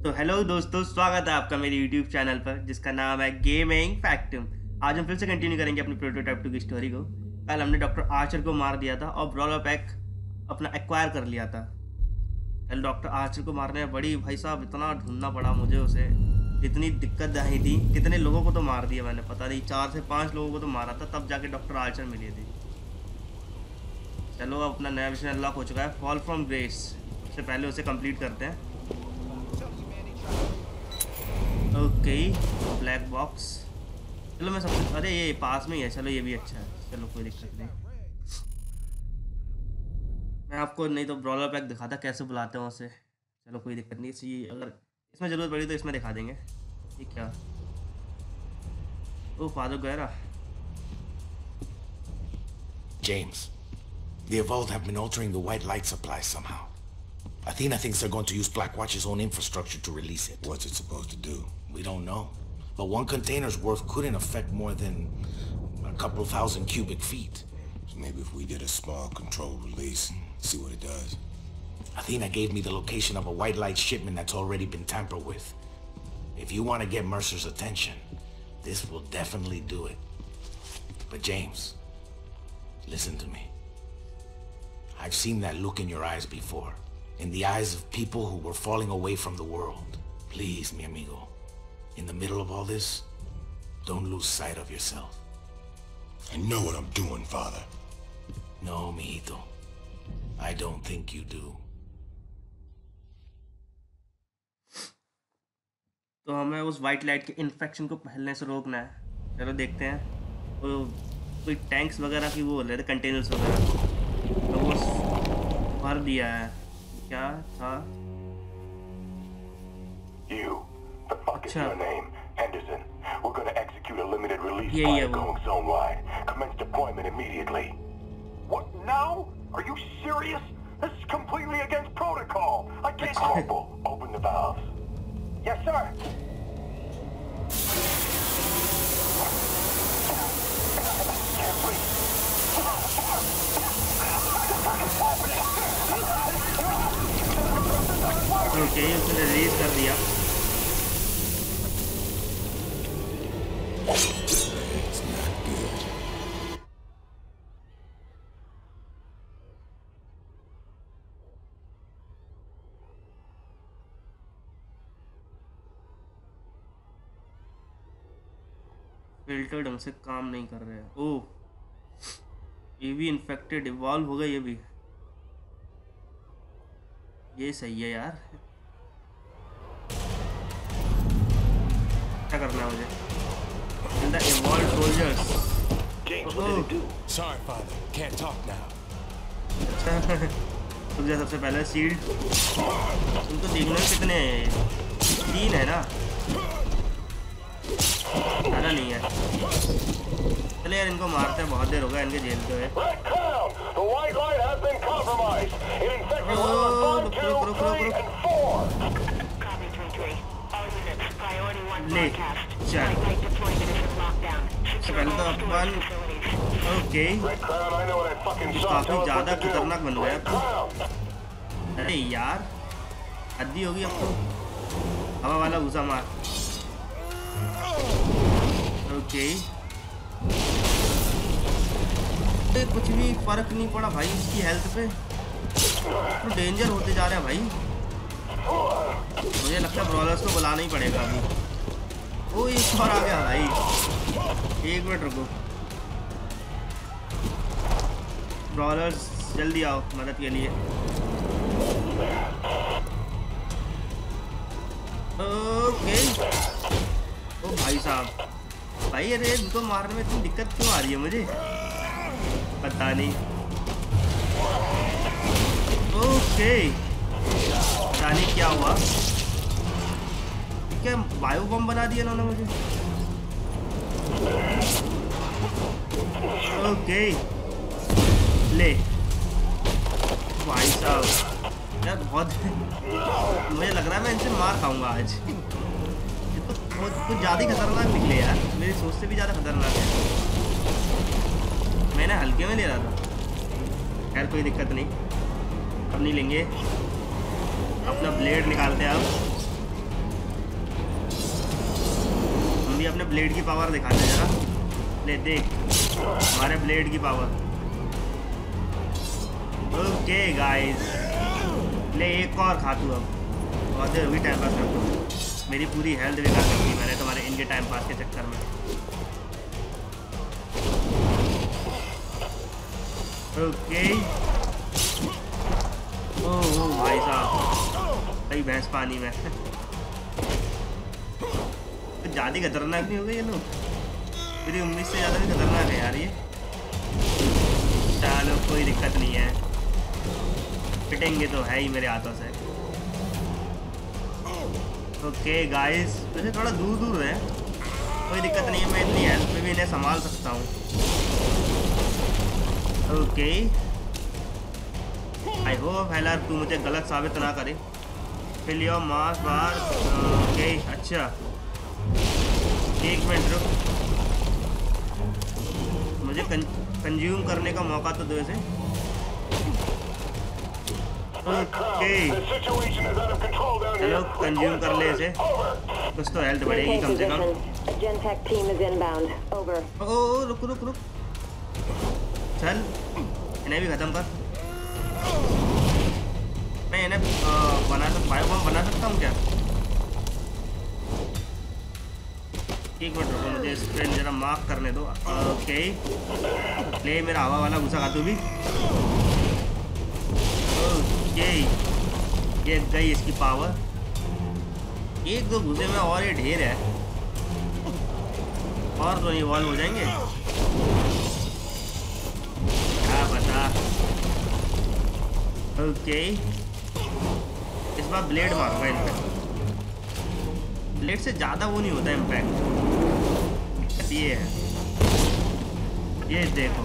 तो हेलो दोस्तों, स्वागत है आपका मेरे यूट्यूब चैनल पर जिसका नाम है गेमिंग फैक्टम। आज हम फिर से कंटिन्यू करेंगे अपनी प्रोटोटाइप 2 की स्टोरी को। कल हमने डॉक्टर आर्चर को मार दिया था और ब्रॉलर पैक अपना एक्वायर कर लिया था। कल डॉक्टर आर्चर को मारने में बड़ी भाई साहब इतना ढूंढना पड़ा मुझे उसे, इतनी दिक्कत आई थी। कितने लोगों को तो मार दिया मैंने, पता नहीं 4 से 5 लोगों को तो मारा था, तब जाके डॉक्टर आर्चर मिली थी। चलो अपना नया मिशन अनलॉक हो चुका है, फॉल फ्रॉम ग्रेस। सबसे पहले उसे कंप्लीट करते हैं। Okay, black box. चलो मैं सबसे, अरे ये पास में ही है, चलो ये भी अच्छा है, चलो कोई दिक्कत नहीं। मैं आपको नहीं तो ब्रॉलर पैक दिखाता कैसे बुलाते हैं उसे। चलो कोई दिक्कत नहीं, इसी अगर इसमें ज़रूरत पड़ी तो इसमें दिखा देंगे। ये क्या? ओ फादर गैरा। James, the Evolved have been altering the white light supply somehow. Athena thinks they're going to use Blackwatch's own infrastructure to release it. What's it supposed to do? We don't know. But one container's worth couldn't affect more than a couple thousand cubic feet. So maybe if we did a small controlled release, see what it does. Athena gave me the location of a white light shipment that's already been tampered with. If you want to get Mercer's attention, this will definitely do it. But James, listen to me. I've seen that look in your eyes before. In the eyes of people who were falling away from the world. Please, mi amigo. In the middle of all this, don't lose sight of yourself. I know what I'm doing, Father. No, mijito. I don't think you do. तो हमें उस white light के infection को फैलने से रोकना है। चलो देखते हैं। वो कोई टैंक्स वगैरह की वो बोल रहे थे, कंटेनर्स वगैरह, तो वो भर दिया है। क्या था? You, the fuck is your name? Henderson. We're gonna execute a limited release Yeah, going zone-wide. Commence deployment immediately. What now? Are you serious? This is completely against protocol. I can't. Corporal, open the valves. Yes, sir. Can't breathe. Okay, उसने release कर दिया। It's not good. Filter ढंग से काम नहीं कर रहे हैं। ओह, ये भी इन्फेक्टेड इवॉल्व हो गया। ये सही है यार। क्या करना है मुझे? In the evolved soldiers. James, what did it do? Sorry, Father. Can't talk now. अच्छा, रुक जा। सबसे पहले सील्ड। तुमको देखना है कितने हैं? 3 है ना? ज़्यादा नहीं है। चले यार, इनको मारते हैं, बहुत देर हो गया इनके जेल पे। Red Crown, the white light has been compromised. It infected rounds 1, 2, 3, and 4. Copy 3-3. All units, priority 1 ले, broadcast. चल। White light deployment is in lockdown. Secure पहले तो all अपन storage facilities. Okay, Red Crown, I know what I fucking saw. काफी Tell us ज़्यादा what to do. खतरनाक बन गया। Red Crown. अरे यार, हद्दी होगी अब तो। हवा वाला घुसा मार। ओके, कुछ भी फर्क नहीं पड़ा भाई इसकी हेल्थ पे। तो डेंजर होते जा रहा है भाई। मुझे लगता है ब्रॉलर्स को बुलाना ही पड़ेगा अभी। ओ, एक और आ गया भाई। एक मिनट रुको, ब्रॉलर्स जल्दी आओ मदद के लिए। ओके, ओ भाई साहब, भाई अरे इनको मारने में इतनी दिक्कत क्यों आ रही है मुझे, पता नहीं। ओके, पता नहीं क्या हुआ। क्या बायो बम बना दिया इन्होंने मुझे। ओके, ले भाई साहब यार, बहुत मुझे लग रहा है मैं इनसे मार खाऊंगा आज। ये तो कुछ ज़्यादा ही खतरनाक निकले यार, मेरी सोच से भी ज़्यादा खतरनाक है। मैंने हल्के में ले रहा था। खैर कोई दिक्कत नहीं, अब नहीं लेंगे। अपना ब्लेड निकालते हैं अब। अभी अपने ब्लेड की पावर दिखाते जरा। ले देख हमारे ब्लेड की पावर। ओके गाइस, ले एक और खा तू। अब बहुत देर होगी टाइम पास करते हुए। मेरी पूरी हेल्थ बेकार कर दी मैंने तुम्हारे इनके टाइम पास के चक्कर में। ओके ओह भाई साहब, सही भैंस पानी में। तो ज़्यादा खतरनाक नहीं हो गए ये लोग? मेरी उम्मीद से ज़्यादा भी खतरनाक है यार ये। चलो कोई दिक्कत नहीं है, पिटेंगे तो है ही मेरे हाथों से। ओके गाइस, वैसे थोड़ा दूर दूर है, कोई दिक्कत नहीं है, मैं इतनी हेल्प में भी इन्हें संभाल सकता हूँ। ओके आई होप हेलर तू मुझे गलत साबित ना करे। Fill your mass bar. Okay अच्छा, एक मिनट रुक, मुझे कंज्यूम करने का मौका तो दो इसे। ओके चलो कंज्यूम कर ले इसे, कुछ तो हेल्थ बढ़ेगी कम से कम। ओ रुक रुक रुक, चल इन्हें भी खत्म कर। मैं इन्हें बायोबॉम्ब बना सकता हूँ क्या? एक मिनट रुको, मुझे इस पर जरा मार्क करने दो। ओके ले मेरा हवा वाला घुसा खा तू भी। ओके ये गई इसकी पावर। एक दो घुसे में और ये ढेर है, और तो इवॉल्व हो जाएंगे क्या पता। ओके इस बार ब्लेड मारूंगा इन पे। ब्लेड से ज़्यादा वो नहीं होता इम्पैक्ट। ये है, ये देखो।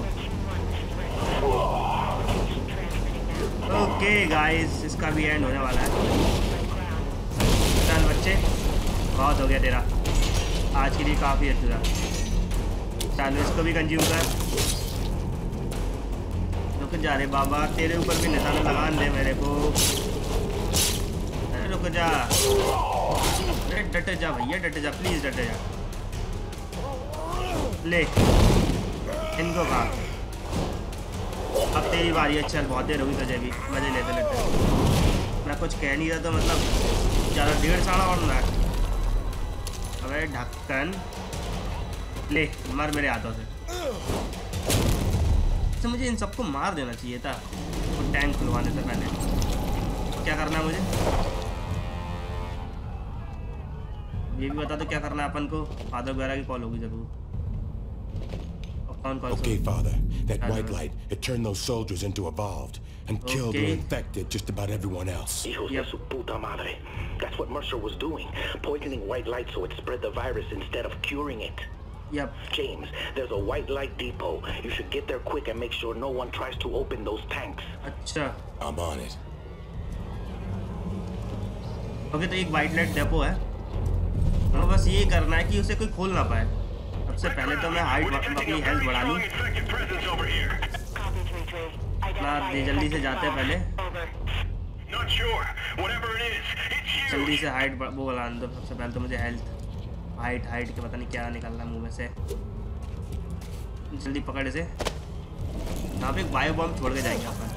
ओके गाइस, इसका भी एंड होने वाला है। चल बच्चे, बहुत हो गया तेरा, आज के लिए काफ़ी है तेरा। चलो इसको भी कंज्यूम कर। रुक जा रे बाबा, तेरे ऊपर भी निशाना लगान दे मेरे को। अरे रुक जा, अरे डटे जा भैया, डटे जा प्लीज़, डटे जा। ले इनको खा, अब तेरी बारी है। चल बहुत देर होगी तुझे भी, मजे लेते लेते। मैं कुछ कह नहीं रहा तो मतलब ज़्यादा 1.5 साढ़ा और ना। अबे ढक्कन ले, मर मेरे हाथों से। तो मुझे इन सबको मार देना चाहिए था वो टैंक खुलवाने से पहले। क्या करना है मुझे ये भी बता दो, क्या करना है अपन को? फादर वगैरह की कॉल होगी जरूर। Okay, Father. That white light, it turned those soldiers into evolved and killed or infected just about everyone else. Hijos de su puta madre. That's what Mercer was doing. Poisoning white light so it spread the virus instead of curing it. Yep. James, there's a white light depot. You should get there quick and make sure no one tries to open those tanks. अच्छा. I'm on it. Okay तो एक white light depot है, और बस ये करना है कि उसे कोई खोल ना पाए। सबसे पहले तो मैं अपनी हेल्थ बढ़ा लूँ। जल्दी से जाते हैं पहले, जल्दी से हाइट वो बढ़ा दो। सबसे पहले तो मुझे हेल्थ हाइट के पता नहीं क्या निकलना मुंह में से। जल्दी पकड़ इसे। यहाँ पे एक बायो बम छोड़ के जाएंगे अपन।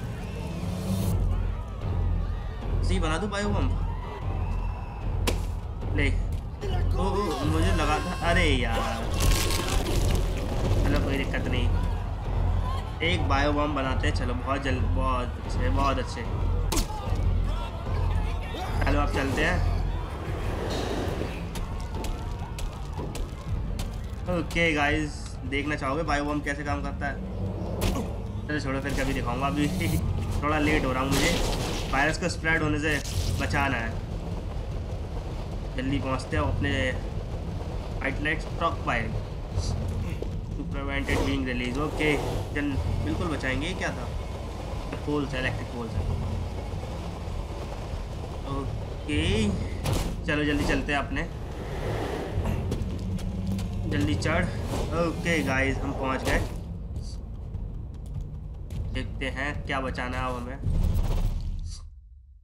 सही बना दूँ बायो बम? ले ओ मुझे लगा था, अरे यार चलो कोई दिक्कत नहीं, एक बायो बम बनाते हैं। चलो बहुत जल्द, बहुत अच्छे बहुत अच्छे। चलो अब चलते हैं। ओके गाइस, देखना चाहोगे बायो बम कैसे काम करता है? चलो छोड़ो, फिर कभी दिखाऊंगा। अभी थोड़ा लेट हो रहा हूँ, मुझे वायरस को स्प्रेड होने से बचाना है। जल्दी पहुँचते हैं अपने white light stock pile to prevent it being release. Okay चल बिल्कुल बचाएंगे। ये क्या था? पोल्स, इलेक्ट्रिक पोल्स है। ओके चलो जल्दी चलते हैं अपने, जल्दी चढ़। ओके गाइस हम पहुंच गए। देखते हैं क्या बचाना है अब हमें।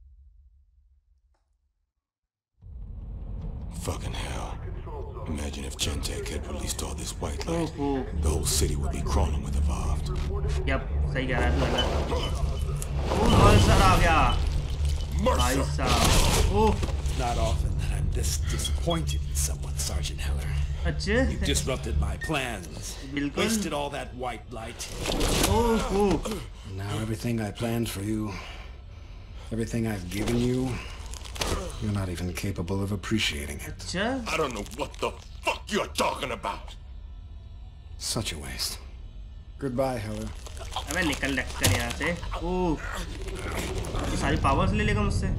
Fucking hell. Imagine if Gentek had released all this white light, ओहो the whole city would be crawling with Evolved. Yup सही कह रहा है तू। ओ मर्सर आ गया भाई साहब। ओह Not often that I'm this disappointed in someone, Sergeant Heller. अच्छे You disrupted my plans. बिल्कुल। Wasted all that white light. ओहो Now everything I planned for you, everything I've given you, you're not even capable of appreciating it. अच्छा I don't know what the fuck you're talking about. Such a waste. Goodbye, Heller. अबे निकल रखकर यहाँ से। ओह ये सारी powers ले लेगा मुझसे,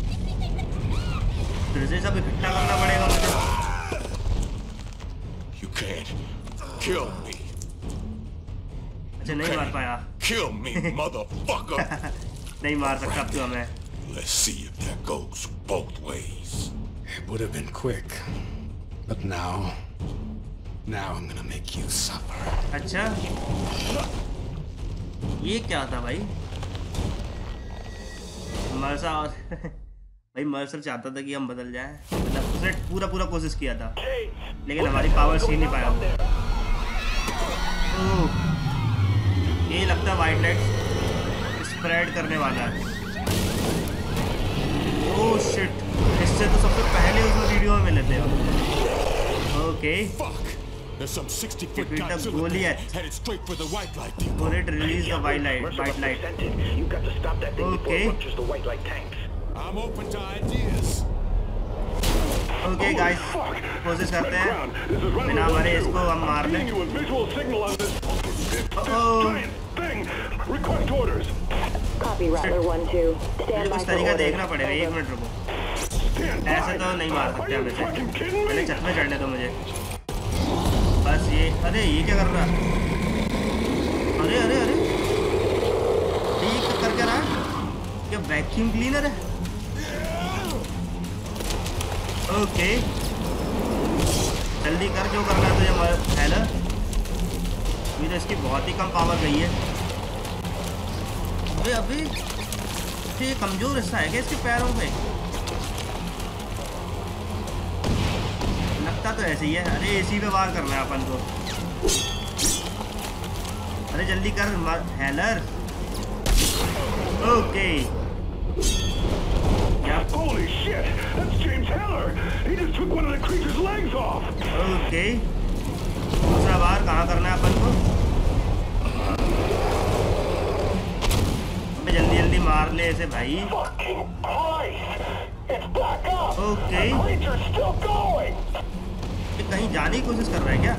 फिर से सब इकट्ठा करना पड़ेगा मुझे। You can't kill me. अच्छा नहीं मार पाया। Kill me, motherfucker. नहीं मार सकता अब तू हमें। Let's see if that goes both ways. It would have been quick, but now I'm gonna make you suffer. अच्छा ये क्या था भाई? मर्सर और भाई मर्सर चाहता था कि हम बदल जाएं, मतलब उसने पूरा कोशिश किया था लेकिन हमारी पावर छीन नहीं पाया वो। ओह ये लगता है वाइट लाइट स्प्रेड करने वाला है। ओह शिट, इससे तो सबसे पहले उस वीडियो में मिले थे हम। Okay Fuck! There's some 60-foot Picked up Godzilla Goliath. thing headed straight for the white light depot. for it release the white light Mercer must have sent it. You've got to stop that thing before Okay. it ruptures the white light tanks. I'm open to ideas. Okay guys कोशिश करते हैं बिना मरे इसको हम मार लें। You a visual signal on this oh giant thing. Request orders. Copy, Rattler 1-2. मुझे Stand by कुछ for तरीका orders. देखना पड़ेगा, एक मिनट रुको। Stand by. ऐसे तो नहीं मार सकते Are हम you इसे, fucking kidding पहले me? छत में चढ़ने दो मुझे। बस ये अरे ये क्या कर रहा है? अरे अरे अरे ये क्या कर क्या रहा है? क्या वैक्यूम क्लीनर है? ओके जल्दी कर जो करना है तुझे हेलर। ये तो इसकी बहुत ही कम पावर गई है। अबे अबे ये कमजोर हिस्सा है क्या इसके पैरों पे? लगता तो ऐसे ही है। अरे इसी पे वार करना है अपन को। अरे जल्दी कर Heller. Okay Holy shit! That's James Heller. He just took one of the creature's legs off. Okay दूसरा वार कहाँ करना है अपन को? अबे जल्दी जल्दी मार ले इसे भाई। Fucking Christ! It's back up. Okay. The creature's still going. ये कहीं जाने की कोशिश कर रहा है क्या?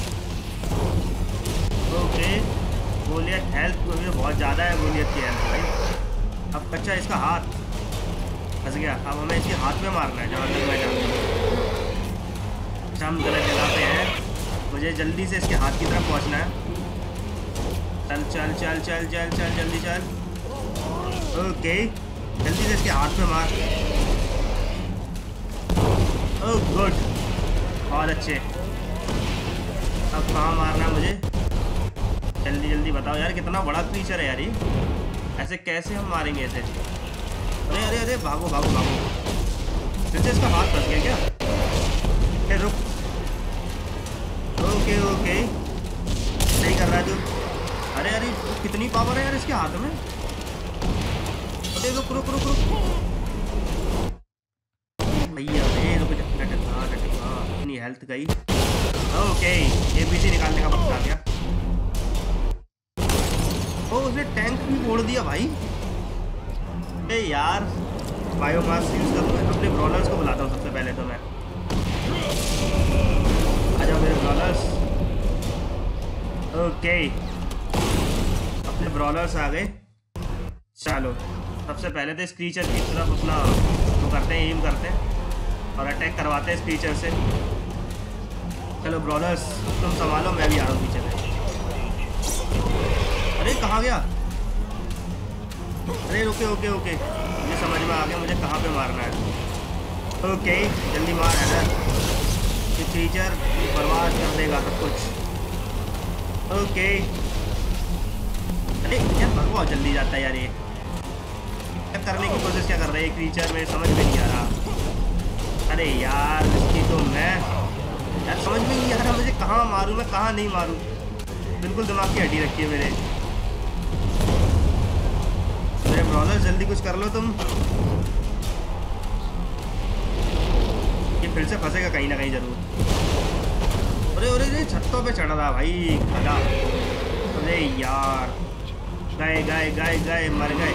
ओके गोलियत हेल्थ बहुत ज़्यादा है गोलियत की हेल्थ भाई। अब कच्चा इसका हाथ फंस गया, अब हमें इसके हाथ में मारना है जहाँ तक मैं जानता हूँ। अच्छा हम गलत जगह पे हैं, मुझे जल्दी से इसके हाथ की तरफ पहुँचना है। चल चल चल चल चल चल जल्दी चल। ओके जल्दी से इसके हाथ में मार। ओह गुड बहुत अच्छे। अब कहाँ मारना है मुझे? जल्दी जल्दी बताओ यार, कितना बड़ा क्रीचर है यार ये, ऐसे कैसे हम मारेंगे इसे? अरे अरे अरे भागो भागो भागो। फिर से इसका हाथ फंस गया क्या? फिर रुक। ओके ओके सही कर रहा है तू। अरे अरे कितनी पावर है यार इसके हाथ में। अरे रुक रुक रुक रुक भैया, अरे रुक टटका इतनी हेल्थ गई। ओके एपीसी निकालने का वक्त आ गया। ओ उसने टैंक भी फोड़ दिया भाई। अरे यार बायोमास यूज कर, अपने ब्रॉलर्स को बुलाता हूँ सबसे पहले तो मैं। आ जाओ मेरे ब्रॉलर्स। ओके अपने ब्रॉलर्स आ गए। चलो सबसे पहले तो इस क्रीचर की तरफ अपना वो करते हैं, एम करते हैं और अटैक करवाते हैं इस क्रीचर से। चलो ब्रॉलर्स तुम संभालो, मैं भी आ रहा हूँ पीछे से। अरे कहाँ गया? अरे ओके ओके ओके मुझे समझ में आ गया मुझे कहाँ पे मारना है। ओके जल्दी मार है ना, ये क्रीचर बर्बाद कर देगा सब कुछ। ओके अरे यार बहुत जल्दी जाता है यार, ये क्या करने की कोशिश क्या कर रहे हैं क्रीचर में, समझ में नहीं आ रहा। अरे यार इसकी तो मैं यार समझ में नहीं आ रहा मुझे कहाँ मारूँ मैं कहाँ नहीं मारूँ। बिल्कुल दिमाग की हड्डी रखी है मेरे ब्रॉलर, जल्दी कुछ कर लो तुम। ये फिर से फंसेगा कहीं ना कहीं जरूर। अरे अरे छत्तों पे चढ़ रहा भाई खड़ा। अरे यार गए गए गए गए मर गए।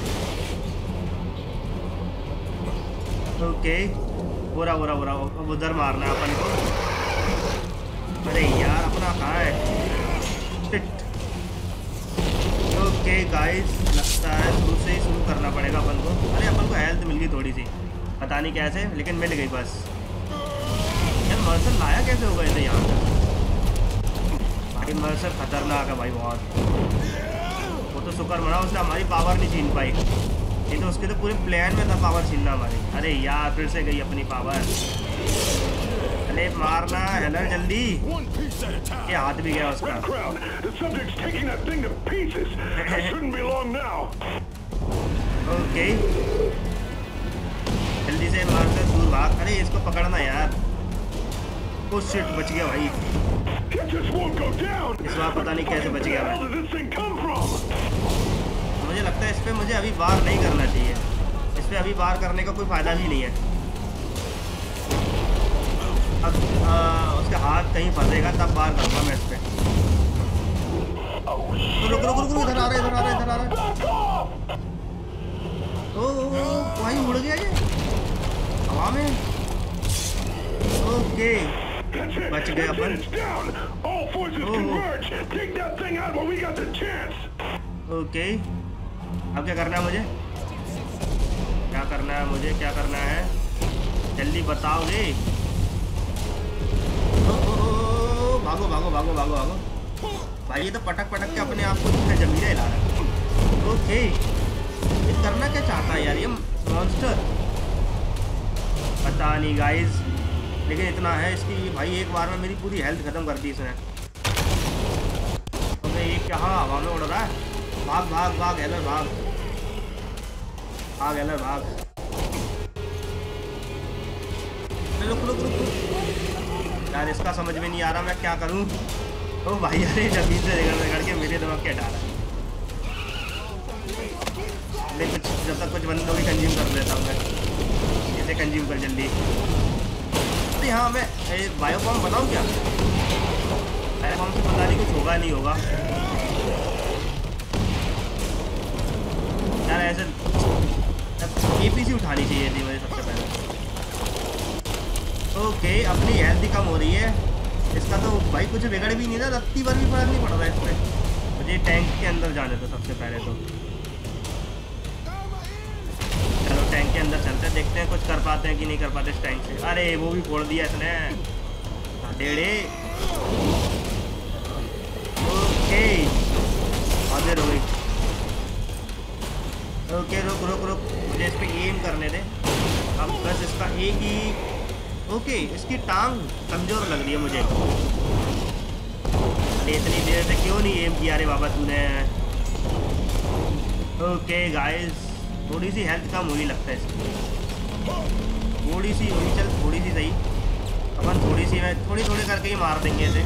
ओके बुरा बुरा बुरा अब उधर मारना है अपन को। अरे यार अपना कहाँ है। ओके गाइस लगता है शुरू से ही शुरू करना पड़ेगा अपन को। अरे अपन को हेल्थ मिल गई थोड़ी सी, पता नहीं कैसे लेकिन मिल गई बस। यार मर्सर लाया कैसे होगा इसे यहाँ तक भाई। मर्सर खतरनाक है भाई बहुत। वो तो शुक्र मना उसने हमारी पावर नहीं छीन पाई, नहीं तो उसके तो पूरे प्लान में था पावर छीनना हमारी। अरे यार फिर से गई अपनी पावर। अरे मारना हेलर जल्दी। ये हाथ भी गया उसका। ओके जल्दी से मारकर दूर भाग। अरे इसको पकड़ना यार। ओ शिट बच गया भाई। इस बार पता नहीं कैसे बच गया मैं। मुझे लगता है इस पे मुझे अभी वार नहीं करना चाहिए। इस पे अभी वार करने का कोई फायदा भी नहीं है। अब उसके हाथ कहीं फंसेगा तब वार करूँगा मैं इस पे। रुक रुक रुक इधर आ रहा है इधर आ रहा है इधर आ रहा है। ओ वहीं उड़ गया ये हवा में। ओके बच गए अपन। ओके अब क्या करना है मुझे, क्या करना है मुझे, क्या करना है जल्दी बताओगे। भागो भागो भागो भागो भागो भाई। ये तो पटक पटक के अपने आप को जमीन हिला रहा है। ओके ये करना क्या चाहता है यार ये मॉन्स्टर, पता नहीं गाइस। लेकिन इतना है इसकी भाई एक बार में मेरी पूरी हेल्थ खत्म कर दी इसने। तो ये क्या हवा में उड़ रहा है। भाग भाग भाग एलर भाग भाग एलर भाग। रुक रुक रुक यार इसका समझ में नहीं आ रहा मैं क्या करूं। ओ भाई अरे जमीन से रगड़ के मेरे दिमाग के हटा रहा है। कुछ जब तक कुछ बंदों की कंज्यूम कर लेता हूँ मैं। इसे कंज्यूम कर जल्दी। अरे हाँ मैं बायोफॉर्म बनाऊँ क्या। बायोफॉर्म से पता नहीं कुछ होगा नहीं होगा यार। ऐसे एपीसी उठानी चाहिए थी मुझे सबसे पहले। ओके अपनी हेल्थ कम हो रही है। इसका तो भाई कुछ बिगड़ भी नहीं रहा, रत्ती भर भी फर्क नहीं पड़ रहा है इस पर। मुझे टैंक के अंदर जाने दो सबसे पहले तो। चलो टैंक के अंदर चलते हैं, देखते हैं कुछ कर पाते हैं कि नहीं कर पाते इस टैंक से। अरे वो भी फोड़ दिया इसने डेढ़े। ओके हाजिर हो गई। ओके रुक रुक रुक मुझे इस पर एम करने दे। अब बस इसका एक ही। ओके इसकी टांग कमज़ोर लग रही है मुझे। अरे इतनी देर से क्यों नहीं एम किया रे बाबा तूने। ओके गाइस थोड़ी सी हेल्थ कम होनी लगता है इसकी। थोड़ी सी होनी चल थोड़ी सी सही। अपन थोड़ी सी मैं थोड़ी थोड़ी करके ही मार देंगे इसे।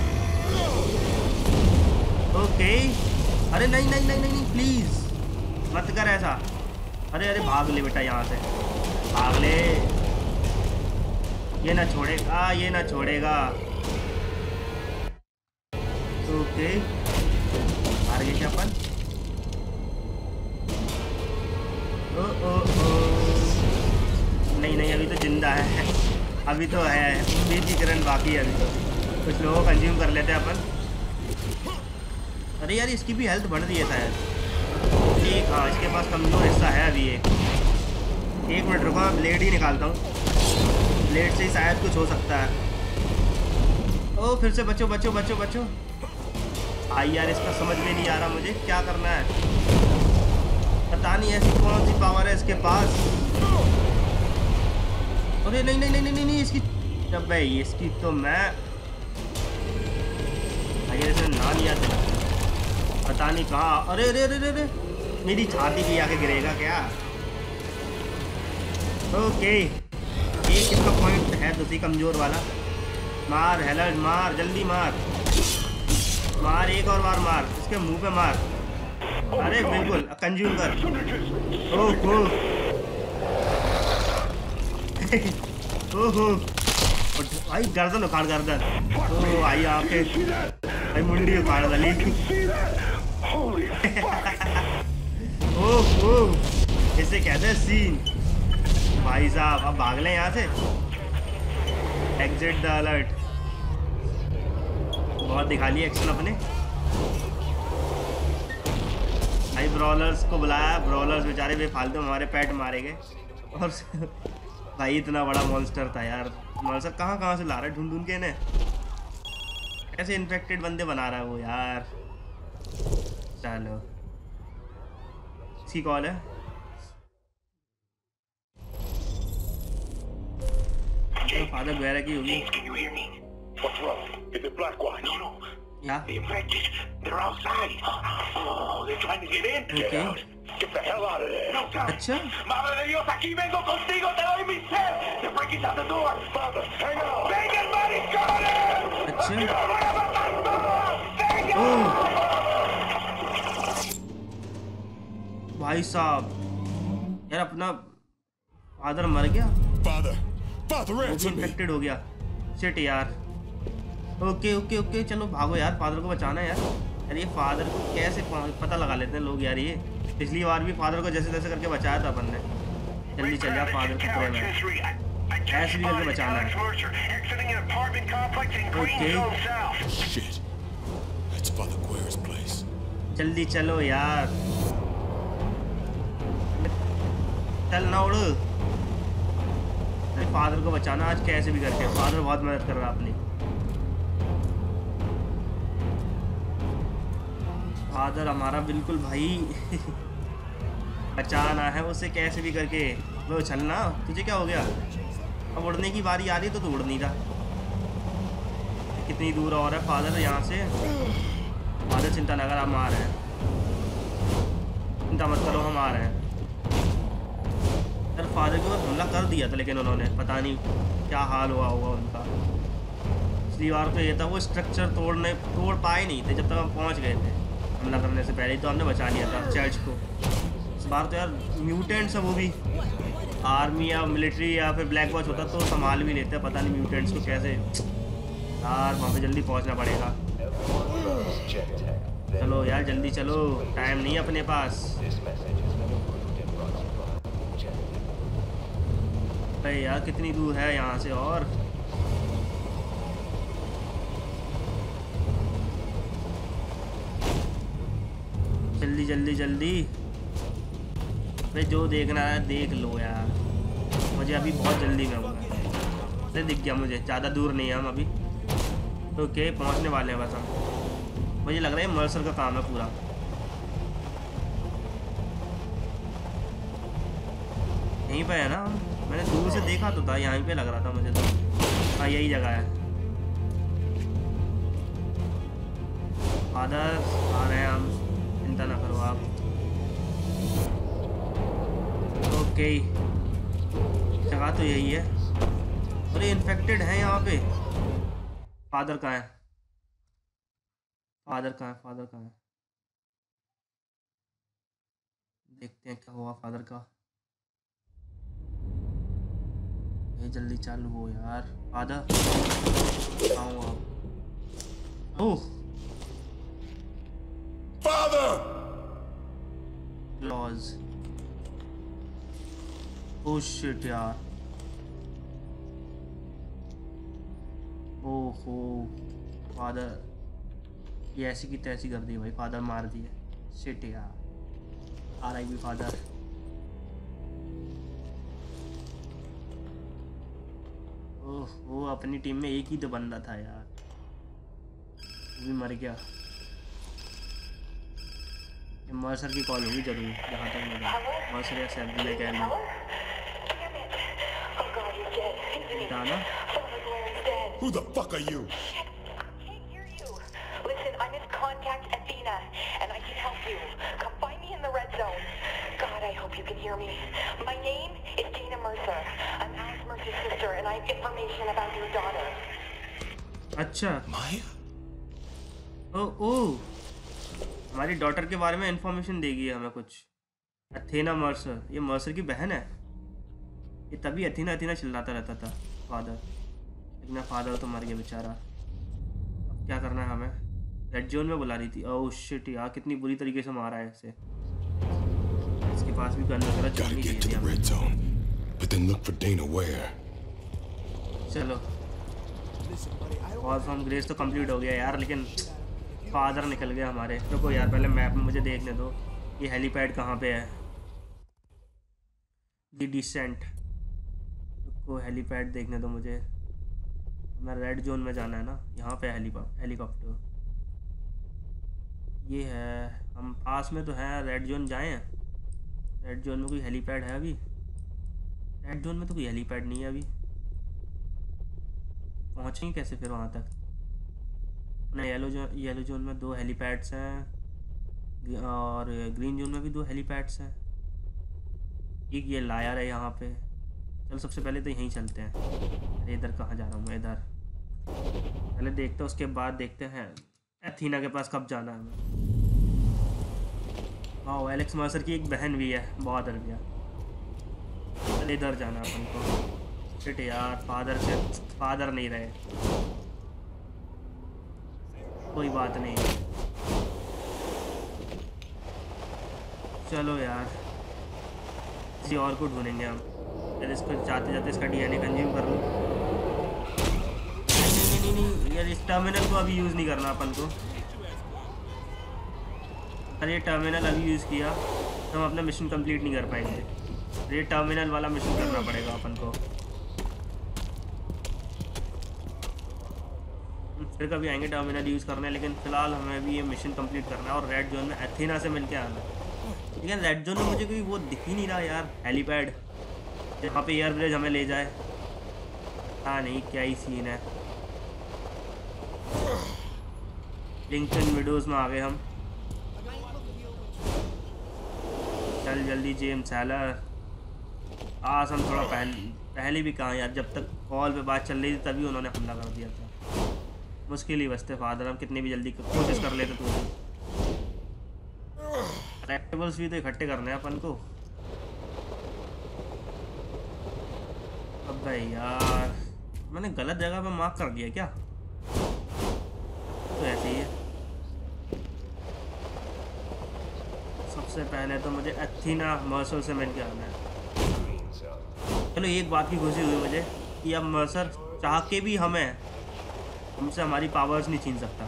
ओके अरे नहीं नहीं नहीं नहीं प्लीज़ मत कर ऐसा। अरे अरे भाग ले बेटा यहाँ से भाग ले। ये ना छोड़ेगा ये ना छोड़ेगा। ओके हार गए क्या अपन। ओ ओ ओ नहीं नहीं अभी तो जिंदा है। अभी तो है उम्मीद की किरण बाकी है। अभी तो कुछ लोगों को कंज्यूम कर लेते हैं अपन। अरे यार इसकी भी हेल्थ बढ़ रही है शायद। ठीक हाँ इसके पास कमज़ोर हिस्सा है अभी। एक मिनट रुको मैं ब्लेड ही निकालता हूँ। ब्लेड से ही शायद कुछ हो सकता है। ओ फिर से बचो बचो बचो बचो। आई यार इसका समझ में नहीं आ रहा मुझे क्या करना है। पता नहीं ऐसी कौन सी पावर है इसके पास। अरे नहीं नहीं नहीं नहीं नहीं इसकी जब भाई इसकी तो मैं ऐसे ना लिया था पता नहीं कहाँ। अरे अरे अरे अरे मेरी छाती की आके गिरेगा क्या। ओके एक इसका पॉइंट है दूसरी कमज़ोर वाला। मार हेलर्ड, मार जल्दी मार, मार एक और बार मार, इसके मुंह पे मार। अरे बिल्कुल कंज्यूम कर। ओहो ओहो भाई गर्दन उखाड़ गर्दन। ओ भाई आके भाई मुंडी उखाड़ डाली। ओहो इसे कहते हैं सीन। भाई साहब अब भाग लें यहाँ से। Exit the alert. बहुत दिखा लिया एक्शन अपने। भाई ब्रॉलर्स को बुलाया, ब्रॉलर्स बेचारे बेफालतू हमारे पेट मारे गए। और भाई इतना बड़ा मॉन्स्टर था यार। मॉन्स्टर कहाँ कहाँ से ला रहा है ढूंढ ढूंढ के ने। कैसे इन्फेक्टेड बंदे बना रहा है वो यार। चलो इसकी कॉल है। फादर वगैरह की होगी। Can you hear me? What's wrong? Is it Blackwatch? No. Yeah. The infected. They're outside. Oh, they're trying to get in. Okay. Get out. Get the hell out of there. No time. अच्छा Madre de Dios, aquí vengo contigo. Te doy mi ser. They're breaking down the door. Father, hang on. Vengan, maricones! अच्छा ¡Los voy a matar todos! ¡Vengan! ओह भाई साहब यार अपना father मर गया, Father! Father, वो भी answer me! इन्फेक्टेड हो गया। शिट यार। ओके ओके ओके चलो भागो यार, फादर को बचाना है यार। यार ये फादर को कैसे पता लगा लेते हैं लोग यार। ये पिछली बार भी फादर को जैसे तैसे करके बचाया था अपन ने। जल्दी चल यार फादर को खतरे में ऐसे भी करके बचाना है। Okay Shit. That's Father Guerre's place. जल्दी चलो यार, चल ना उड़। फादर को बचाना आज कैसे भी करके। फादर बहुत मदद कर रहा है अपनी। फादर हमारा बिल्कुल भाई बचाना है उसे कैसे भी करके। लो चलना, तुझे क्या हो गया? अब उड़ने की बारी आ रही तो तू उड़ नहीं रहा। कितनी दूर और है फादर यहाँ से? फादर चिंता न कर, हम आ रहे हैं। चिंता मत करो हम आ रहे हैं। यार फादर के ऊपर हमला कर दिया था लेकिन उन्होंने पता नहीं क्या हाल हुआ होगा उनका। पिछली बार तो ये था वो स्ट्रक्चर तोड़ पाए नहीं थे जब तक हम पहुंच गए थे। हमला करने से पहले ही तो हमने बचा लिया था चर्च को। इस बार तो यार म्यूटेंट्स है, वो भी आर्मी या मिलिट्री या फिर ब्लैक वॉच होता तो संभाल भी लेते। पता नहीं म्यूटेंट्स को कैसे। यार वहाँ पे जल्दी पहुँचना पड़ेगा। चलो यार जल्दी चलो, टाइम नहीं है अपने पास। अरे यार कितनी दूर है यहाँ से और। जल्दी जल्दी जल्दी भाई, जो देखना है देख लो यार। मुझे अभी बहुत जल्दी में होगा। दिख गया मुझे, ज़्यादा दूर नहीं है हम अभी। ओके पहुँचने वाले हैं बस हम। मुझे लग रहा है मर्सर का काम है पूरा। यहीं पे है ना? मैंने दूर से देखा तो था, यहीं पे लग रहा था मुझे तो। हाँ यही जगह है। फादर आ रहे हैं हम, चिंता ना करो आप। ओके जगह तो यही है। अरे इन्फेक्टेड है यहाँ पे। फादर कहाँ है? फादर कहाँ है? फादर कहाँ है? देखते हैं क्या हुआ फादर का। ये जल्दी चालू हो यार। फादर कहाँ हुआ? Oh Father! Lodge. Oh shit यार। ओहो फादर ये ऐसी की तैसी कर दी भाई। फादर मार दिए। शिट यार। RIP father. ओह वो अपनी टीम में एक ही तो बंदा था यार, वो भी मर गया। मर्सर की कॉल होगी जरूर, जहाँ तक मुझे मर्सर या सैलरी में कह रही हूँ। बताना। Who the fuck are you? I can't hear you. Listen, I'm his contact, Athena, and I can help you. Come find me in the red zone. God, I hope you can hear me. My name is Dana Mercer. I'm Alex Mercer's sister, and I have information about your daughter. अच्छा Maya? ओ हमारी daughter के बारे में information देगी हमें कुछ। Athena Mercer, ये Mercer की बहन है। ये तभी अथेना अथेना चिल्लाता रहता था फादर, लेकिन फादर तो मर गया बेचारा। अब क्या करना है हमें? रेड जोन में बुला रही थी। ओह शिट यार, कितनी बुरी तरीके से मारा है इसे। इसके पास भी गन वगैरह Gotta चलनी get to चाहिए the red zone, but then look for Dana where. चलो वॉर फ्रॉम ग्रेस तो कंप्लीट हो गया यार, लेकिन फादर निकल गया हमारे। रुको यार, पहले मैप में मुझे देखने दो ये हेलीपैड कहाँ पे है। दी डिसेंट, रुको हेलीपैड देखने दो मुझे। हमें रेड जोन में जाना है ना, यहाँ पे हेलीकॉप्टर ये है। हम पास में तो हैं, रेड जोन जाएं? रेड जोन में कोई हेलीपैड है अभी? रेड जोन में तो कोई हेलीपैड नहीं है अभी। पहुँचेंगे कैसे फिर वहाँ तक? अपने येलो जोन में 2 हेलीपैड्स हैं और ग्रीन जोन में भी 2 हेलीपैड्स हैं। एक ये लायर है यहाँ पे। चलो सबसे पहले तो यहीं चलते हैं। अरे इधर कहाँ जा रहा हूँ मैं? इधर पहले देखते हैं, उसके बाद देखते हैं एथीना के पास कब जाना है हमें। वाह, एलेक्स मर्सर की एक बहन भी है, बहुत डर गया। चल इधर जाना अपन को। शिट यार, फादर नहीं रहे। कोई बात नहीं, चलो यार किसी और को ढूंढेंगे हम। यार इसको जाते जाते इसका डीएनए कंज्यूम कर लूँ। नहीं यार, इस टर्मिनल को अभी यूज़ नहीं करना अपन को। अरे ये टर्मिनल अभी यूज़ किया तो हम अपना मिशन कंप्लीट नहीं कर पाएंगे। ये टर्मिनल वाला मिशन करना पड़ेगा अपन को। फिर कभी आएंगे टर्मिनल यूज़ करने, लेकिन फ़िलहाल हमें भी ये मिशन कंप्लीट करना है और रेड जोन में एथेना से मिलके आना है। लेकिन रेड जोन में मुझे कोई वो दिख ही नहीं रहा यार, हेलीपैड जहाँ पे एयर ब्रिज हमें ले जाए। हाँ नहीं, क्या ही सीन है। लिंकन विडोज़ में आ गए हम। चल जल्दी जेम्स हैलर। आज हम थोड़ा पहले भी कहा यार, जब तक कॉल पे बात चल रही थी तभी उन्होंने हमला कर दिया था। मुश्किल ही बचते फादर, हम कितनी भी जल्दी कोशिश कर लेते तो। कलेक्टिबल्स भी तो इकट्ठे करने हैं अपन को। अब भाई यार, मैंने गलत जगह पे मार्क कर दिया क्या? तो ऐसे ही है। सबसे पहले तो मुझे एथेना मर्सर से मिल के आना है। चलो एक बात की खुशी हुई मुझे कि अब मर्सर चाह के भी हमसे हमारी पावर्स नहीं छीन सकता।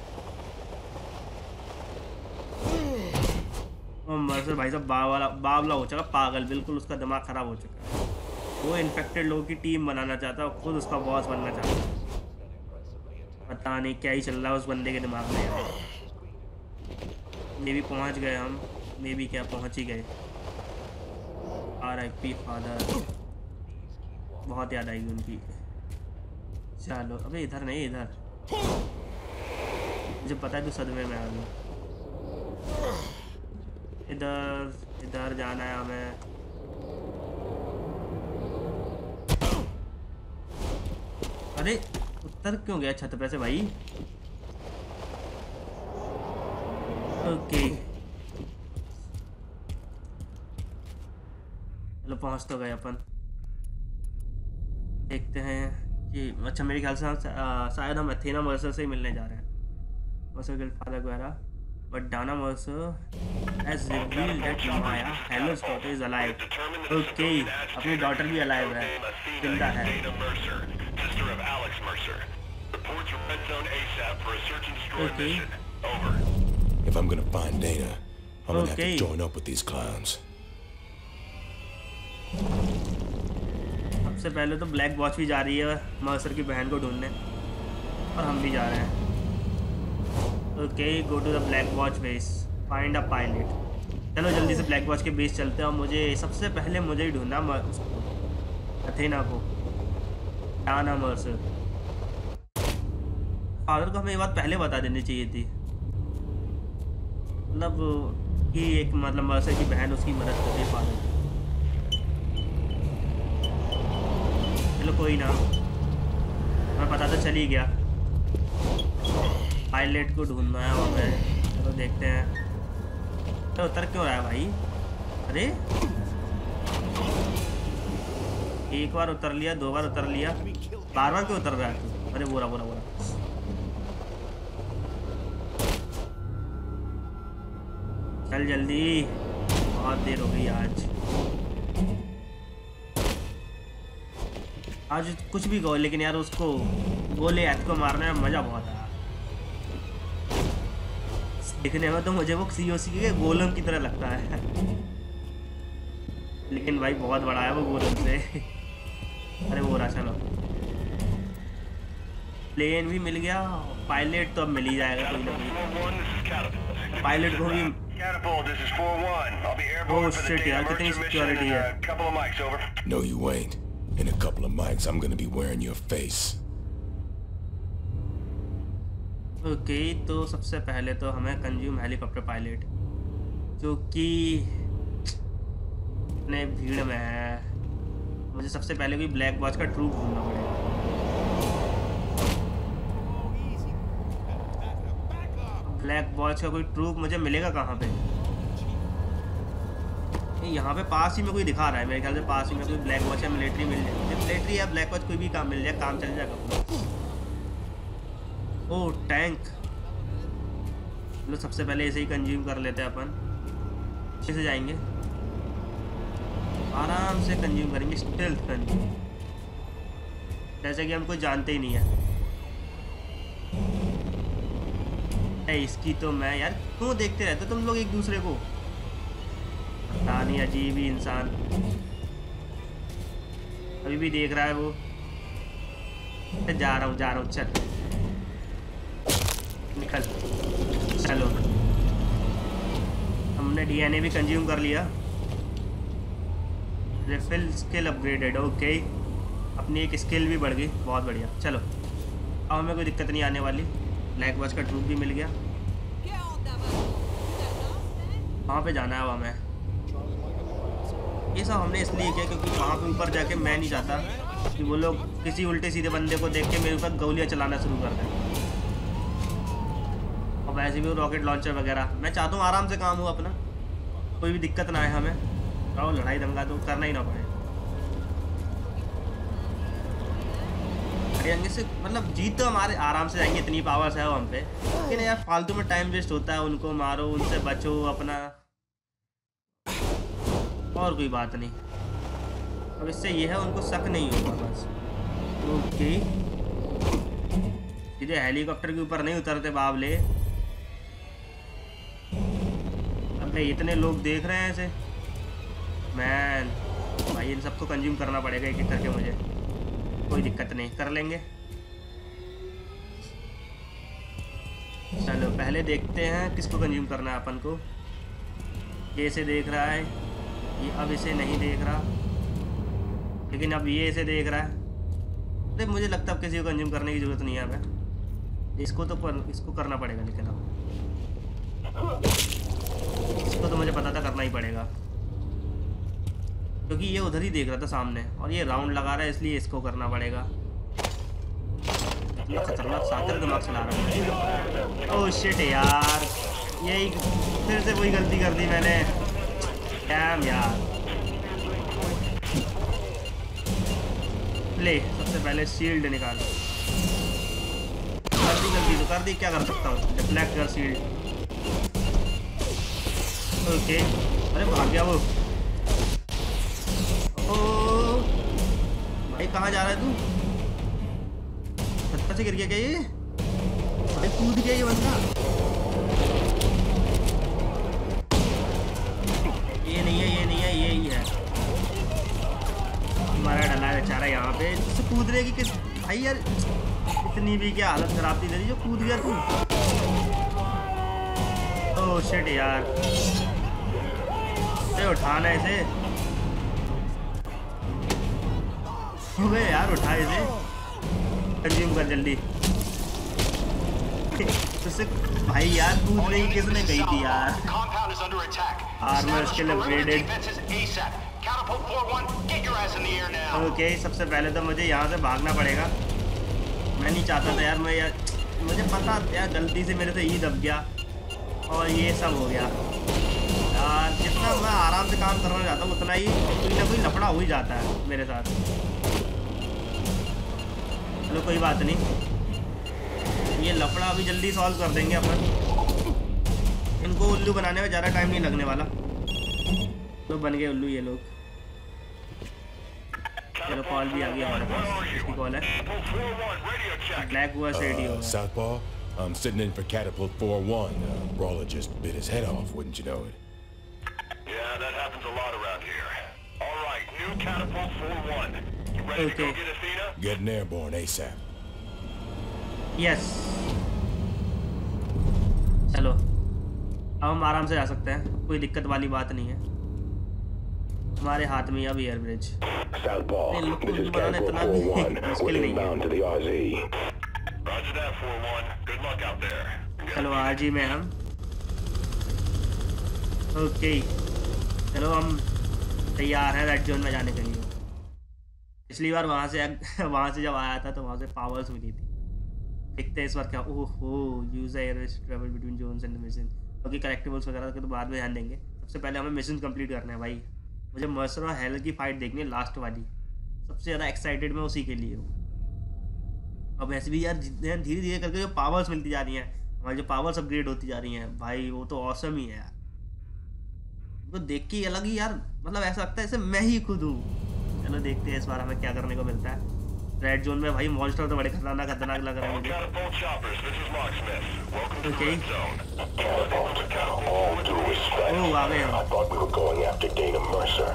और मर्सर भाई साहब बावला हो चुका, पागल, बिल्कुल उसका दिमाग ख़राब हो चुका है। वो इन्फेक्टेड लोगों की टीम बनाना चाहता है और खुद उसका बॉस बनना चाहता है। पता नहीं क्या ही चल रहा है उस बंदे के दिमाग में यार। मे भी पहुँच गए हम, मे भी क्या पहुँच ही गए। RIP फादर, बहुत याद आएगी उनकी। चलो अबे इधर नहीं, इधर मुझे पता है तू सदमे में आ गया। इधर जाना है हमें। अरे उत्तर क्यों गया छत पे से भाई? ओके चलो पहुंच तो गए अपन। देखते हैं कि अच्छा मेरे ख्याल से शायद हम एथेना मर्सर से ही मिलने जा रहे हैं। मर्सर के फादर वगैरह, but Dana Mercer has revealed that Maya Heller's daughter is alive। Okay, अपनी डॉटर भी अलाइव है, जिंदा है। Okay If I'm gonna find Dana, I'm gonna have to join up with these clowns. सबसे पहले तो ब्लैक वॉच भी जा रही है मर्सर की बहन को ढूंढने, और हम भी जा रहे हैं। Okay, go to the black watch base, find a pilot. चलो जल्दी से ब्लैक वॉच के बेस चलते हैं और मुझे सबसे पहले मुझे ही ढूंढना अथेना को, डाना मर्सर। फादर को हमें ये बात पहले बता देनी चाहिए थी, मतलब कि एक मतलब मर्सर की बहन उसकी मदद कर रही फादर। चलो कोई ना, हमें पता तो चल ही गया। पायलट को ढूंढना है हमें। चलो देखते हैं। तो उतर क्यों रहा है भाई? अरे एक बार उतर लिया, 2 बार उतर लिया, बार बार क्यों उतर रहा है तू? अरे बोरा बोरा बोरा। चल जल्दी, बहुत देर हो गई आज कुछ भी कहो, लेकिन यार उसको गोले ऐत को मारने में मजा बहुत आया। दिखने में तो मुझे वो COC के गोलम की तरह लगता है, लेकिन भाई बहुत बड़ा है वो गोलम से। अरे वो रहा, चलो प्लेन भी मिल गया, पायलट तो अब मिल ही जाएगा कोई ना कोई। पायलट को भी ओह शिट यार, कितनी सिक्योरिटी है। No, you ain't. In a couple of mics, I'm gonna be wearing your face. Okay, तो सबसे पहले तो हमें कंज्यूम हेलीकॉप्टर पायलट, जो कि इतने भीड़ में है। मुझे सबसे पहले कोई ब्लैक वॉच का ट्रूप ढूंढना पड़ेगा। ब्लैक वॉच का कोई ट्रूप मुझे मिलेगा कहाँ पे? यहाँ पे पास ही में कोई दिखा रहा है, मेरे ख्याल से पास ही में कोई ब्लैक वॉच या मिलिट्री मिल जाए। मिलिट्री या ब्लैक वॉच कोई भी काम मिल जाए, काम चल जाएगा। ओह टैंक, चलो सबसे पहले इसे ही कंज्यूम कर लेते हैं अपन। कैसे जाएंगे? आराम से कंज्यूम करेंगे, स्टेल्थ कंज्यूम, जैसे कि हम कोई जानते ही नहीं है। इसकी तो मैं यार क्यों देखते रहते तुम लोग एक दूसरे को? पता नहीं, अजीब ही इंसान। अभी भी देख रहा है वो। जा रहा हूँ, चल निकल। चलो हमने DNA भी कंज्यूम कर लिया। रिफिल स्किल अपग्रेडेड, ओके, अपनी एक स्किल भी बढ़ गई, बहुत बढ़िया। चलो अब हमें कोई दिक्कत नहीं आने वाली। ब्लैक वॉच का ट्रूप भी मिल गया। वहाँ पे जाना है अब हमें। ये सब हमने इसलिए किया क्योंकि वहाँ पे ऊपर जाके मैं नहीं चाहता कि वो लोग किसी उल्टे सीधे बंदे को देख के मेरे ऊपर गोलियाँ चलाना शुरू कर दें। और वैसे भी वो रॉकेट लॉन्चर वगैरह, मैं चाहता हूँ आराम से काम हो अपना, कोई भी दिक्कत ना आए हमें। और लड़ाई दंगा तो करना ही ना पड़े। हरियाणा से मतलब जीत तो हमारे आराम से जाएंगे, इतनी पावर्स है वो हम पे। लेकिन यार फालतू में टाइम वेस्ट होता है, उनको मारो, उनसे बचो अपना, और कोई बात नहीं। अब इससे ये है उनको शक नहीं होगा बस। ओके, सीधे हेलीकॉप्टर के ऊपर नहीं उतरते बावले। अबे इतने लोग देख रहे हैं इसे, मैन भाई इन सबको कंज्यूम करना पड़ेगा एक एक करके मुझे। कोई दिक्कत नहीं, कर लेंगे। चलो पहले देखते हैं किसको कंज्यूम करना है अपन को। ये इसे देख रहा है, ये अब इसे नहीं देख रहा, लेकिन अब ये इसे देख रहा है। अरे मुझे लगता है अब किसी को कंज्यूम करने की ज़रूरत नहीं है हमें। इसको करना पड़ेगा, लेकिन अब इसको तो मुझे पता था करना ही पड़ेगा, क्योंकि ये उधर ही देख रहा था सामने, और ये राउंड लगा रहा है, इसलिए इसको करना पड़ेगा। इतना खतरनाक साकर दिमाग चला रहा है। ओह शिट यार, यही फिर से वही गलती कर दी मैंने। डैम यार। ले सबसे पहले शील्ड निकाल। कर दी गलती तो कर दी, क्या कर सकता हूँ। डिफ्लेक्ट कर शील्ड। ओके, अरे भाग गया वो। ओ भाई कहाँ जा रहा है तू? छत से गिर गया क्या ये? भाई कूद गया ये बंदा। ये नहीं है, ये नहीं है, ये ही है। हमारा डला है बेचारा यहाँ पे। इससे कूदने की किस भाई यार, इतनी भी क्या हालत खराब थी तेरी जो कूद गया तू। ओह शिट यार, अरे उठाना इसे। अबे यार उठा इसे, कंज्यूम कर जल्दी। उससे भाई यार कूदने की किसने कही थी यार। Armour skill upgraded. ओके, सबसे पहले तो मुझे यहाँ से भागना पड़ेगा। मैं नहीं चाहता था यार, मैं यार मुझे पता यार, गलती से मेरे से ई दब गया और ये सब हो गया यार। जितना मैं आराम से काम करना चाहता हूँ उतना ही कोई ना कोई लफड़ा हो ही जाता है मेरे साथ। चलो कोई बात नहीं, ये लफड़ा अभी जल्दी सॉल्व कर देंगे अपन। इनको उल्लू बनाने में ज़्यादा टाइम नहीं लगने वाला। तो बन गए उल्लू ये लोग। चलो कॉल भी आ गया हमारे पास। किसकी कॉल है? Black verse radio. Southpaw, I'm sitting in for Catapult 4-1. Brawler just bit his head off, wouldn't you know it? Yeah, that happens a lot around here. All right, new Catapult 4-1. You ready to go get Athena? Getting airborne ASAP. Yes, चलो अब हम आराम से जा सकते हैं, कोई दिक्कत वाली बात नहीं है। हमारे हाथ में अब air bridge. Southpaw, this is Catapult 4-1. We're inbound to the RZ. Roger that, 4-1. Good luck out there. चलो RZ में हम ओके। चलो हम तैयार हैं रेड जोन में जाने के लिए। पिछली बार वहाँ से जब आया था तो वहाँ से पावर्स मिली थी। देखते हैं इस बार क्या। ओहो, use air travel between zones and mission. Okay, collectibles वगैरह के तो बाद में ध्यान देंगे। सबसे पहले हमें मिशन कंप्लीट करना है भाई। मुझे मर्सर और हेल की फाइट देखनी है, लास्ट वाली। सबसे ज़्यादा एक्साइटेड मैं उसी के लिए हूँ। अब ऐसे भी यार धीरे धीरे करके जो पावर्स मिलती जा रही हैं, हमारी जो पावर्स अपग्रेड होती जा रही हैं भाई, वो तो ऑसम ही है यार। वो देख के अलग ही यार, मतलब ऐसा लगता है जैसे मैं ही खुद हूँ। चलो देखते हैं इस बार हमें क्या करने को मिलता है। रेड जोन में भाई मॉन्स्टर तो बड़े खतरनाक लग रहे हैं मुझे। ओके, ओह आ गए हम। I thought we were going after Dana Mercer.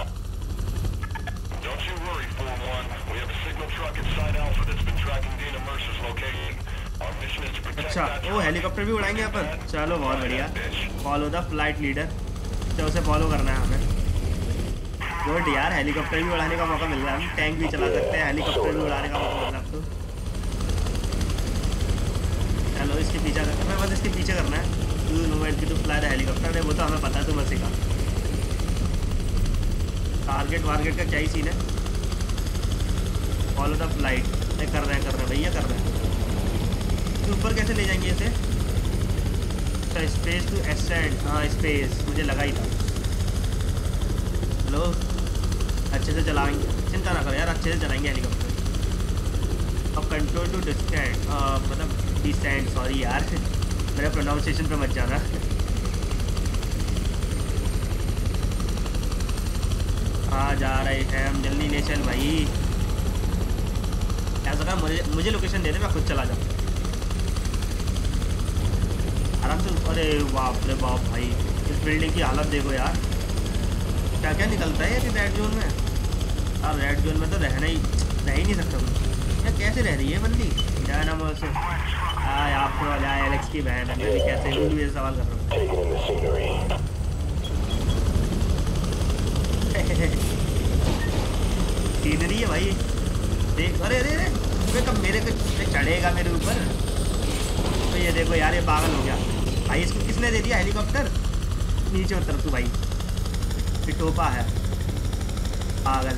Don't you worry, 4-1. We have a signal truck inside Alpha that's been tracking Dana Mercer's location. Our mission is to protect अच्छा, वो हेलीकॉप्टर भी उड़ाएंगे अपन। चलो बहुत बढ़िया। Follow the flight leader, तो उसे follow करना है हमें। गुड यार, हेलीकॉप्टर भी उड़ाने का मौका मिल रहा है। हम टैंक भी चला सकते हैं, हेलीकॉप्टर भी उड़ाने का मौका मिल रहा है आपको। चलो इसके पीछे हमें बस इसके पीछे करना है। टू फ्लाई द हेलीकॉप्टर है, वो तो हमें पता है, तो बस सिखा। टारगेट वारगेट का क्या ही सीन है। फॉलो द फ्लाइट कर रहे हैं भैया, कर रहे हैं। तो ऊपर कैसे ले जाएंगे इसे? अच्छा, स्पेस टू एसेंड। हाँ स्पेस, मुझे लगा ही था। हेलो, अच्छे से चलाएंगे, चिंता ना करो यार, अच्छे से चलाएंगे हेलीकॉप्टर। अब कंट्रोल टू डिस्टेंट, मतलब डिसेंट, सॉरी यार मेरा प्रोनाउंसिएशन पे मत जाना। हाँ जा रहे हैं हम, जल्दी ले चल भाई। ऐसा कर, मुझे लोकेशन दे दे, मैं खुद चला जाऊँ आराम से। अरे बाप रे बाप भाई, इस बिल्डिंग की हालत देखो यार, क्या क्या निकलता है ये रेड जोन में। यार रेड जोन में तो रह ही नहीं सकता कुछ। यार कैसे रह रही है बंदी? जाए ना मुझसे। हाँ आपको जाए एलेक्स की बहन है, मैं कैसे ये सवाल कर रहा हूँ। सीनरी है भाई देख। अरे अरे अरे कब मेरे को चढ़ेगा मेरे ऊपर? तो ये देखो यार, ये पागल हो गया भाई। इसको किसने दे दिया हेलीकॉप्टर? नीचे उतर तू भाई, टोपा है पागल।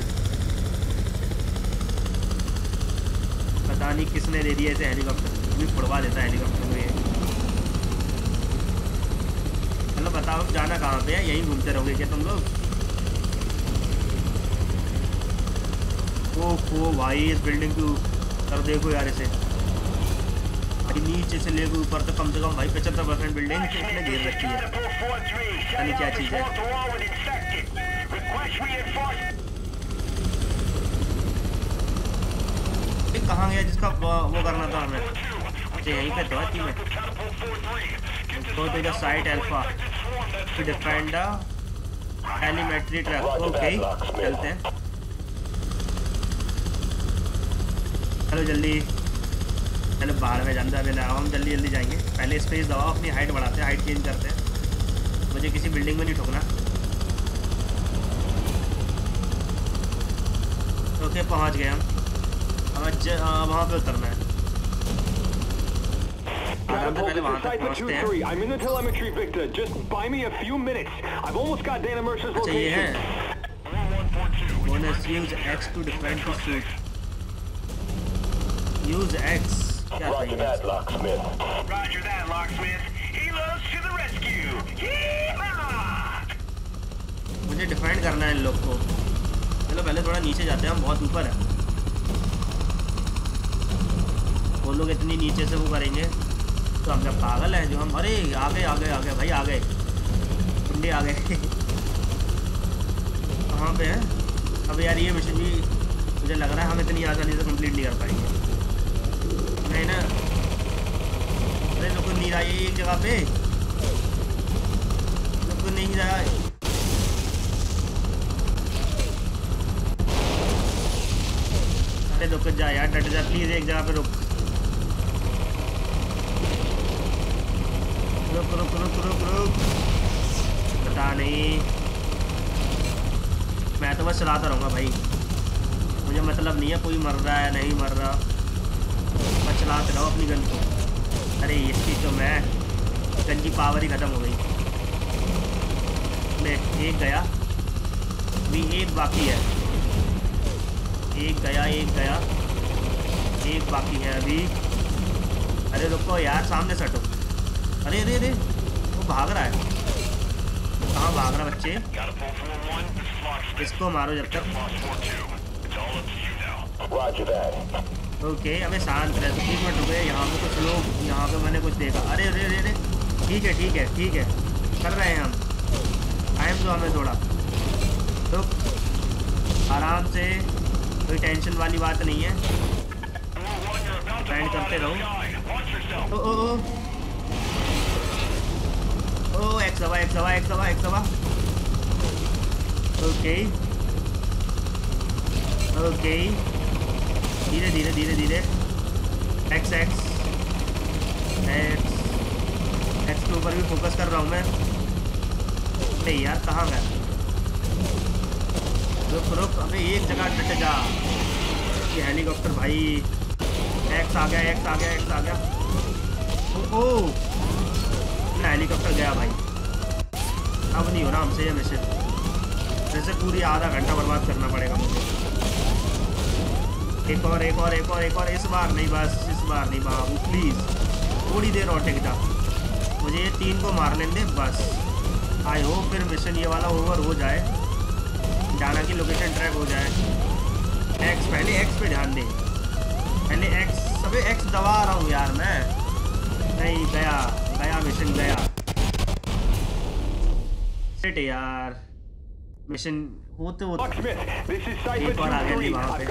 पता नहीं किसने दे दिया इसे हेलीकॉप्टर, भी फुड़वा देता है हेलीकॉप्टर में। चलो बताओ जाना कहाँ पे है? यहीं घूमते रहोगे क्या तुम लोग? ओहो भाई, इस बिल्डिंग की कर देखो यार इसे भाई, नीचे से लेकर ऊपर तो कम से कम भाई 75% बिल्डिंग इसने घेर रखी है। पता नहीं क्या चीज़ है। कहाँ गया जिसका वो करना था हमें? अच्छा यहीं पे तो है में। Go to the site Alpha to defend the telemetry track. Okay चलते हैं। चलो जल्दी, चलो बाहर में जाना है। हम जल्दी जाएंगे। पहले स्पेस दबाओ, अपनी हाइट बढ़ाते हैं, हाइट चेंज करते हैं। मुझे किसी बिल्डिंग में नहीं ठोकना। ओके पहुंच गए हम। वहाँ पे उतरना है। आराम से पहले वहाँ तक पहुँचते हैं। I'm in the telemetry, Victor. Just buy me a few minutes. I've almost got Dana Mercer's अच्छा ये location. है। Bonus use X to defend the suit. Use X. क्या Roger that, locksmith. Roger that, locksmith. Helos to the rescue. Yee-haw! मुझे defend करना है इन लोग को। चलो पहले थोड़ा नीचे जाते हैं, हम बहुत ऊपर है। वो लोग इतनी नीचे से वो करेंगे तो हम क्या पागल हैं जो हम। अरे आ गए भाई, आ गए इंडिया आ गए। कहाँ पे है अब यार? ये मिशन भी मुझे लग रहा है हम इतनी आसानी से कंप्लीट नहीं कर पाएंगे। नहीं ना? अरे लोग नहीं रहा ये एक जगह पे, लोग नहीं रहा। अरे रुक जा यार, डट जा प्लीज, एक जगह पे रुक। रुक रुक रुक रुक रुक। पता नहीं, मैं तो बस चलाता रहूँगा भाई, मुझे मतलब नहीं है कोई मर रहा है नहीं मर रहा, मैं चलाते रहो अपनी गन को। अरे इसकी तो मैं गन की पावर ही ख़त्म हो गई। मैं एक गया, अभी एक बाकी है। एक गया, एक बाकी है अभी। अरे रुको यार, सामने से हटो। अरे अरे अरे, वो भाग रहा है। कहाँ भाग रहा बच्चे? इसको मारो जब तक। ओके, अबे शांत रहे, तो 3 मिनट रुके। यहाँ पे कुछ लोग, यहाँ पे मैंने कुछ देखा। अरे अरे अरे अरे, ठीक है कर रहे हैं हम। टाइम दो हमें थोड़ा, तो आराम से, कोई टेंशन वाली बात नहीं है। बैंड करते रहो। ओ एक सवा। ओके धीरे। एक्स के ऊपर भी फोकस कर रहा हूँ मैं। नहीं यार, कहाँ गया? रुक, अबे एक जगह डट जा। ये हेलीकॉप्टर भाई, एक्स आ गया। ओ ना, हेलीकॉप्टर गया भाई। अब नहीं हो रहा हमसे ये मिशन। जैसे पूरी आधा घंटा बर्बाद करना पड़ेगा मुझे। एक और। इस बार नहीं, बस इस बार नहीं बाबू, प्लीज़ थोड़ी देर और टिक जा। मुझे ये 3 को मार लेने दे बस। आई होप फिर मिशन ये वाला ओवर हो जाए, जाना की लोकेशन ट्रैक हो जाए। पहले एक्स पे ध्यान दे, पहले एक्स। सबे एक्स दबा रहा हूँ यार मैं। नहीं गया मिशन गया। सेट यार, मिशन होते एक और आ गया वहाँ पे।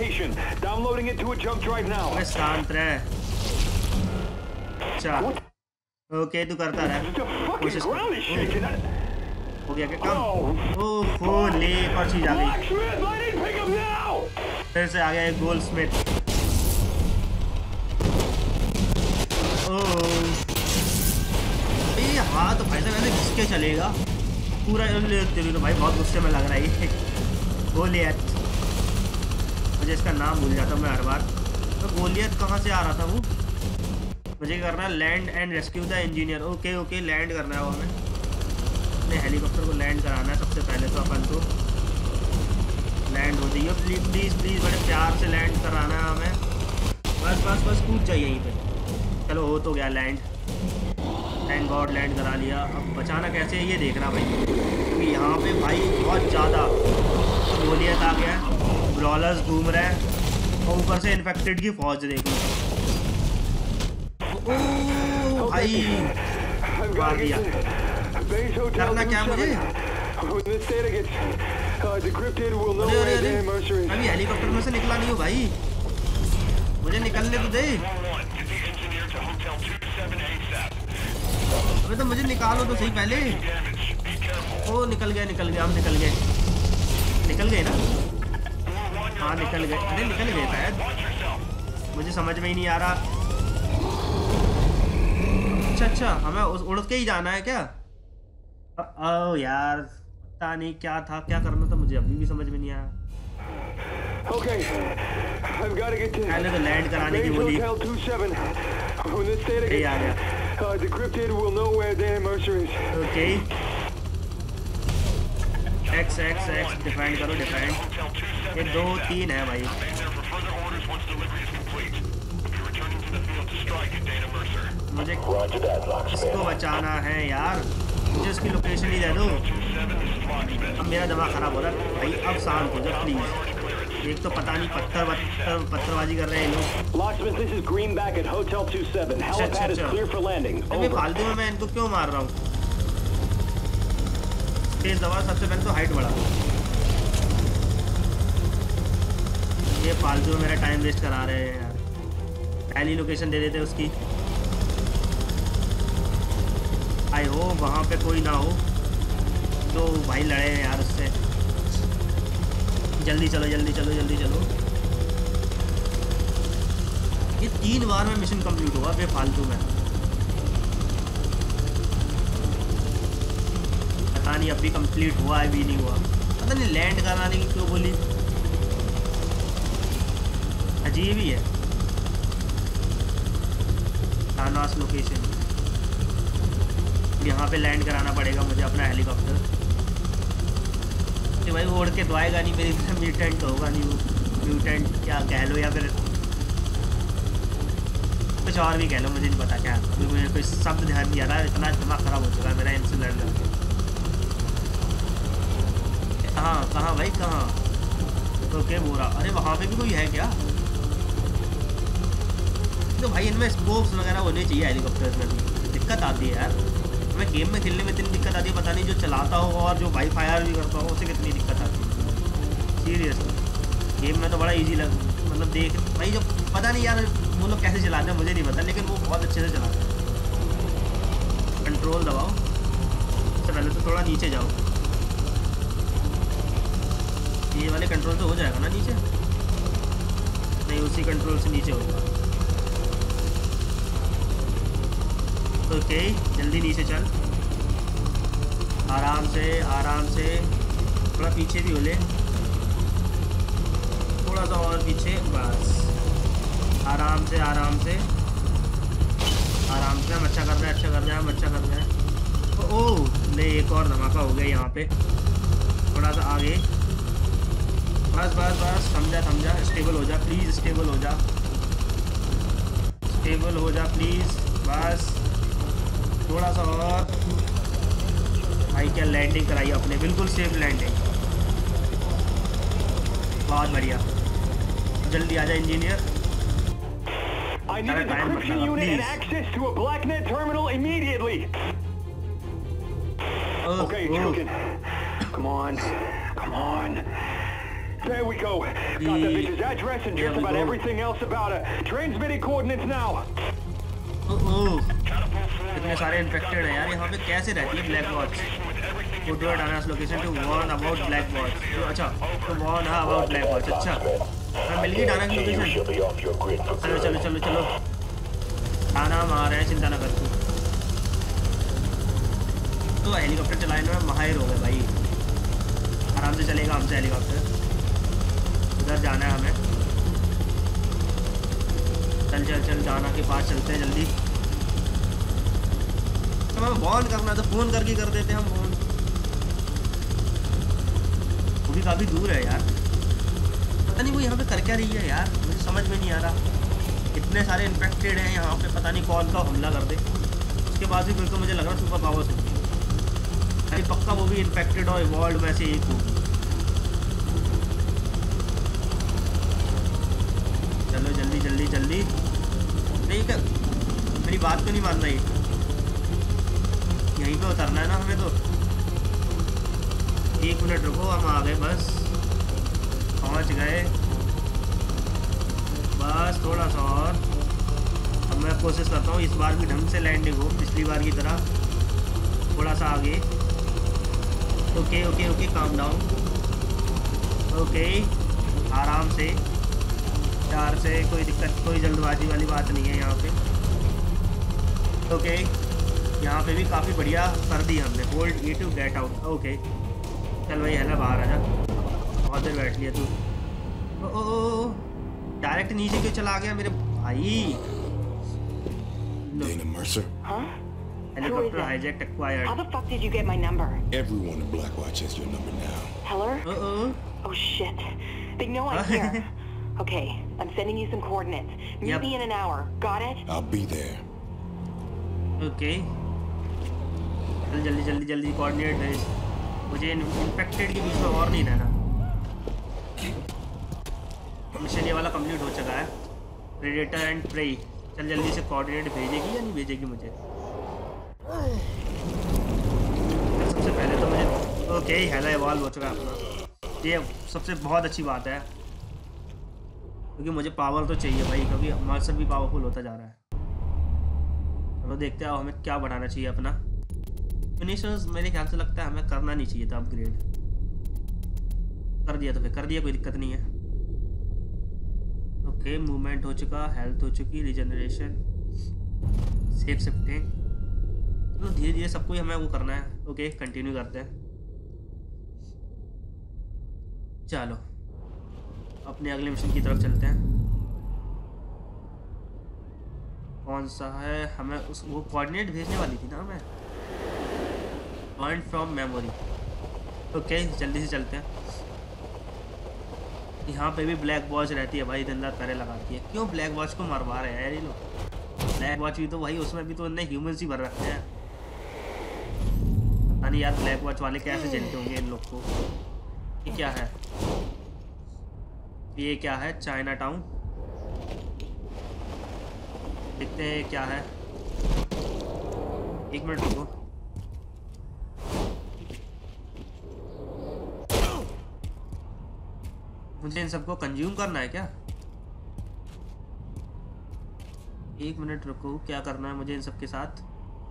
शांत रहे। अच्छा ओके, तू करता रहे, कोशिश कर। हो गया क्या काम? ओहो, ले एक और चीज आ गई। फिर से आ गया एक गोल्ड स्मिथ। हाँ तो भाई साहब ऐसे घिसके चलेगा पूरा। तेरी तो भाई बहुत गुस्से में लग रहा है ये गोलियत। मुझे इसका नाम भूल जाता हूँ मैं हर बार। तो गोलियत कहाँ से आ रहा था वो? मुझे करना है land and rescue the engineer. Okay land करना है वो हमें। अपने हेलीकॉप्टर को लैंड कराना है सबसे पहले। तो अपन को लैंड हो जाइए प्लीज़, बड़े प्यार से लैंड कराना है हमें। बस कूद जाइए यहीं पे। चलो हो तो गया लैंड, थैंक गॉड लैंड करा लिया। अब बचाना कैसे है ये देखना भाई, क्योंकि यहाँ पे भाई बहुत ज़्यादा गोलियत आ गया, ब्रॉलर्स घूम रहे हैं और ऊपर से इन्फेक्टेड की फौज देख लो। भाई मार दिया। करना क्या मुझे? अरे अभी हेलीकॉप्टर में से निकला नहीं हो भाई, मुझे निकलने तो दे। अबे तो मुझे निकालो तो सही पहले। ओ निकल गया, हम निकल गए ना? हाँ निकल गए। अरे निकल गए शायद, मुझे समझ में ही नहीं आ रहा। अच्छा हमें उड़ के ही जाना है क्या? ओ यार पता नहीं क्या था, क्या करना था, मुझे अभी भी समझ में नहीं आया। पहले तो लैंड कराने की बोली। ये आ गया। ओके एक्स डिफेंड करो। 1 2 3 है भाई। मुझे इसको बचाना है यार, मुझे उसकी लोकेशन ही दे दो। अब मेरा दिमाग खराब हो रहा है भाई, अब शांत हो जा प्लीज। एक तो पता नहीं पत्थरबाजी कर रहे हैं लोग। Locksmith, this is Greenback at Hotel 27. Helipad is clear for landing. अबे फालतू में मैं इनको क्यों मार रहा हूँ? स्पेस दबा, सबसे पहले तो हाइट बढ़ा। ये फालतू में मेरा टाइम वेस्ट करा रहे हैं यार, पहली लोकेशन दे देते उसकी। आई हो वहाँ पे कोई ना हो तो भाई लड़े हैं यार उससे। जल्दी चलो जल्दी चलो जल्दी चलो। ये 3 बार में मिशन कंप्लीट हुआ बेफालतू में। पता नहीं अभी कंप्लीट हुआ है भी नहीं हुआ, पता नहीं लैंड कराने की क्यों बोली, अजीब ही है। थानोस लोकेशन, यहाँ पे लैंड कराना पड़ेगा मुझे अपना हेलीकॉप्टर। कि भाई वो उड़ के तो आएगा नहीं, मेरी तरह म्यूटेंट तो होगा नहीं, वो म्यूटेंट क्या कह लो या फिर कुछ और भी कह लो, मुझे नहीं पता क्या। अभी मुझे कोई शब्द ध्यान नहीं आ रहा है, इतना दिमाग ख़राब हो चुका है मेरा इनसे लड़ लड़। कहाँ भाई कहाँ? ओके बोरा, अरे वहाँ पे भी कोई है क्या? तो भाई इनमें स्कोप्स वगैरह होने चाहिए हेलीकॉप्टर्स में भी, दिक्कत आती है यार। हमें गेम में खेलने में इतनी दिक्कत आती है, पता नहीं जो चलाता हो और जो बाई फायर भी करता हो उसे कितनी दिक्कत आती है सीरियसली। गेम में तो बड़ा इजी मतलब देख भाई, जो पता नहीं यार वो लोग कैसे चलाते हैं मुझे नहीं पता, लेकिन वो बहुत अच्छे से चलाते हैं। कंट्रोल दबाओ, सबसे पहले तो थोड़ा नीचे जाओ, ये वाले कंट्रोल से हो जाएगा ना नीचे? नहीं, उसी कंट्रोल से नीचे होगा। ओके जल्दी नीचे चल, आराम से आराम से, थोड़ा पीछे भी हो ले, थोड़ा सा और पीछे, बस आराम से आराम से आराम से। हम अच्छा कर रहे हैं, अच्छा कर रहे हैं, हम अच्छा कर रहे हैं। ओह नहीं, एक और धमाका हो गया यहाँ पे, थोड़ा सा आगे, बस बस बस, समझा समझा। स्टेबल हो जा प्लीज़, स्टेबल हो जा, स्टेबल हो जा प्लीज़, बस थोड़ा सा और। भाई क्या लैंडिंग कराई आपने, बिल्कुल सेफ लैंडिंग, बहुत बढ़िया। जल्दी आ जा engineer. I need a decryption unit and access to a BlackNet terminal immediately. Okay, Chukin. Come on. Come on. There we go. Got the bitch's address and just about everything else about her. Transmitting coordinates now. इतने सारे infected हैं यार यहाँ पे, कैसे रहती है black watch? Photo डायनास location to warn about black watch. तो अच्छा तो वार्न है अबाउट ब्लैक वॉच, अच्छा मैं मिल गई डायना की लोकेशन। चलो चलो चलो चलो, डायना हम आ रहे हैं, चिंता ना कर तू। तो हेलीकॉप्टर चलाने में माहिर हो गए भाई, आराम से चलेगा हमसे हेलीकॉप्टर। उधर जाना है हमें, चल चल चल डायना के पास चलते हैं जल्दी। हमें फोन करना तो फ़ोन करके कर देते हैं हम फोन, वो भी काफ़ी दूर है यार। पता नहीं वो यहाँ पे कर क्या रही है यार, मुझे समझ में नहीं आ रहा। इतने सारे इन्फेक्टेड हैं यहाँ पे, पता नहीं कौन सा हमला कर दे। उसके बाद भी फिर तो मुझे लग रहा सुपर पावर्स होती है, पक्का वो भी इन्फेक्टेड और इवॉल्व में से एक हो। चलो जल्दी जल्दी जल्दी। नहीं क्या मेरी बात तो नहीं मान रही, यहीं पे उतरना है ना हमें तो। 1 मिनट रुको, हम आ गए, बस पहुंच गए, बस थोड़ा सा और। अब मैं कोशिश करता हूँ इस बार भी ढंग से लैंडिंग हो, पिछली बार की तरह। थोड़ा सा आगे, okay okay okay, calm down, okay आराम से, प्यार से, कोई दिक्कत, कोई जल्दबाजी वाली बात नहीं है यहाँ पे। ओके यहाँ पे भी काफ़ी बढ़िया कर दी हमने, hold E to get out. Okay चल भाई है ना, बाहर आ जा, बहुत देर बैठ लिया तू। ओ डायरेक्ट नीचे क्यों चला गया मेरे भाई? Dana Mercer? Huh? Helicopter hijacked acquired. How the fuck did you get my number? Everyone at Blackwatch has your number now. Heller? Oh shit. They know I'm here. Okay, I'm sending you some coordinates. Meet me in an hour. Got it? I'll be there. Okay. जल्दी coordinate भेज। मुझे infected के बीच में और नहीं रहना। Mission ये वाला कंप्लीट हो चुका है। Predator and prey. चल जल्दी से कोऑर्डिनेट भेजेगी या नहीं भेजेगी मुझे? सबसे पहले तो मुझे ओके हेलो इवॉल्व हो चुका है अपना। ये सबसे बहुत अच्छी बात है क्योंकि मुझे पावर तो चाहिए भाई, क्योंकि मर्सर भी पावरफुल होता जा रहा है। चलो देखते हैं हमें क्या बढ़ाना चाहिए अपना। फिनिशर्स मेरे ख्याल से लगता है हमें करना नहीं चाहिए था अपग्रेड। कर दिया तो फिर कर दिया, कोई दिक्कत नहीं है। ओके मूवमेंट हो चुका, हेल्थ हो चुकी, रिजनरेशन, सेफ शिफ्टिंग। चलो धीरे धीरे सबको ही हमें वो करना है। ओके कंटिन्यू करते हैं। चलो अपने अगले मिशन की तरफ चलते हैं। कौन सा है? हमें उस वो कोऑर्डिनेट भेजने वाली थी ना हमें, पॉइंट फ्रॉम मेमोरी। ओके जल्दी से चलते हैं। यहाँ पे भी ब्लैक वॉच रहती है भाई, दिन रात पैरे लगाती है। क्यों ब्लैक वॉच को मरवा रहे हैं यार ये लोग? ब्लैक वॉच भी तो भाई उसमें भी तो इतने ह्यूमंस ही भर रखते हैं। पता नहीं यार ब्लैक वॉच वाले कैसे झेलते होंगे इन लोग को। ये क्या है? ये क्या है? Chinatown. देखते हैं क्या है। एक मिनट रुको। मुझे इन सबको कंज्यूम करना है क्या? एक मिनट रुको, क्या करना है मुझे इन सबके साथ?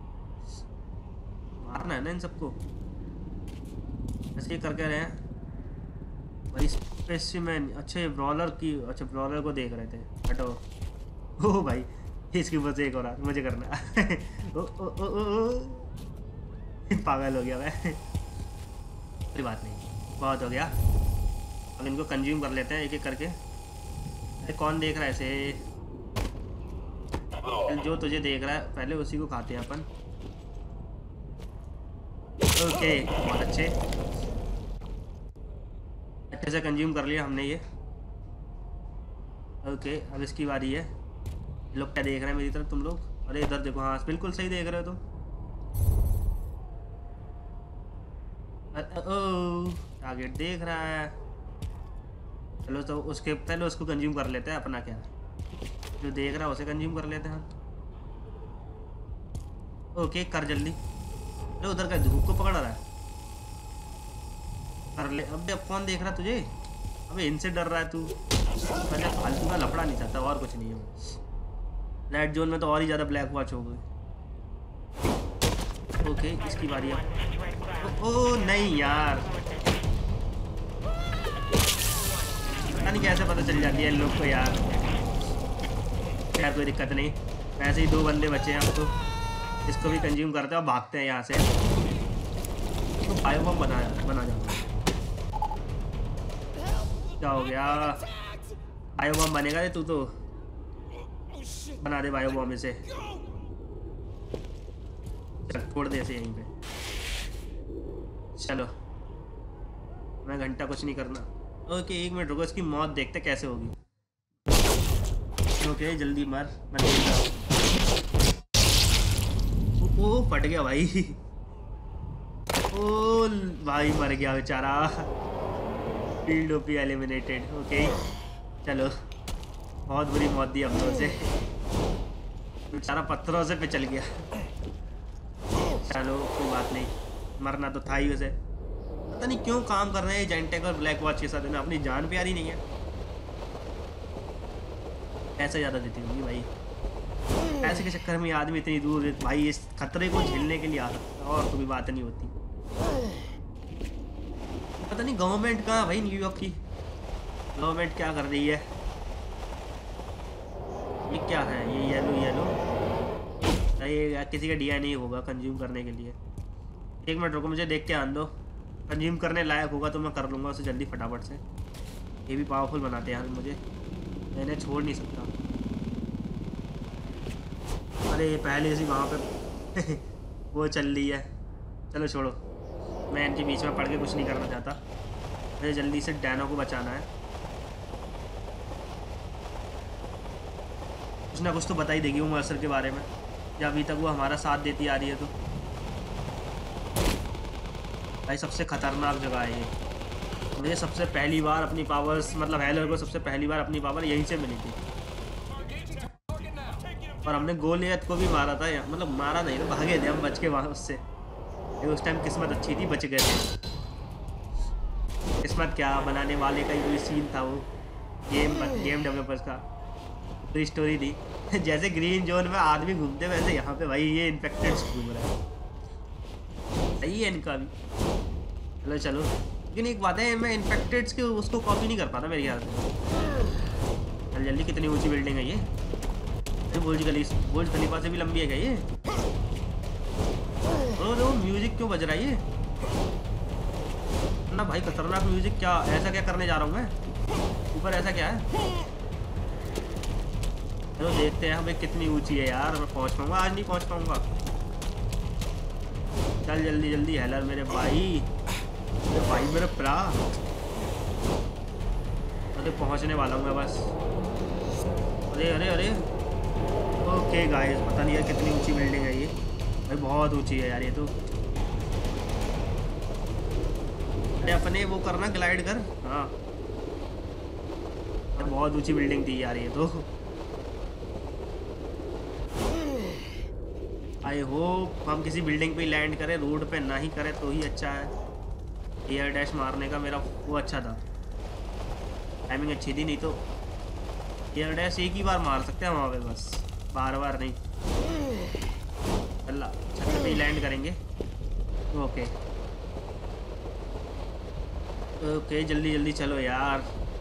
मारना है ना इन सबको। ऐसे ही करके रहे हैं भाई। स्पेसिमेन, अच्छे ब्रॉलर की, अच्छा ब्रॉलर को देख रहे थे। हटो। ओ भाई इसके ऊपर से एक और मुझे करना है। ओ ओ ओ ओ पागल हो गया मैं। कोई बात नहीं, बहुत हो गया। अब इनको कंज्यूम कर लेते हैं एक एक करके। अरे कौन देख रहा है ऐसे? जो तुझे देख रहा है पहले उसी को खाते हैं अपन। ओके बहुत अच्छे से कंज्यूम कर लिया हमने ये। ओके अब इसकी बारी है। लोग क्या देख रहे हैं मेरी तरफ तुम लोग? अरे इधर देखो। हाँ बिल्कुल सही देख रहे हो तुम। टारगेट देख रहा है। चलो तो उसके पहले उसको कंज्यूम कर लेते हैं अपना। क्या जो देख रहा है उसे कंज्यूम कर लेते हैं। ओके कर जल्दी। अरे उधर का धूप को पकड़ रहा है। कर ले। अब कौन देख रहा तुझे? अबे इनसे डर रहा है तू? पहले फालतू का लफड़ा नहीं चाहता और कुछ नहीं है। रेड जोन में तो और ही ज़्यादा ब्लैक वॉच हो गई। ओके इसकी बारी है। ओ नहीं यार, पता नहीं कैसे पता चल जाती है इन लोग को यार। खैर कोई दिक्कत नहीं। वैसे ही 2 बंदे बचे हैं अब तो। इसको भी कंज्यूम करते हैं और भागते हैं यहाँ से। तो बायोबम बना जाओ। क्या हो गया? बायोबम बनेगा तू तो बना दे बायोबम इसे। छोड़ दे इसे यहीं पे। चलो मैं घंटा कुछ नहीं करना। ओके 1 मिनट रुको, इसकी मौत देखते कैसे होगी। ओके जल्दी मर। ओ फट गया भाई। ओ भाई मर गया बेचारा। Field OP eliminated. ओके चलो बहुत बुरी मौत दी हम लोगों से। बेचारा पत्थरों से पिछल गया। चलो कोई बात नहीं, मरना तो था ही उसे। पता नहीं क्यों काम कर रहे हैं जेंटेक और ब्लैक वॉच के साथ। इन्हें अपनी जान प्यारी नहीं है। पैसे ज़्यादा देती होंगी भाई। पैसे के चक्कर में आदमी इतनी दूर भाई इस खतरे को झेलने के लिए आ सकता है, और कोई बात नहीं होती। पता नहीं गवर्नमेंट कहाँ भाई, न्यूयॉर्क की गवर्नमेंट क्या कर रही है? ये क्या है? ये येलो ये किसी का डीएनए होगा कंज्यूम करने के लिए। 1 मिनट रुको, मुझे देख के आन दो। कंज्यूम करने लायक होगा तो मैं कर लूँगा उसे जल्दी फटाफट से। ये भी पावरफुल बनाते हैं मुझे, मैं इन्हें छोड़ नहीं सकता। अरे पहले से वहाँ पे वो चल रही है। चलो छोड़ो, मैं इनके बीच में पड़ के कुछ नहीं करना चाहता। मुझे जल्दी से डैनो को बचाना है। कुछ ना कुछ तो बता ही देगी वो मर्सर के बारे में, जब अभी तक वो हमारा साथ देती आ रही है। तो भाई सबसे खतरनाक जगह है ये। मुझे सबसे पहली बार अपनी पावर्स, मतलब हेलर को सबसे पहली बार अपनी पावर यहीं से मिली थी। और हमने गोलियत को भी मारा था, मतलब मारा नहीं, तो भागे थे हम, बच के वहाँ उससे। उस टाइम किस्मत अच्छी थी, बच गए थे। किस्मत क्या, बनाने वाले का ही कोई सीन था वो, गेम डेवलपर्स का पूरी स्टोरी थी। जैसे ग्रीन जोन में आदमी घूमते वैसे यहाँ पे भाई ये इन्फेक्टेड्स घूम रहा है। सही है इनका भी। चलो चलो, लेकिन एक बात है, मैं इन्फेक्टेड्स के उसको कॉपी नहीं कर पाता मेरे ख्याल से। चल जल्दी, कितनी ऊंची बिल्डिंग है ये? बुर्ज खलीफा से भी लंबी है क्या ये? वो म्यूजिक क्यों बज रहा है ये ना भाई? खतरनाक म्यूजिक। क्या ऐसा क्या करने जा रहा हूँ मैं ऊपर? ऐसा क्या है? चलो देखते हैं हमें कितनी ऊंची है यार। मैं पहुँच पाऊँगा? आज नहीं पहुँच पाऊँगा। चल जल्दी जल्दी हेलर मेरे भाई, मेरे प्रा। अरे पहुँचने वाला हूँ मैं बस। अरे अरे अरे, ओके गाइस, पता नहीं है कितनी ऊंची बिल्डिंग है ये भाई, बहुत ऊंची है यार ये तो। अरे अपने वो करना, ग्लाइड कर। हाँ बहुत ऊंची बिल्डिंग थी यार ये तो। आई होप हम किसी बिल्डिंग पे लैंड करें, रोड पे ना ही करें तो ही अच्छा है। एयर डैश मारने का मेरा वो अच्छा था, टाइमिंग अच्छी थी, नहीं तो एयर डैश एक ही बार मार सकते हैं वहाँ पे, बस बार बार नहीं। अल्लाह, छत पे ही लैंड करेंगे। ओके ओके, जल्दी जल्दी चलो यार।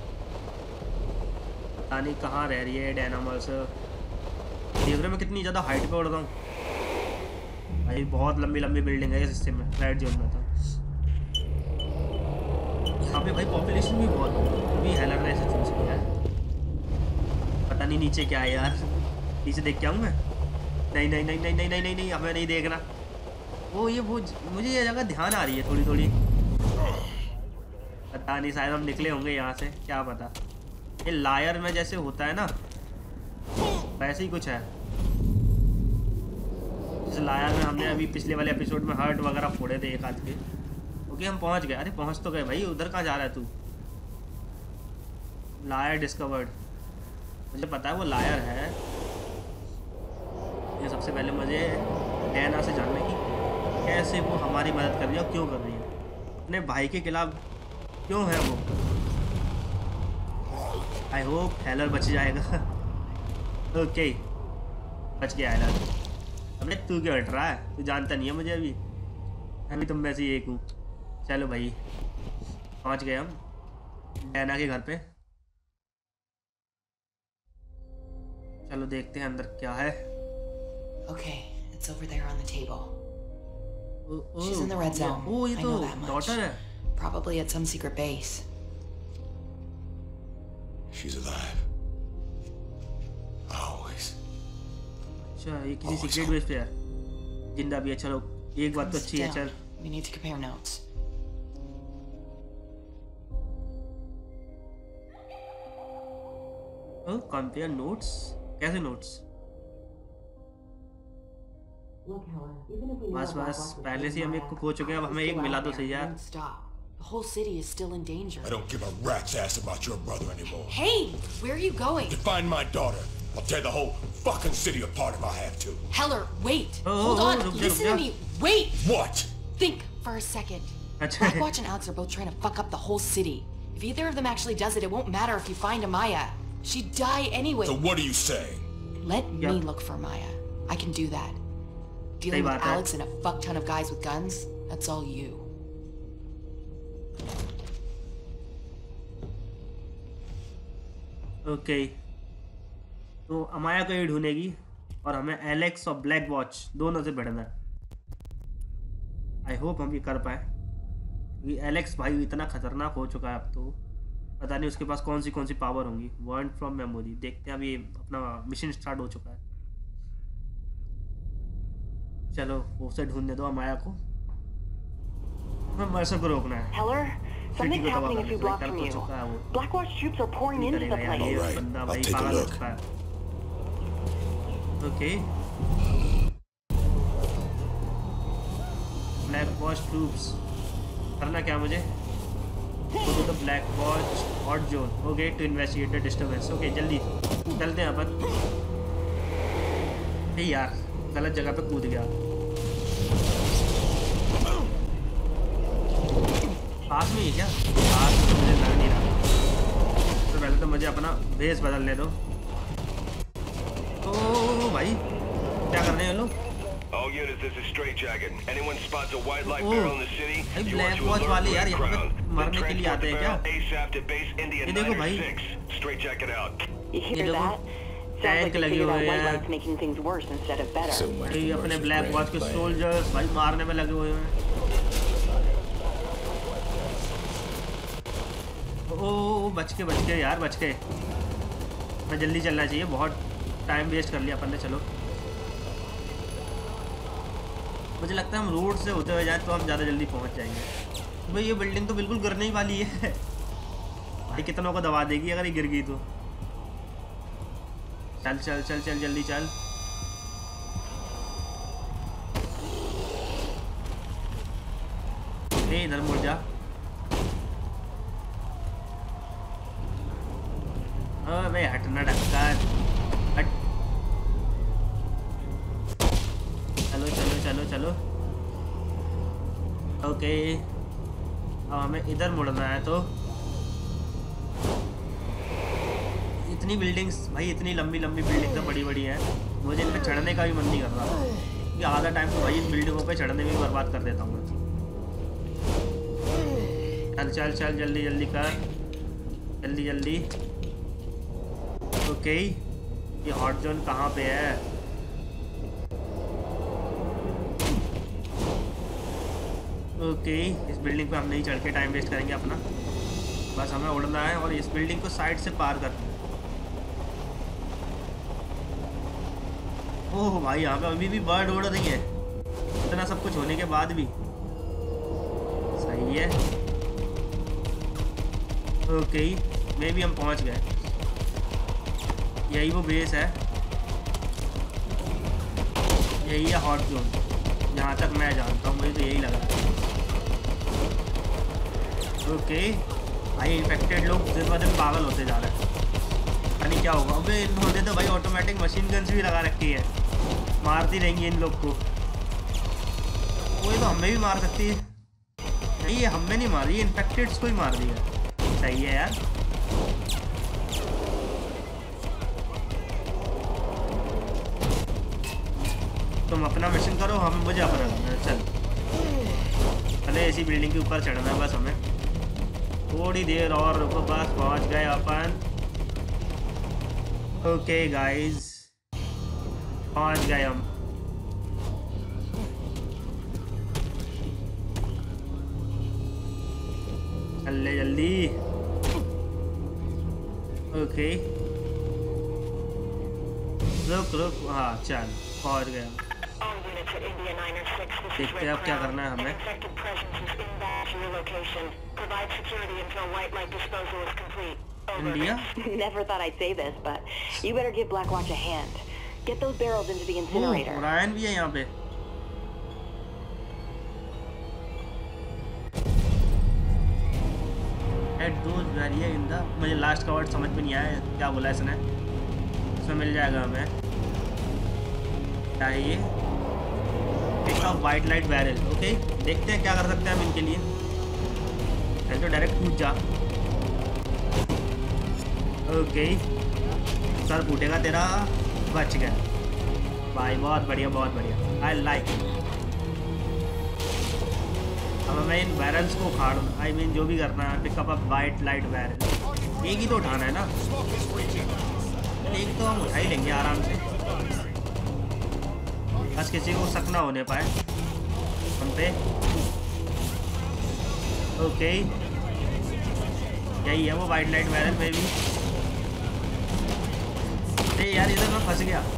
पता नहीं कहाँ रह रही है डायनामल्स। देख रहे मैं कितनी ज़्यादा हाइट पे उड़ रहा हूँ भाई। बहुत लंबी लंबी बिल्डिंग है इस हिस्से में, रेड जोन में था। यहाँ पे भाई पॉपुलेशन भी बहुत है, भी हेलर ने ऐसे चूज किया है। पता नहीं नीचे क्या है यार, नीचे देख के आऊँ मैं? नहीं नहीं नहीं नहीं नहीं नहीं नहीं नहीं, हमें नहीं देखना। वो मुझे ये जगह ध्यान आ रही है थोड़ी थोड़ी, पता नहीं, शायद हम निकले होंगे यहाँ से, क्या पता। ये लायर में जैसे होता है ना, वैसे ही कुछ है। इस लायर में हमने अभी पिछले वाले एपिसोड में हर्ट वगैरह फोड़े थे एक आध के। ओके हम पहुँच गए। अरे पहुँच तो गए भाई, उधर कहाँ जा रहा है तू? लायर डिस्कवर्ड, मुझे पता है वो लायर है। ये सबसे पहले मुझे डैना से जानना कि कैसे वो हमारी मदद कर रही है और क्यों कर रही है, अपने भाई के खिलाफ क्यों है वो। आई होप हेलर बच जाएगा। ओके बच गया हेलर। अबे तू क्यों हट रहा है? तू जानता नहीं है मुझे, अभी तुम वैसे ही एक हूँ। चलो भाई पहुँच गए हम डैना के घर पे। चलो देखते हैं अंदर क्या है। Okay, it's over there on the table. She's in the red zone. Oh, ये I तो know that much. डॉटर है। Probably at some secret base. She's alive. Always. अच्छा ये किसी सीक्रेट बेस पे है, जिंदा भी है। चलो एक बात तो अच्छी है। चल We need to compare notes. Compare notes? कैसे नोट्स? बस बस पहले से हम एक को खो चुके हैं, अब हमें एक मिला तो सही यार। The whole city is still in danger. I don't give a rat's ass about your brother anymore. Hey, where are you going? To find my daughter. I'll tear the whole fucking city apart if I have to. Heller, wait. Oh, Hold on. रुक जा, Listen to रुक me. Wait. What? Think for a second. अच्छा Blackwatch and Alex are both trying to fuck up the whole city. If either of them actually does it, it won't matter if you find Amaya. She'd die anyway. So what are you saying? Let me look for Amaya. I can do that. Dealing with Alex and a fuck ton of guys with guns, that's all you. Okay तो Amaya को ही ढूंढेगी और हमें Alex और black watch दोनों से भिड़ना है। I hope हम ये कर पाए, क्योंकि एलेक्स भाई इतना खतरनाक हो चुका है अब तो, पता नहीं उसके पास कौन सी पावर होंगी। वांट फ्रॉम मेमोरी, देखते हैं अभी अपना मिशन स्टार्ट हो चुका है। चलो उसे ढूंढने दो अमाया को, हमें मर्सर को रोकना है। Heller, something's happening a few blocks from you. Blackwatch troops are pouring into the place. All right, I'll take a look. Okay black watch troops करना क्या मुझे? Go to the black watch hot zone okay to investigate the disturbance. Okay जल्दी चलते हैं अपन। यार गलत जगह पे कूद गया। पास में ही क्या? पास में मुझे लग नहीं रहा। तो पहले तो मुझे अपना बेस बदलने दो। ओ भाई क्या कर रहे हैं लोग? All units, this is Straightjacket. Anyone spots a white light barrel in the city, you want black to watch alert वाले यार Red यहाँ Crown. पे मरने के लिए आते हैं क्या? ASAP to base Indian ये देखो भाई 906. Straightjacket out. You ये hear देखो that? Sounds tank like they लगे figured हुए out white हैं। light's making things worse instead of better. So much ये for अपने Mercer's ब्लैक वॉच के grand plan. सोल्जर्स भाई मारने में लगे हुए हैं। ओ बच के यार बच के। मैं जल्दी चलना चाहिए, बहुत टाइम वेस्ट कर लिया अपन ने। चलो मुझे लगता है हम रोड से होते हुए जाएं तो हम ज़्यादा जल्दी पहुंच जाएंगे। भाई ये बिल्डिंग तो बिल्कुल गिरने ही वाली है। भाई कितनों को दबा देगी अगर ये गिर गई तो। चल चल चल चल जल्दी चल। इधर मुड़ जा। भाई हटना डक्कर हट। चलो चलो चलो चलो ओके अब हमें इधर मुड़ना है। तो इतनी बिल्डिंग्स भाई, इतनी लंबी लंबी बिल्डिंग्स तो बड़ी बड़ी हैं, मुझे इन पर चढ़ने का भी मन नहीं कर रहा कि आधा टाइम तो भाई इन बिल्डिंगों पे चढ़ने में भी बर्बाद कर देता हूँ मैं। चल चल चल जल्दी जल्दी कर, जल्दी जल्दी। ओके ये हॉट जोन कहाँ पे है? ओके इस बिल्डिंग पे हम नहीं चढ़ के टाइम वेस्ट करेंगे अपना, बस हमें उड़ना है और इस बिल्डिंग को साइड से पार करना है। ओह भाई यहाँ पे अभी भी बर्ड उड़ रही है, इतना सब कुछ होने के बाद भी। सही है ओके मे भी हम पहुँच गए। यही वो बेस है, यही है हॉट जोन जहाँ तक मैं जानता हूँ, मुझे तो यही लगा। ओके भाई इन्फेक्टेड लोग दिन ब दिन पागल होते जा रहे हैं, यानी क्या होगा। अबे इन्होंने तो भाई ऑटोमेटिक मशीन गन्स भी लगा रखी है, मारती रहेंगी इन लोग को। कोई तो हमें भी मार सकती है। नहीं ये हमें नहीं मार रही, ये इन्फेक्टेड्स को ही मार रही है। सही है यार। तुम अपना मिशन करो, हम मुझे अपना करना है। चल अरे ऐसी बिल्डिंग के ऊपर चढ़ना है बस हमें, थोड़ी देर और रुको, बस पहुंच गए अपन। ओके गाइस पहुंच गए हम। चल ले जल्दी। ओके रुक रुक, हाँ चल पहुंच गए हम। देखते हैं अब क्या करना है हमें। India? Never thought I'd say this, but you better give Blackwatch a hand. Get those barrels into the incinerator. Ryan भी है यहाँ पे। Add those barrier in the, मुझे लास्ट का वर्ड समझ में नहीं आया क्या बोला इसने। इसमें मिल जाएगा हमें क्या है ये, pick up white light barrel. Okay देखते हैं क्या कर सकते हैं हम इनके लिए। पहले तो डायरेक्ट कूद जा। ओके सर फूटेगा तेरा, बच गया भाई, बहुत बढ़िया बहुत बढ़िया, आई लाइक। अब हमें इन बैरल्स को उखाड़ना, आई मीन जो भी करना है, pick up up white light barrel. एक ही तो उठाना है ना, एक तो हम उठा ही लेंगे आराम से, बस किसी को शक ना होने पाए हम पे। ओके यही है वो वाइट लाइट बैरल में भी। अरे यार इधर मैं फंस गया।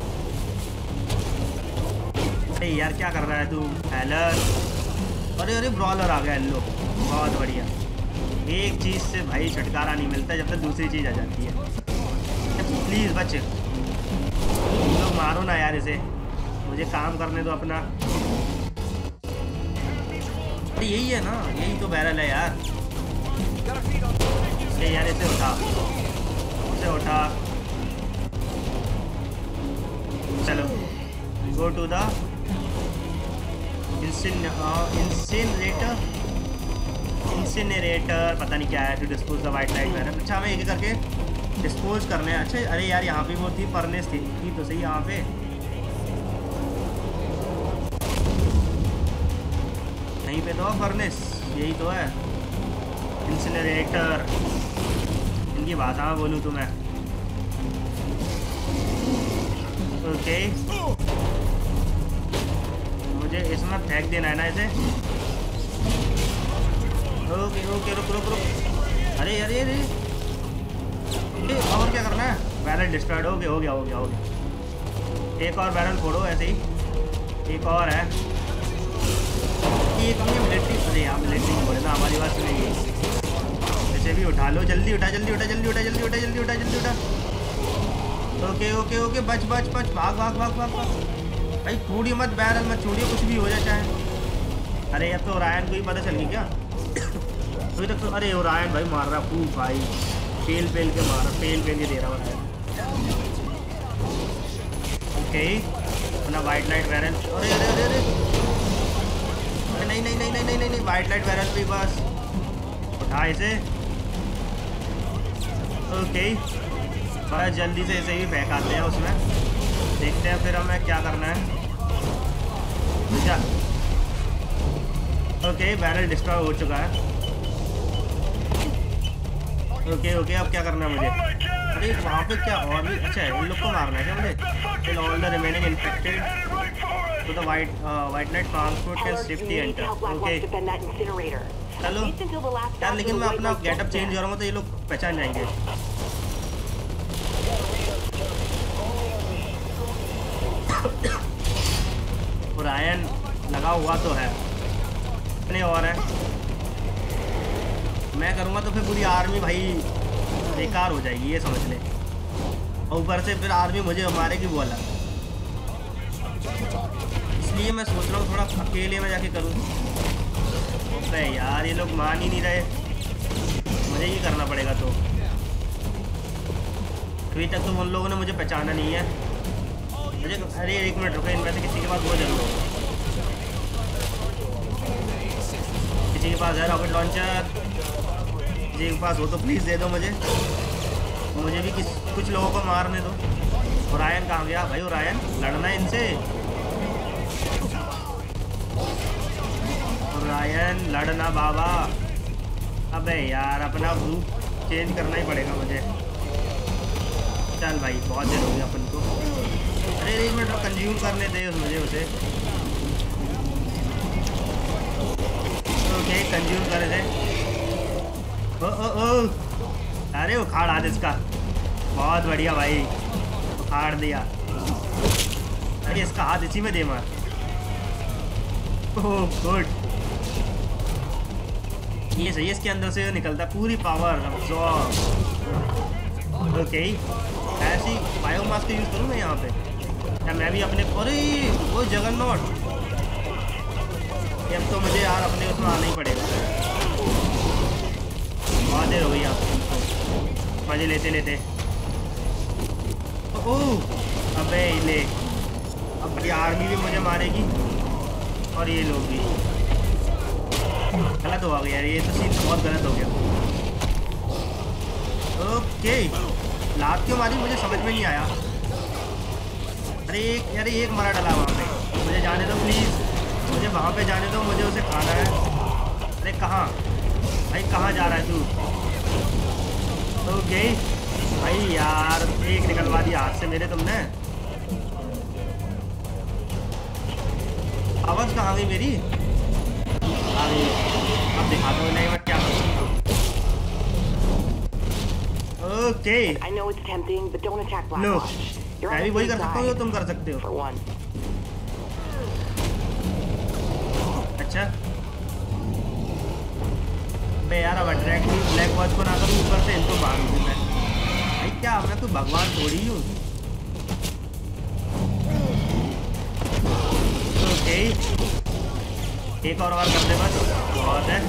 अरे यार क्या कर रहा है तू हैलर? अरे अरे ब्रॉलर आ गया लो, बहुत बढ़िया। एक चीज़ से भाई छुटकारा नहीं मिलता जब तक दूसरी चीज़ आ जाती है। प्लीज़ बच, लोग मारो ना यार इसे, मुझे काम करने दो अपना। अरे यही है ना, यही तो बैरल है यार। ये यार इसे उठा, उसे उठा। चलो गो टू द इंसिनरेटर, पता नहीं क्या है, to dispose the white light barrel. अच्छा हमें एक करके डिस्पोज करने हैं। अच्छा अरे यार यहाँ पे वो थी फर्नेस थी तो सही यहाँ पे। यहीं पे तो फर्नेस, यही तो है इंसिनरेटर। इनकी भाषा में बोलूँ तो मैं। ओके मुझे इसमें फेंक देना है ना इसे। ओके ओके रुक रुक रुक। अरे अरे अरे और क्या करना है? Barrel destroyed. हो गया हो गया हो गया हो गया। एक और बैरल फोड़ो ऐसे ही, एक और है। ये कम मिलिट्री, अरे यार मिलिट्री बोले ना, हमारी बात सुनेगी। इसे भी उठा लो, जल्दी उठा जल्दी उठा जल्दी उठा जल्दी उठा जल्दी उठा जल्दी उठा। ओके ओके ओके बच बच बच, भाग भाग भाग भाग भाग। भाई छोड़िए मत बैरल, मत छोड़िए, कुछ भी हो जाए चाहे। अरे अब तो ओरायन को ही पता चल गई क्या अभी तक तो? अरे ओरायन भाई मार रहा खूब भाई, पेल पेल के मार रहा, पेल पेल के दे रहा ओरायन। ओके अपना वाइट लाइट बैरल। अरे अरे अरे अरे नहीं नहीं नहीं नहीं नहीं नहीं, वाइट लाइट बैरल भी बस उठा इसे। ओके बस जल्दी से इसे ही फेंकाते हैं उसमें, देखते हैं फिर हमें क्या करना है। अच्छा ओके बैरल डिस्ट्रॉय हो चुका है। ओके ओके अब क्या करना है मुझे? अरे वहाँ पे क्या और भी? अच्छा इन लोग को मारना है क्या मुझे? Till all the remaining infected to the white light transport can safety enter. Okay चलो यार, लेकिन मैं अपना गेटअप चेंज करूँगा तो ये लोग पहचान जाएंगे। ओरायन लगा हुआ तो है, नहीं और है। मैं करूँगा तो फिर पूरी आर्मी भाई बेकार हो जाएगी, ये समझ ले। और ऊपर से फिर आर्मी मुझे मारेगी वो अलग। इसलिए मैं सोच रहा हूँ थोड़ा अकेले में जाके करूँ। अरे यार ये लोग मान ही नहीं रहे, मुझे ही करना पड़ेगा। तो अभी तक तो उन लोगों ने मुझे पहचाना नहीं है मुझे। अरे एक मिनट रुको, इनमें से किसी के पास वो जरूर हो, किसी के पास है रॉकेट लॉन्चर, किसी के पास हो तो प्लीज़ दे दो मुझे भी कुछ लोगों को मारने दो। ओरायन कहाँ गया भाई? ओरायन लड़ना है इनसे, ओरायन लड़ना बाबा। अबे यार अपना रूप चेंज करना ही पड़ेगा मुझे। चल भाई बहुत देर हो गई अपन को। अरे एक मिनट कंज्यूम करने दे मुझे उसे। ओके कंज्यूम कर दे। ओ ओ ओ अरे उखाड़ हाथ इसका, बहुत बढ़िया भाई उखाड़ दिया। अरे इसका हाथ इसी में दे मार। ओह गुड, ये सही है। इसके अंदर से निकलता पूरी पावर अब्सॉर्ब। ओके ऐसी बायोमास का यूज़ करूँ मैं यहाँ पे, या मैं भी अपने। अरे वो जगन्नाथ, अब तो मुझे यार अपने उसमें आना ही पड़ेगा। बहुत देर हो गई आप मजे लेते लेते। ओह अबे ले, अब ये आर्मी भी मुझे मारेगी और ये लोग भी। गलत हो गया यार, ये तो सीन तो बहुत गलत हो गया। ओके लात क्यों मारी मुझे समझ में नहीं आया। अरे एक मरा डला वहाँ पे, मुझे जाने दो प्लीज़, मुझे वहाँ पे जाने दो, मुझे उसे खाना है। अरे कहाँ भाई, कहाँ जा रहा है तू? ओके भाई यार एक निकलवा दिया हाथ से मेरे तुमने। आवाज़ कहाँ गई मेरी? अरे अब दिखा दो नहीं मैं क्या करूँ। ओके लो मैं भी वही कर सकता हूँ जो तुम कर सकते हो। अच्छा मैं यार अब अट्रैक्ट हुई ब्लैक वॉच को ना करूँ, ऊपर से इनको मारूँ मैं। भाई क्या मैं कोई भगवान थोड़ी हूँ। ओके, एक और कर दे बस, बहुत है।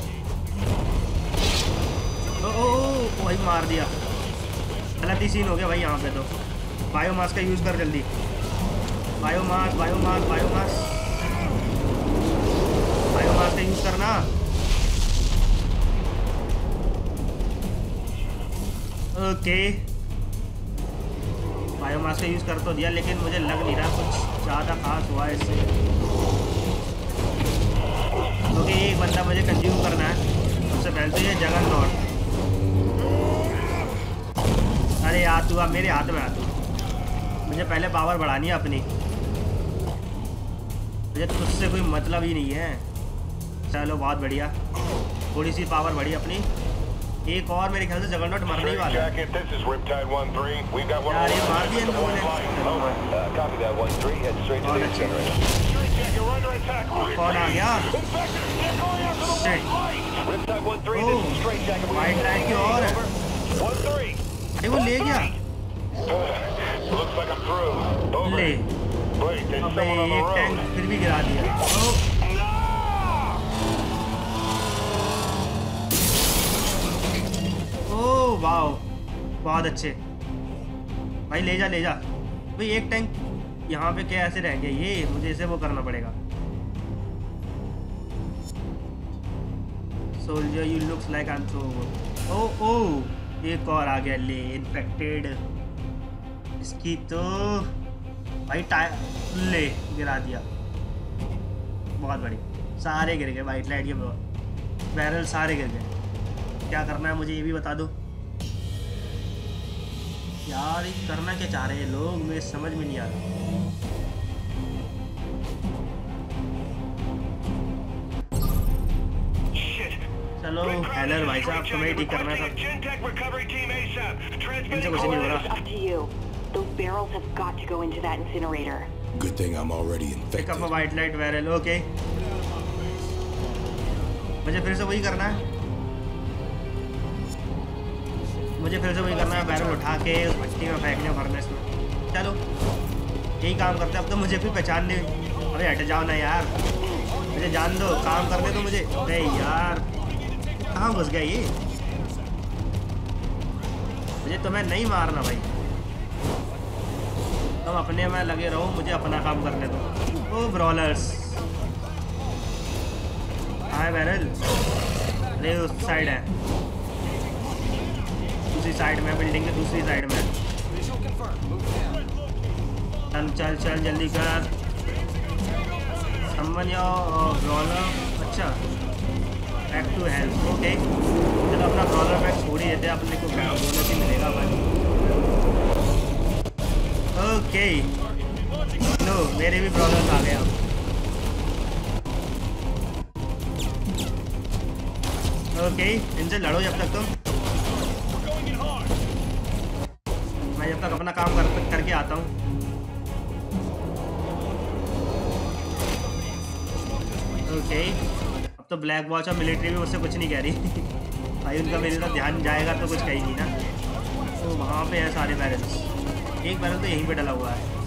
ओ भाई मार दिया, गलत ही सीन हो गया भाई यहाँ पे। तो बायोमास का यूज़ कर जल्दी, बायोमास बायोमास बायोमास बायोमास का यूज़ करना। ओके, बायोमास का यूज़ कर तो दिया, लेकिन मुझे लग नहीं रहा कुछ ज़्यादा खास हुआ इससे, क्योंकि एक बंदा मुझे कंज्यूम करना है। सबसे पहले तो ये जगन्नॉट। अरे यार तू अब मेरे हाथ में आ, तू मुझे पहले पावर बढ़ानी है अपनी, मुझे तुझसे कोई मतलब ही नहीं है। चलो बहुत बढ़िया, थोड़ी सी पावर बढ़ी अपनी। एक और मेरे ख्याल से जगन्नॉट मरने ही वाला है यार, ये मार दिया इन लोगों ने। कौन आ गया? वाइट लाइट की और है, अरे वो ले गया, ले। अबे एक टैंक फिर भी गिरा दिया। ओह वाओ, बहुत अच्छे भाई, ले जा ले जा भाई। एक टैंक यहाँ पे क्या ऐसे रह गया, ये मुझे इसे वो करना पड़ेगा। Soldier you looks like I am so. ओह एक और आ गया, ले इन्फेक्टेड। इसकी तो भाई टायर ले गिरा दिया, बहुत बढ़िया, सारे गिर गए। वाइट लाइट के बैरल सारे गिर गए। क्या करना है मुझे ये भी बता दो यार, ये करना क्या चाह रहे हैं लोग, मुझे समझ में नहीं आ रहा। चलो हेलर भाई साहब, तुम्हें ठीक करना है सब, इनसे कुछ नहीं हो रहा। Those barrels have got to go into that incinerator. Good thing I'm already infected. Pick up a white light barrel, okay. मुझे फिर से वही करना है, मुझे फिर से वही करना है, बैरल उठा के उस भट्टी में फेंकने, भरने में। चलो यही काम करते हैं अब तो। मुझे भी पहचान नहीं, अरे हट जाओ ना यार, मुझे जान दो, काम करने दो मुझे। अरे यार कहाँ घुस गया ये, मुझे तुम्हें नहीं मारना भाई, तुम अपने में लगे रहो, मुझे अपना काम करने दो। ओ ब्रॉलर्स, हाँ बैरल, अरे उस साइड है, दूसरी साइड में, बिल्डिंग के दूसरी साइड में। चल चल चल जल्दी कर, समवन या ब्रॉलर। अच्छा बैक टू हेल्थ, ओके। चलो अपना ब्रॉलर बैक छोड़ ही देते, अपने को बोनस ही मिलेगा भाई। ओके लो, मेरे भी ब्रॉलर्स आ गए अब। ओके इनसे लड़ो जब तक तुम, मैं जब तक अपना काम करके आता हूँ। ओके अब तो ब्लैक वॉच और मिलिट्री भी मुझसे कुछ नहीं कह रही भाई, उनका मेरे तरफ ध्यान जाएगा तो कुछ कही नहीं ना। तो वहाँ पे है सारे बैरल्स, एक बैरल तो यहीं पे डला हुआ है।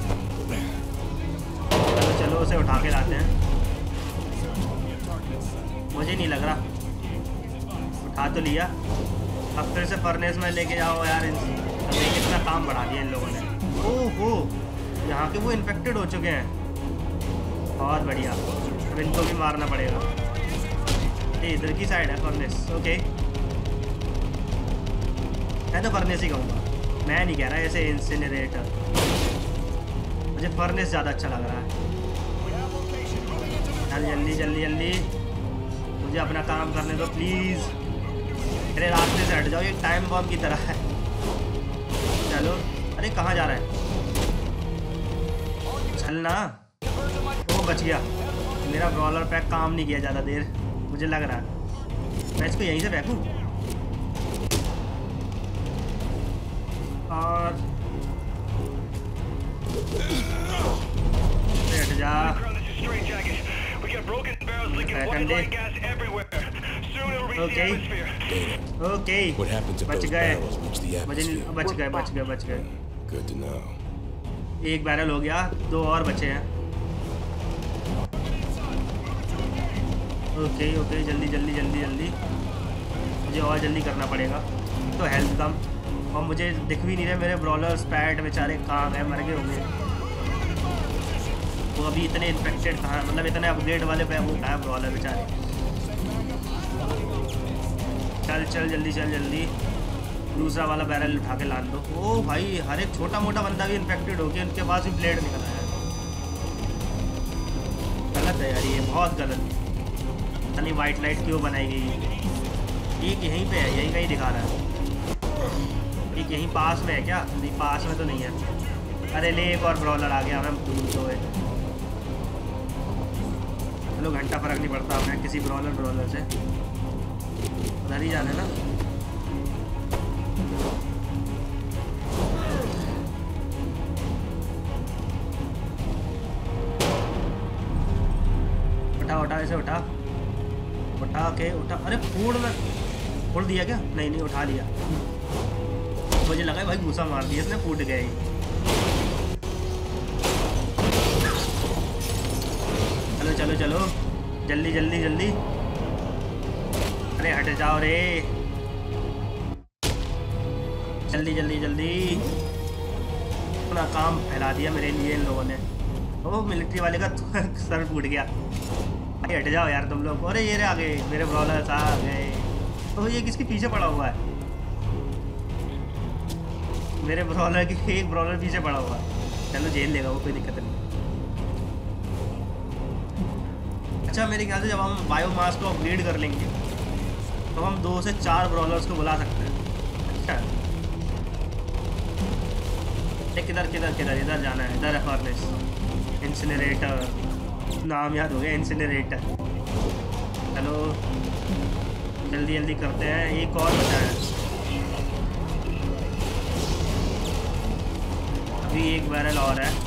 चलो चलो उसे उठा के लाते हैं, मुझे नहीं लग रहा, उठा तो लिया। अब फिर से फर्नेस में लेके जाओ यार, कितना काम बढ़ा दिया इन लोगों ने। ओहो यहाँ के वो इन्फेक्टेड हो चुके हैं, बहुत बढ़िया, अब इनको भी मारना पड़ेगा। ये इधर की साइड है फर्नेस, ओके। मैं तो फर्नेस ही कहूँगा, मैं नहीं कह रहा ऐसे इंसिनरेटर, मुझे फर्नेस ज़्यादा अच्छा लग रहा है। चल जल्दी जल्दी जल्दी, मुझे अपना काम करने दो प्लीज़, मेरे रास्ते से हट जाओ, ये टाइम बॉम्ब की तरह है। चलो अरे कहाँ जा रहा है, चलना। वो बच गया, मेरा ब्रॉलर पैक काम नहीं किया ज़्यादा देर, मुझे लग रहा है। मैं इसको यहीं से फेंकूँ और हट जा, ओके ओके बच गए, बच गए। Good to know. एक बैरल हो गया, 2 और बचे हैं। ओके ओके, जल्दी जल्दी जल्दी जल्दी, मुझे और जल्दी करना पड़ेगा। तो हेल्थ कम, और मुझे दिख भी नहीं रहे मेरे ब्रॉलर्स पैट बेचारे कहाँ गए, मर गए होंगे वो अभी। इतने इन्फेक्टेड कहाँ, मतलब इतने अपग्रेड वाले पे वो कहाँ ब्रॉलर बेचारे। चल चल जल्दी चल जल्दी, दूसरा वाला बैरल उठा के लान दो। ओ भाई, हर एक छोटा मोटा बंदा भी इन्फेक्टेड हो गया, उनके पास भी ब्लेड निकला है। गलत है यार ये, बहुत गलत। पता नहीं वाइट लाइट क्यों बनाई गई है। एक यहीं पे है, यहीं कहीं दिखा रहा है। एक यहीं पास में है क्या? नहीं पास में तो नहीं है। अरे ले, एक और ब्रॉलर आ गया, हमें दूर तो है। चलो घंटा फर्क नहीं पड़ता हमें किसी ब्रॉलर से, उधर ही जाना है ना। उठा उठा, ऐसे उठा उठा के उठा। अरे फोड़ दिया क्या? नहीं नहीं, उठा लिया। मुझे लगा भाई घूसा मार दिया इसने, फूट गए। चलो चलो चलो, जल्दी जल्दी जल्दी। अरे हट जाओ रे, जल्दी जल्दी जल्दी। अपना काम फैला दिया मेरे लिए इन लोगों ने। ओ मिलिट्री वाले का सर फूट गया। अरे हट जाओ यार तुम लोग। अरे ये रे आ गए मेरे ब्रॉलर्स आ गए। तो ये किसके पीछे पड़ा हुआ है? मेरे ब्रॉलर की एक ब्रॉलर पीछे पड़ा हुआ है। चलो जेल लेगा वो, कोई दिक्कत नहीं। अच्छा मेरे ख्याल से जब हम बायोमास को अपग्रेड कर लेंगे तो हम 2 से 4 ब्रॉलर्स को बुला सकते हैं। अच्छा किधर किधर किधर, इधर जाना है। इधर है फर्नेस, इंसिनरेटर, नाम याद हो गया, इंसिनरेटर। चलो जल्दी जल्दी करते हैं। एक और बचा है, अभी एक बैरल और है।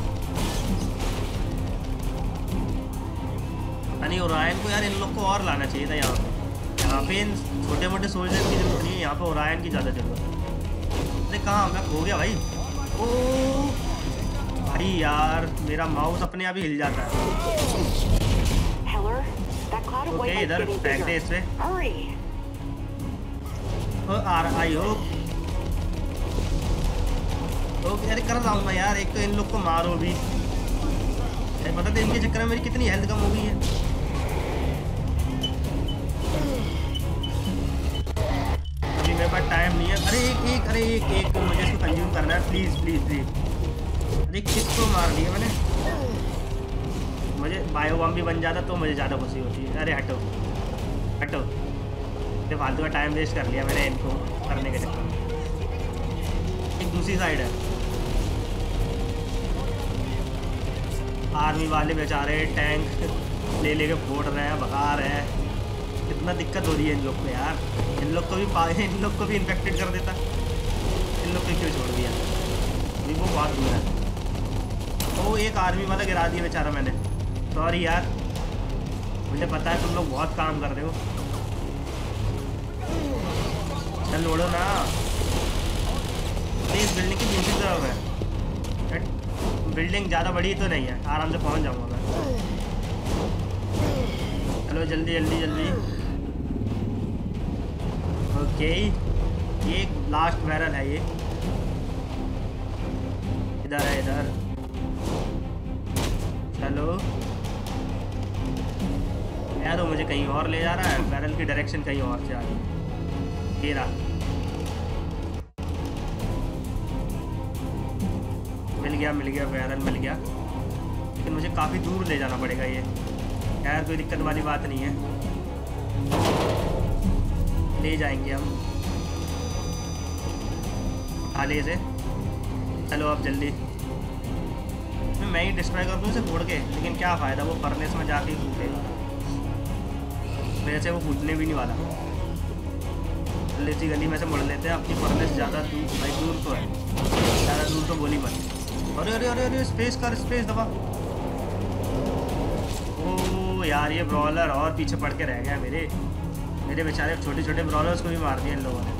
यानी ओरायन को यार इन लोग को और लाना चाहिए था यहाँ पे इन छोटे मोटे सोल्जर की जरूरत नहीं है, यहाँ पे ओरायन की ज़्यादा जरूरत है। अरे कहाँ मैं खो गया भाई। ओ भाई यार, मेरा माउस अपने आप ही हिल जाता है। ओके इधर फेंक दे इस पे। I hope. ओके अरे कर रहा हूँ मैं यार। एक तो इन लोग को मारो भी, अरे पता था इनके चक्कर में मेरी कितनी हेल्थ कम हो गई है। अभी मेरे पास टाइम नहीं है। अरे एक मुझे इसको कंज्यूम करना है, प्लीज़ प्लीज़ प्लीज़। अरे किसको मार दिया मैंने? मुझे बायो बम भी बन जाता तो मुझे ज़्यादा खुशी होती है। अरे हटो हटो, ये फालतू का टाइम वेस्ट कर लिया मैंने इनको करने के चक्कर में। एक दूसरी साइड है, आर्मी वाले बेचारे टैंक ले लेके फोड़ रहे हैं, भगा रहे हैं। कितना दिक्कत हो रही है इन लोग को यार। इन लोग को भी इन्फेक्टेड कर देता। इन लोग को क्यों छोड़ दिया? अभी वो बहुत दूर है। वो एक आर्मी वाला गिरा दिया बेचारा मैंने। सॉरी यार, मुझे पता है तुम लोग बहुत काम कर रहे हो। चल लोड़ो ना। इस बिल्डिंग की दूसरी तरफ है। बिल्डिंग ज़्यादा बड़ी तो नहीं है, आराम से पहुंच जाऊंगा मैं। चलो जल्दी जल्दी जल्दी। ओके ये लास्ट बैरल है, ये इधर है इधर। चलो यार वो मुझे कहीं और ले जा रहा है, बैरल की डायरेक्शन कहीं और से आ रही है। ये रहा, मिल गया बैरल मिल गया, लेकिन मुझे काफ़ी दूर ले जाना पड़ेगा ये। यार कोई दिक्कत वाली बात नहीं है, ले जाएंगे हम आले से। चलो अब जल्दी, मैं ही डिस्ट्रॉय कर दूँ उसे फोड़ के, लेकिन क्या फ़ायदा, वो फर्नेस में जाके फूटेगा। मेरे से वो फूटने भी नहीं वाला। जल्दी गली में से मुड़ लेते हैं। अपनी फर्नेस ज़्यादा दूर, भाई दूर तो है, ज़्यादा दूर तो बोली मत। अरे अरे अरे अरे स्पेस कर, स्पेस दबा। ओ यार ये ब्रॉलर और पीछे पड़ के रह गया मेरे बेचारे छोटे छोटे ब्रॉलर्स को भी मार दिया इन लोगों ने।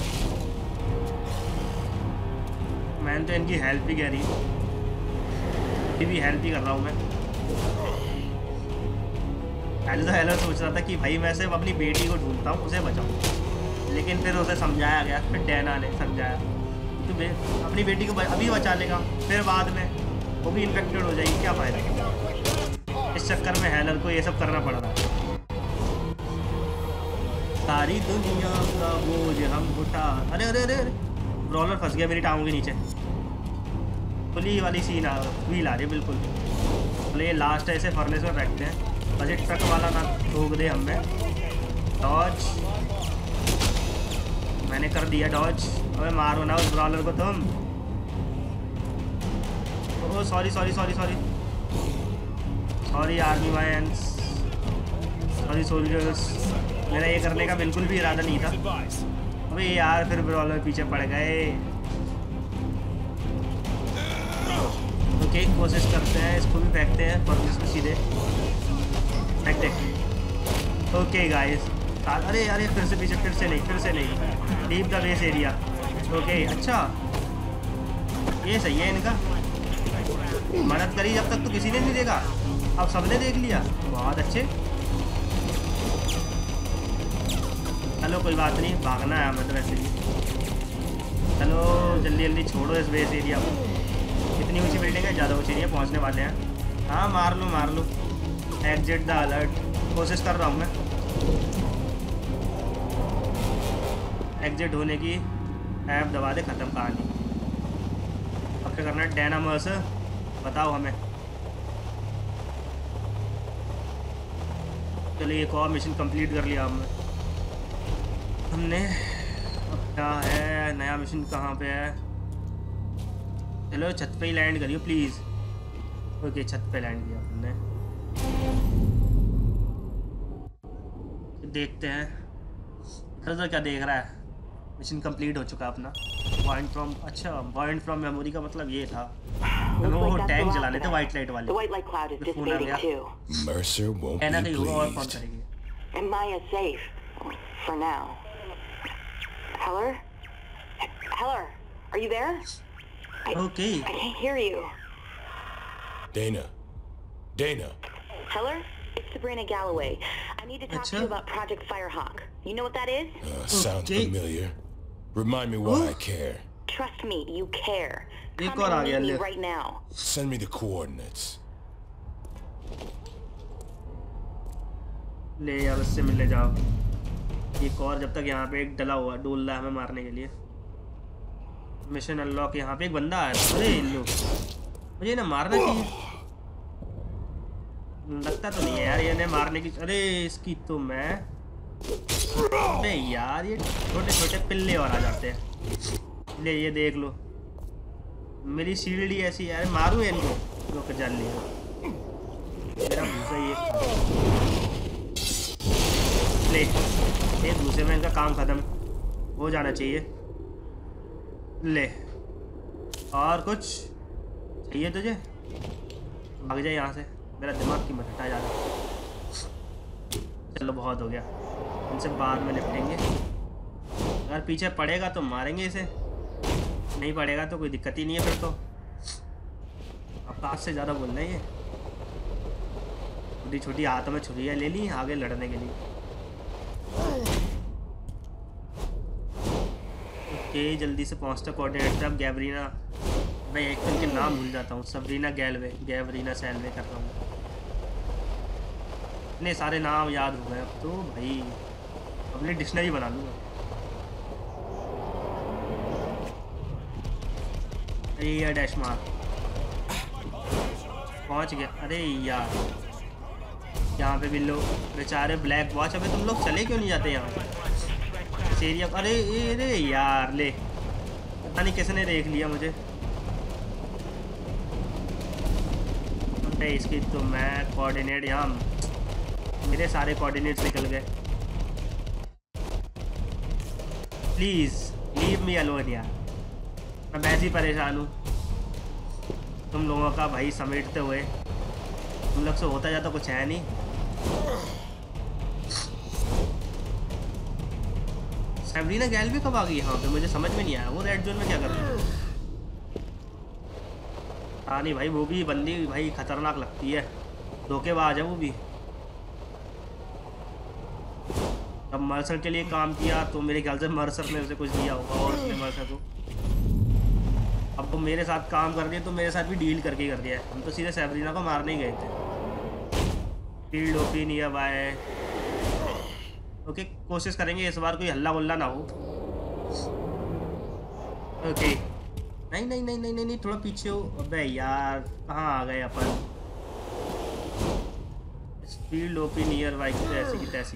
मैंने तो इनकी हेल्प ही करी, अभी भी हेल्प ही कर रहा हूँ मैं। पहले तो हेलर सोच रहा था कि भाई मैं सिर्फ अपनी बेटी को ढूंढता हूँ, उसे बचाऊँ, लेकिन फिर उसे समझाया गया, फिर डैना ने समझाया तो अपनी बेटी को अभी बचा लेगा, फिर बाद में वो भी इन्फेक्टेड हो जाएगी, क्या फ़ायदा। इस चक्कर में हेलर को ये सब करना पड़ रहा है। सारी दुनिया का बोझ हम उठा, अरे अरे अरे ब्रॉलर फंस गया मेरी टांगों के नीचे। पुली वाली सीन व्हील आ रही है बिल्कुल। बोले ये लास्ट है, इसे फर्नेस में फेंकते हैं, बजट ट्रक वाला ना ठोक दे हमें। डॉज मैंने कर दिया डॉज। अबे मारो ना उस ब्रॉलर को तुम। ओह sorry sorry sorry sorry sorry army mans, sorry soldiers, मेरा ये करने का बिल्कुल भी इरादा नहीं था। अबे यार फिर ब्रॉलर पीछे पड़ गए। ओके कोशिश करते हैं, इसको भी फेंकते हैं फर्नेस में सीधे फेंकते। ओके गाइस, अरे अरे फिर से पीछे, फिर से नहीं, deep the base area. Okay अच्छा ये सही है इनका, मदद करी जब तक तो किसी ने नहीं देखा, अब सबने देख लिया, बहुत अच्छे। चलो कोई बात नहीं, भागना है हमें तो वैसे भी। चलो जल्दी जल्दी छोड़ो इस बेस एरिया को। कितनी ऊंची बिल्डिंग है, ज़्यादा ऊंची नहीं है, पहुंचने वाले हैं। हाँ मार लो। एग्जिट द अलर्ट, कोशिश कर रहा हूँ मैं एग्जिट होने की। ऐप दबा दे, ख़त्म कहानी। अब क्या करना है, डायनामस बताओ हमें। चलिए एक और मिशन कंप्लीट कर लिया हमने। अब क्या है, नया मिशन कहाँ पे है? चलो छत पे ही लैंड करियो प्लीज़। ओके छत पे लैंड किया हमने। देखते हैं तो क्या देख रहा है। मिशन कंप्लीट हो चुका अपना। पॉइंट फ्रॉम, अच्छा पॉइंट फ्रॉम मेमोरी का मतलब ये था। वो टैंक जलाने थे वाइट लाइट वाले। फोन आ गया। Mercer won't be कहीं होगा और कौन pleased. करेगी। And Maya's safe. For now. Heller? Heller, are you there? Okay. I can't hear you. Dana. Heller? It's Sabrina Galloway. I need to talk to you about Project Firehawk. You know what that is? Sounds familiar. Remind me why I care. Trust me, you care. एक Come और आ and गया meet me ले। right now. Send me the coordinates. ले अब इससे मिलने जाओ। एक और जब तक यहाँ पे एक डला हुआ डोल रहा है हमें मारने के लिए। मिशन अनलॉक, यहाँ पे एक बंदा आया था। अरे इन लोग मुझे ना मारना चाहिए, लगता तो नहीं है यार ये मारने की। अरे इसकी तो मैं, अरे यार ये छोटे छोटे पिल्ले और आ जाते हैं। ले ये देख लो, मेरी शील्ड ही ऐसी यार, मारूं इनको। रुक जल लिया मेरा भूसा ये। ले ये दूसरे में इनका काम खत्म हो जाना चाहिए। ले और कुछ चाहिए तुझे, भाग जाए यहाँ से, मेरा दिमाग की मत हटा जा रहा। चलो बहुत हो गया, इनसे बाद में निपटेंगे। अगर पीछे पड़ेगा तो मारेंगे इसे, नहीं पड़ेगा तो कोई दिक्कत ही नहीं है फिर तो। अवकाश से ज़्यादा बोल रहे हैं ये। छोटी छोटी हाथों में छुरियाँ ले ली आगे लड़ने के लिए। ओके जल्दी से पहुँचता कोऑर्डिनेट पे। अब गैब्रीना, मैं एक तो इनके नाम भूल जाता हूँ। सबरीना गैब्रीना सैलवे कर रहा हूँ। इतने सारे नाम याद हो गए अब तो भाई, अपनी डिक्शनरी बना लूँगा। अरे यार डैश मार, पहुँच गया। अरे यार यहाँ पे भी लोग बेचारे ब्लैक वॉच। अबे तुम लोग चले क्यों नहीं जाते यहाँ पे एरिया? अरे यार ले, पता नहीं किसने देख लिया मुझे। अरे इसकी तो मैं कोऑर्डिनेट, यहाँ मेरे सारे कोऑर्डिनेट्स निकल गए। प्लीज़ लीव मी अलोन यार, मैं वैसे ही परेशान हूँ तुम लोगों का भाई समेटते हुए। तुम लोग से होता जाता कुछ है नहीं। सैब्रीना गैल्वे कब आ गई यहाँ पे, मुझे समझ में नहीं आया। वो रेड जोन में क्या कर रही है? हाँ नहीं भाई, वो भी बंदी भाई खतरनाक लगती है, धोखेबाज है वो भी। अब मर्सर के लिए काम किया तो मेरे ख्याल से मर्सर ने उसे कुछ दिया होगा और उसने मर्सर को अब वो मेरे साथ काम कर दिया तो मेरे साथ भी डील करके कर दिया है। हम तो सीधे सैब्रीना को मारने ही गए थे। फील्ड ओपी नहीं अब आए। ओके कोशिश करेंगे इस बार कोई हल्ला वल्ला ना हो। ओके नहीं नहीं नहीं नहीं नहीं थोड़ा पीछे हो। अबे यार कहाँ आ गए अपन। फील्ड ओपी नियर बाइक तो ऐसी की तैसी।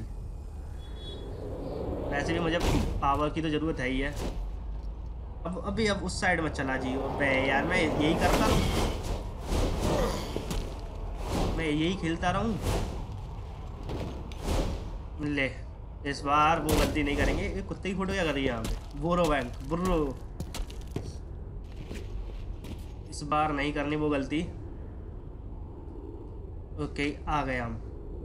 वैसे भी मुझे पावर की तो ज़रूरत है ही है। अब अभी अब उस साइड में चला जी। अबे यार मैं यही करता रहूँ, मैं यही खेलता रहूँ। ले इस बार वो गलती नहीं करेंगे। ये कुत्ते की फोटो क्या कर रही है यहाँ पे। Borough bank burrow. इस बार नहीं करनी वो गलती। ओके आ गए हम।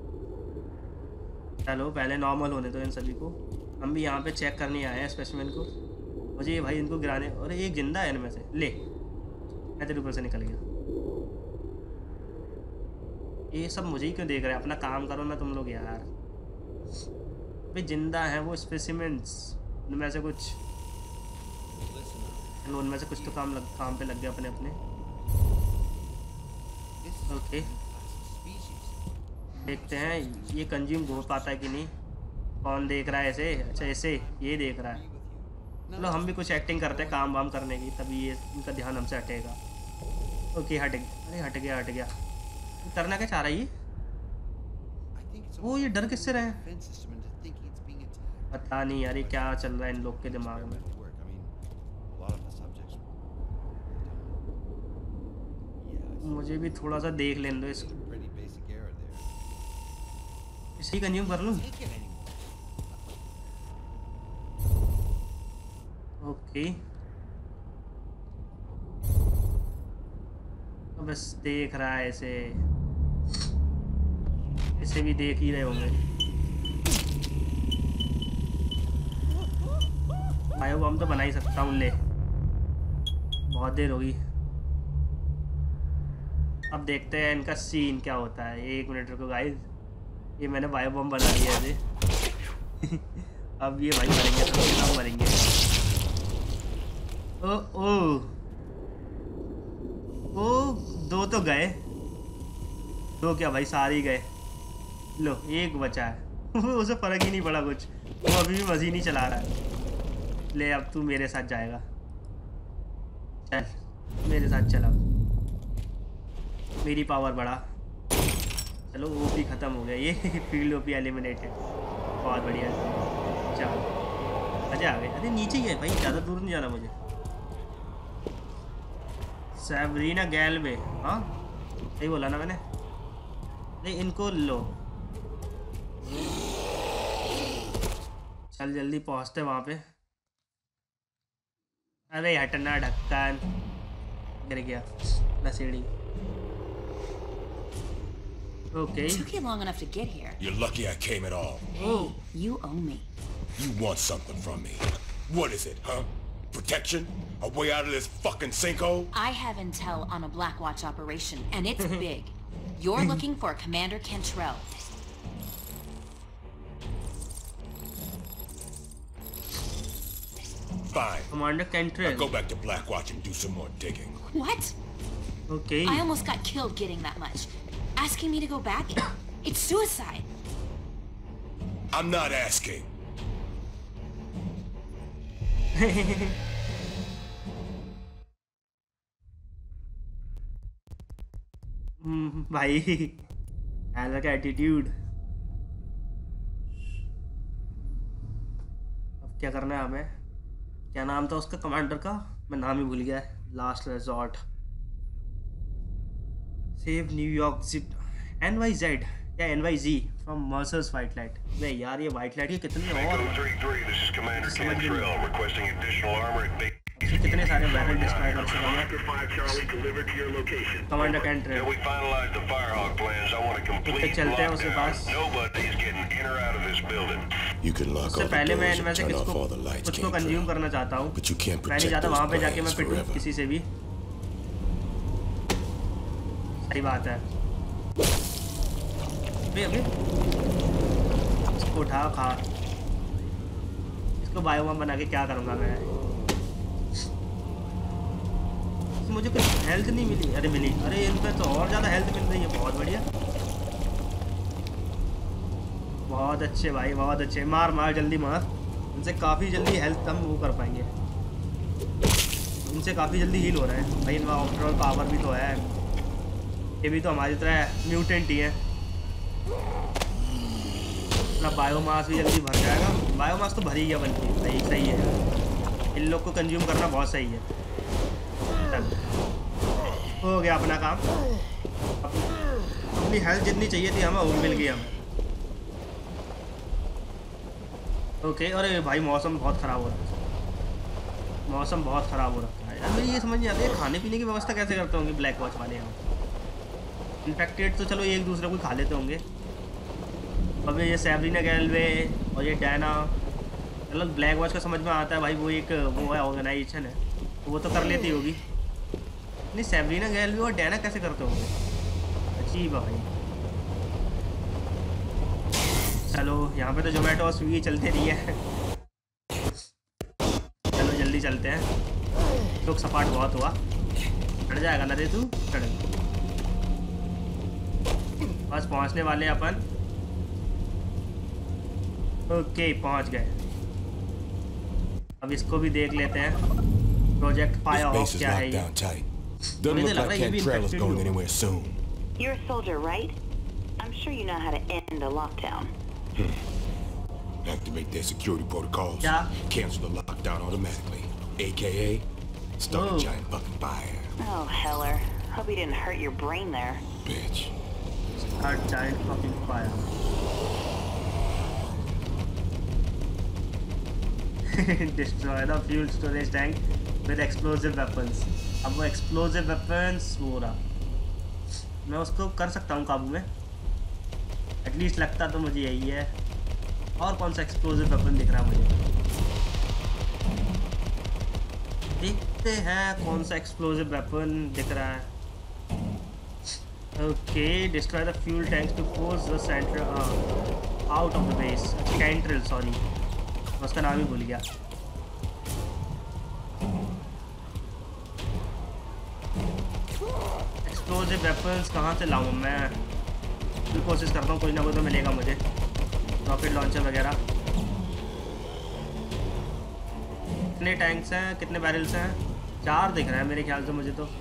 चलो पहले नॉर्मल होने दो इन सभी को। हम भी यहाँ पे चेक करने आए हैं स्पेसिमेन को। मुझे ये भाई इनको गिराने और एक जिंदा है इनमें से। ले मैं तेरे ऊपर से निकल गया। ये सब मुझे ही क्यों देख रहे हैं। अपना काम करो ना तुम लोग यार। भाई जिंदा है वो स्पेसिमेंट्स। उनमें से कुछ तो काम पे लग गया अपने अपने। ओके देखते हैं ये कंज्यूम हो पाता है कि नहीं। कौन देख रहा है ऐसे। अच्छा ऐसे ये देख रहा है। चलो हम भी कुछ एक्टिंग करते हैं काम वाम करने की, तभी ये इनका ध्यान हमसे हटेगा। ओके हट गया। अरे हट गया। करना क्या चाह रहा है ये। वो ये डर किससे रहे हैं। पता नहीं यार ये क्या चल रहा है इन लोग के दिमाग में। मुझे भी थोड़ा सा देख लेने दो इसको। इसी कंज्यूम कर लूँ। ओके तो बस देख रहा है ऐसे। इसे भी देख ही रहे होंगे। भाई वो हम तो बना ही सकता हूँ। ले बहुत देर होगी। अब देखते हैं इनका सीन क्या होता है। 1 मिनट रुको गाइस। ये मैंने बायो बम बना लिया है अब ये भाई मरेंगे तो हम मरेंगे। ओ दो तो गए। दो क्या भाई सारे ही गए। लो एक बचा है उसे फर्क ही नहीं पड़ा कुछ। वो अभी भी मशीन ही चला रहा है। ले अब तू मेरे साथ जाएगा। चल मेरे साथ चला। मेरी पावर बढ़ा। चलो ओपी ख़त्म हो गया। ये फील्ड ओपी एलिमिनेटेड। बहुत बढ़िया। चलो मज़ा आ गया। अरे नीचे ही है भाई, ज़्यादा दूर नहीं जाना मुझे। सैब्रीना गैल्वे। हाँ सही बोला ना मैंने। नहीं इनको लो। चल जल्दी पहुँचते वहाँ पे। अरे हटना ढक्कन। गिर गया सीढ़ी। Okay. It took you long enough to get here. You're lucky I came at all. Hey, you owe me. You want something from me. What is it, huh? Protection? A way out of this fucking sinkhole? I have intel on a Blackwatch operation, and it's big. You're looking for Commander Cantrell. Fine. Commander Cantrell. Now go back to Blackwatch and do some more digging. What? Okay. I almost got killed getting that much. Asking me to go back? It's suicide. I'm not asking. भाई अलग attitude. अब क्या करना है हमें। क्या नाम था उसका कमांडर का, मैं नाम ही भूल गया। Last resort. Save New York zip NYZ या NYZ from Mercer's white light. नहीं यार ये वाइट लाइट के कितने और कितने सारे बैरल डिस्ट्रॉय कर चुका मैं। कमांडर कैंट्रेल चलते हैं उसके पास। उससे पहले मैं इनमें से कुछ को कंज्यूम करना चाहता हूँ। मैं नहीं चाहता वहाँ पे जाके मैं पिटूँ किसी से भी। सही बात है। अबे इसको उठा खा। इसको बायोबम बना के क्या करूँगा मैं? मुझे कुछ हेल्थ नहीं मिली। अरे मिली, अरे इन पे तो और ज़्यादा हेल्थ मिल रही है। बहुत बढ़िया, बहुत अच्छे भाई, बहुत अच्छे। मार मार जल्दी मार, इनसे काफ़ी जल्दी हेल्थ हम वो कर पाएंगे, इनसे काफ़ी जल्दी हील हो रहा है भाई। इनका ओवरऑल पावर भी तो है, ये भी तो हमारी तरह म्यूटेंट ही है। अपना बायोमास भी जल्दी भर जाएगा। बायोमास तो भर ही गया बल्कि, सही सही है। इन लोग को कंज्यूम करना बहुत सही है। हो गया अपना काम। अपनी हेल्थ जितनी चाहिए थी हमें वो मिल गई हमें। ओके, अरे भाई मौसम बहुत ख़राब हो रहा है, मौसम बहुत ख़राब हो रखा है यार। मुझे ये समझ नहीं आता है खाने पीने की व्यवस्था कैसे करते होंगे ब्लैक वॉच वाले यहाँ। इन्फेक्टेड तो चलो एक दूसरे को खा लेते होंगे। अब ये सैब्रिना गैल्वे और ये डैना, चलो ब्लैक वॉच का समझ में आता है भाई, वो एक वो है ऑर्गेनाइजेशन है, तो वो तो कर लेती होगी। नहीं, सैब्रिना गैल्वे और डैना कैसे करते होंगे? अजीब है भाई। चलो यहाँ पे तो जोमेटो और स्विगी चलते नहीं है। चलो जल्दी चलते हैं, तो सपाट बहुत हुआ। चढ़ जाएगा ना रे तू, चढ़। बस पहुँचने वाले हैं अपन। ओके पहुँच गए। अब इसको भी देख लेते हैं। प्रोजेक्ट फायरहॉक क्या है ये? Doesn't look like Cantrell is going anywhere soon. You're a soldier, right? I'm sure you know how to end a lockdown. Activate their security protocols. Yeah. Cancel the lockdown automatically. AKA, start a giant fucking fire. Oh, Heller. Hope he didn't hurt your brain there. Bitch. Start giant fucking fire. Destroy the fuel storage tank with explosive weapons. अब वो explosive weapons वो रहा, मैं उसको कर सकता हूँ काबू में, एटलीस्ट लगता तो मुझे यही है। और कौन सा एक्सप्लोजिव वेपन दिख रहा है मुझे? देखते हैं कौन सा एक्सप्लोजिव वेपन दिख रहा है। Okay, destroy the fuel tanks to force the centre out of the base. Cantrell, sorry उसका नाम ही भूल गया। एक्सप्लोजिव वेपन्स कहाँ से लाऊं मैं? कोशिश करता हूँ, कोई ना कोई तो मिलेगा मुझे। रॉकेट लॉन्चर वगैरह। कितने टैंक्स हैं, कितने बैरल्स हैं? 4 दिख रहे हैं मेरे ख्याल से मुझे तो।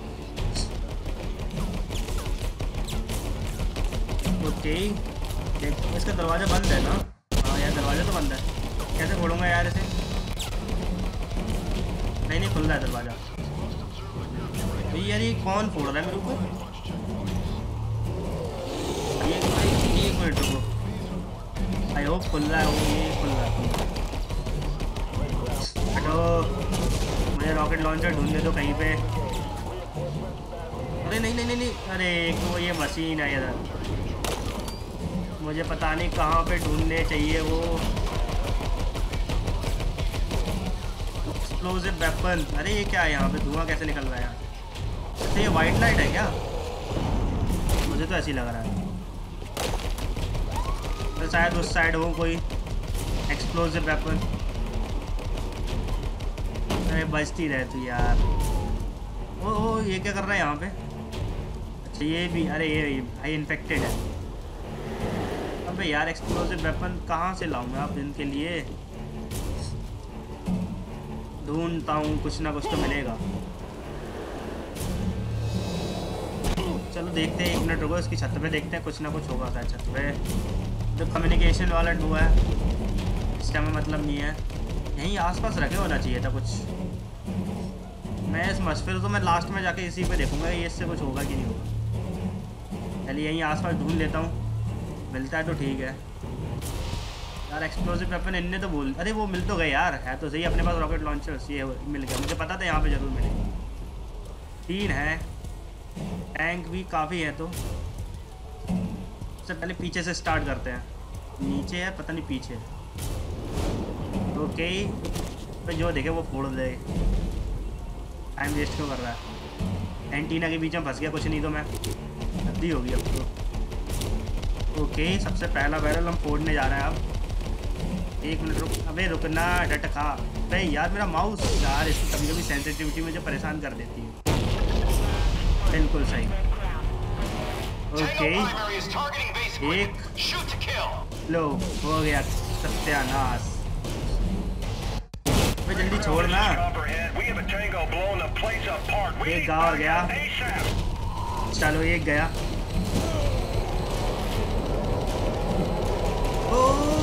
ओके, इसका दरवाज़ा बंद है ना? हाँ यार दरवाज़ा तो बंद है, कैसे खोलूँगा यार इसे? नहीं खुल रहा है दरवाज़ा। यार ये कौन फोड़ रहा है मेरे ऊपर? एक मिनट रुको, आई होप खुल रहा है वो। ये खुल रहा है। हटो, मुझे रॉकेट लॉन्चर ढूंढने दो कहीं पे। अरे नहीं, अरे एक तो ये मशीन है इधर, मुझे पता नहीं कहाँ पे ढूंढने चाहिए वो एक्सप्लोजिव वेपन। अरे ये क्या है यहाँ पे? धुआं कैसे निकल रहा है? अच्छा ये वाइट लाइट है क्या? मुझे तो ऐसे ही लग रहा है। तो शायद उस साइड हो कोई एक्सप्लोजिव वेपन। अरे बचती रहे तू यार। ओ ये क्या कर रहा है यहाँ पे? अच्छा ये भी, अरे ये भाई इन्फेक्टेड है। अबे यार एक्सप्लोजिव वेपन कहाँ से लाऊं मैं आप इनके लिए? ढूंढता हूँ, कुछ ना कुछ तो मिलेगा। चलो देखते हैं, 1 मिनट रुको, इसकी छत पे देखते हैं, कुछ ना कुछ होगा शायद छत पे। जो कम्युनिकेशन वाला हुआ है इसका हमें मतलब नहीं है, यहीं आसपास रखे होना चाहिए था कुछ। मैं इस मशफिर तो मैं लास्ट में जाके इसी पे देखूंगा ये इससे कुछ होगा कि नहीं होगा। चलिए यहीं आसपास ढूंढ लेता हूँ, मिलता है तो ठीक है। यार एक्सप्लोजिव वेपन इनने तो बोल, अरे वो मिल तो गए यार, है तो सही अपने पास रॉकेट लॉन्चर्स। ये मिल गया, मुझे पता था यहाँ पे ज़रूर मिलेगी। 3 है, टैंक भी काफ़ी है। तो सबसे पहले पीछे से स्टार्ट करते हैं। नीचे है पता नहीं, पीछे। ओके तो जो देखे वो फोड़ दे, टाइम वेस्ट क्यों कर रहा है? एंटीना के बीच में फंस गया, कुछ नहीं तो मैं हद्दी होगी अब तो। ओके सबसे पहला बैरल हम फोड़ने जा रहे हैं अब। एक मिनट रुक, अबे रुकना डटका। अबे यार मेरा माउस यार इसकी कभी कभी सेंसिटिविटी मुझे परेशान कर देती है। बिल्कुल सही। ओके एक लो हो गया सत्यानाश। अबे जल्दी छोड़ना। एक और गया, चलो एक गया। ओ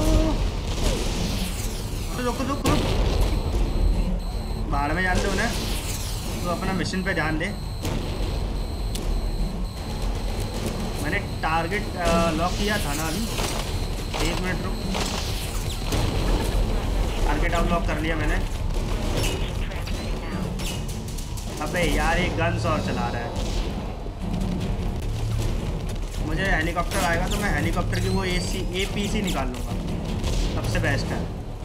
रुक रुक रुक, बाहर में जान दो ना, तो अपना मिशन पे ध्यान दे। मैंने टारगेट लॉक किया था ना अभी। एक मिनट रुक, टारगेट अब लॉक कर लिया मैंने। अबे यार एक गन्स और चला रहा है। मुझे हेलीकॉप्टर आएगा तो मैं हेलीकॉप्टर की वो APC निकाल लूँगा, सबसे बेस्ट है।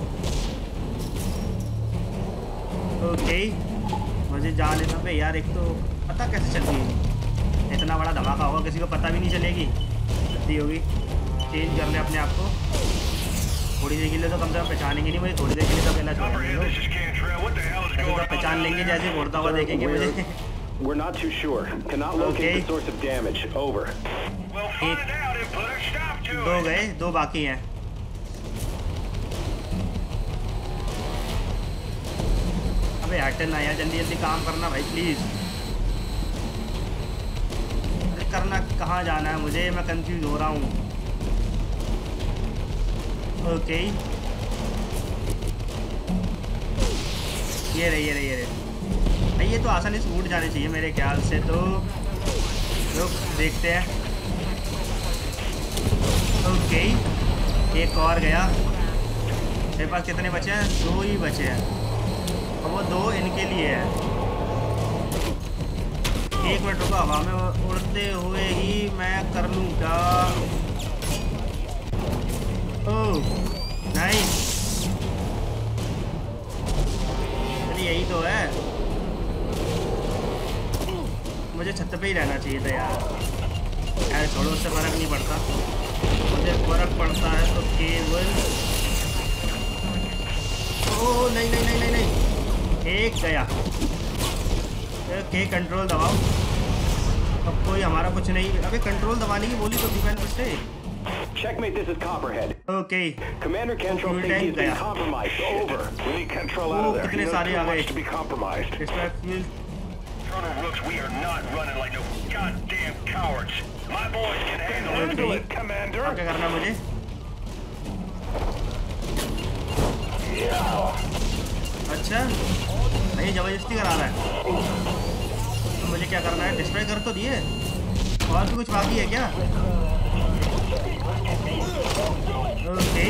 ओके मुझे जा लेना पे यार। एक तो पता कैसे चलती है, इतना बड़ा धमाका होगा किसी को पता भी नहीं चलेगी। जल्दी होगी, चेंज कर ले अपने आप को। थोड़ी देर के लिए तो कम से कम पहचानेंगे नहीं मुझे, थोड़ी देर के लिए तो अकेला छोड़ेंगे लोग। ऐसे तो पहचान लेंगे जैसे उड़ता हुआ देखेंगे मुझे। We're not too sure. Cannot locate the source of damage. Over. दो गए, दो बाकी हैं। अबे हटना ना यार, जल्दी जल्दी काम करना भाई प्लीज। करना कहाँ जाना है मुझे, मैं कंफ्यूज हो रहा हूँ। ओके ये रहे भाई, ये तो आसानी से उड़ जाने चाहिए मेरे ख्याल से। तो रुक देखते हैं। ओके एक और गया। मेरे पास कितने बचे हैं? 2 ही बचे हैं, और वो 2 इनके लिए है। एक मिनट रुको, हवा में उड़ते हुए ही मैं कर लूँ क्या? ओह नाइस, यही तो है। मुझे छत पे ही रहना चाहिए था यार। छोड़ो, उससे फ़र्क नहीं पड़ता। मुझे फ़र्क पड़ता है तो केवल। ओह नहीं नहीं नहीं नहीं नहीं, एक गया। ओके कंट्रोल दबाओ। अब कोई हमारा कुछ नहीं। अबे कंट्रोल दबाने की बोली तो डिफेंस से। Checkmate, this is Copperhead. Okay. Commander Kentrell thinks he's been compromised. Over. We need Kentrell out of there. कितने सारे आ गए? To be compromised. Rooks, we are not running like no goddamn cowards. My boys can handle it, Commander. क्या करना मुझे? अच्छा भाई जबरदस्ती करा रहा है। तो मुझे क्या करना है? डिस्ट्रॉय कर तो दिए, और भी कुछ बाकी है क्या? ओके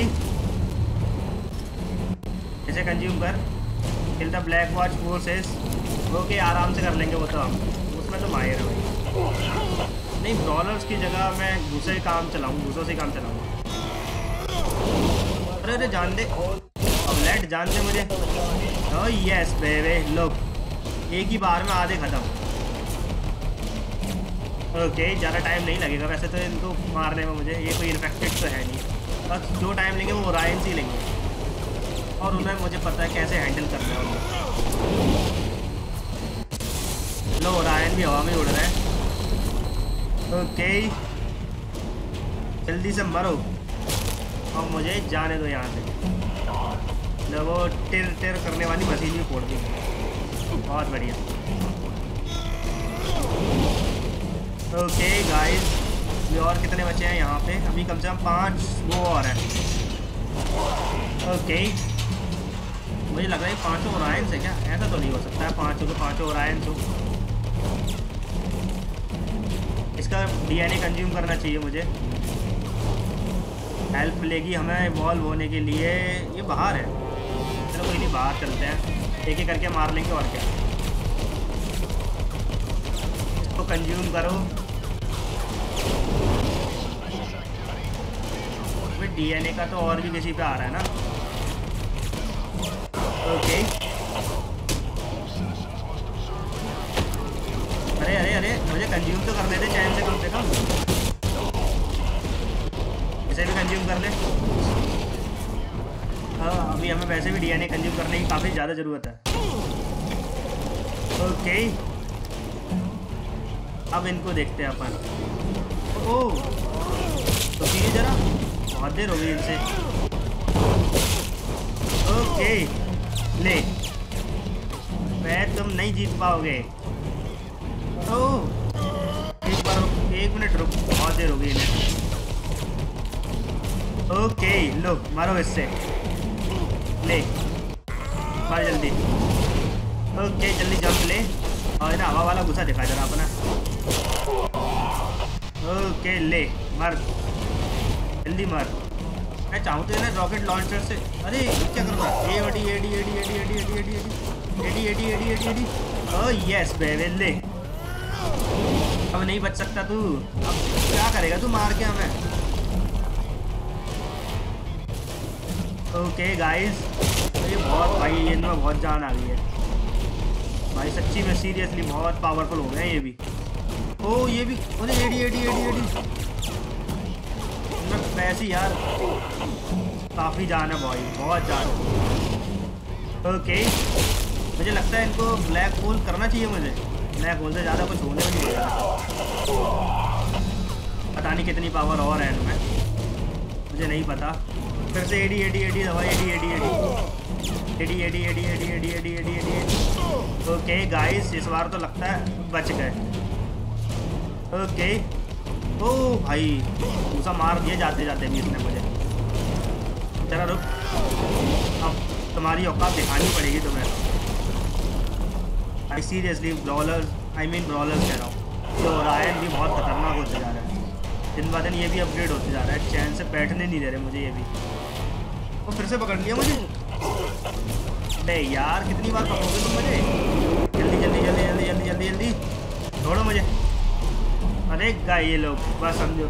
इसे कंज्यूम कर। Kill the black watch forces. Okay आराम से कर लेंगे वो तो, हम उसमें तो माहिर है भाई। नहीं ब्रॉलर्स की जगह मैं घुसे काम चलाऊँ, घुसों से काम चलाऊँगा। अरे अरे जान दे, अब लेट जान दे मुझे। ओह यस बेबे, लो एक ही बार में आधे ख़त्म। ओके ज़्यादा टाइम नहीं लगेगा वैसे तो इनको मारने में मुझे। ये कोई इन्फेक्टेड तो है नहीं, बस जो टाइम लेंगे वो ओरायंस ही लेंगे, और उन्हें मुझे पता है कैसे हैंडल करना है। लो ओरायन भी हवा में उड़ रहा है। ओके जल्दी से मरो और मुझे जाने दो यहाँ से। लो वो टिर टिर करने वाली मशीन भी फोड़ दी, बहुत बढ़िया। ओके गाइस, ये और कितने बचे हैं यहाँ पे? अभी कम से कम 5 वो और हैं। ओके मुझे लग रहा है 5 ओरायंस है क्या? ऐसा तो नहीं हो सकता है 5 के 5 ओरायंस हो। इसका DNA कंज्यूम करना चाहिए मुझे, हेल्प मिलेगी हमें इवॉल्व होने के लिए। ये बाहर है, चलो कोई नहीं बाहर चलते हैं, एक एक करके मार लेंगे और क्या। इसको कंज्यूम करो। DNA का तो और भी किसी पे आ रहा है ना। ओके अरे अरे अरे मुझे कंज्यूम तो कर देते चैन से कम। इसे भी कंज्यूम कर ले। अभी हमें वैसे भी DNA कंज्यूम करने की काफ़ी ज़्यादा ज़रूरत है। ओके, अब इनको देखते हैं अपन। ओह तो फिर जरा बहुत देर हो गई इनसे। ओके ले, मैं तुम नहीं जीत पाओगे। ओह एक बार, 1 मिनट रुक, बहुत देर हो गई इन्हें। ओके लो मारो इससे, ले मार जल्दी। ओके जल्दी जंप ले, और ना हवा वाला गुस्सा दिखा जरा अपना। ओके ले मार, जल्दी मार। मैं चाहूँ तो ना रॉकेट लॉन्चर से, अरे क्या कर रहा है? एडी एडी एडी एडी एडी एडी एडी एडी एडी एडी एडी एडी एडी। ओह यस बेबी, ले अब नहीं बच सकता तू। अब क्या करेगा तू मार के हमें? ओके गाइस, ये बहुत भाई, ये इनमें बहुत जान आ गई है भाई, सच्ची में सीरियसली बहुत पावरफुल हो गए ये भी। ओ ये भी, अरे एडी एडी एडी एडी वैसे यार काफ़ी जान है भाई, बहुत जान। ओके मुझे लगता है इनको ब्लैक होल करना चाहिए मुझे। ब्लैक होल से ज़्यादा कुछ होने नहीं वाला, पता नहीं कितनी पावर और है इनमें, मुझे नहीं पता। फिर से एडी एडी एडी दवा, एडी एडी एडी एडी एडी एडी एडी एडी एडी एडी एडी। ओके गाइस, इस बार तो लगता है बच गए। ओके ओ भाई दूसरा मार दिया जाते जाते भी इसने मुझे। चला रुक, अब तुम्हारी औकात दिखानी पड़ेगी तुम्हें। I seriously brawlers, I mean brawlers कह रहा हूँ। तो रायन भी बहुत खतरनाक होते जा रहा है, दिन ब दिन ये भी अपग्रेड होते जा रहा है। चैन से बैठने नहीं दे रहे मुझे ये भी। वो फिर से पकड़ लिया मुझे। अरे यार कितनी बार पकड़ोगे तुम मुझे? जल्दी जल्दी जल्दी जल्दी जल्दी जल्दी जल्दी छोड़ो मुझे। अरे गाय ये लोग, बस समझो,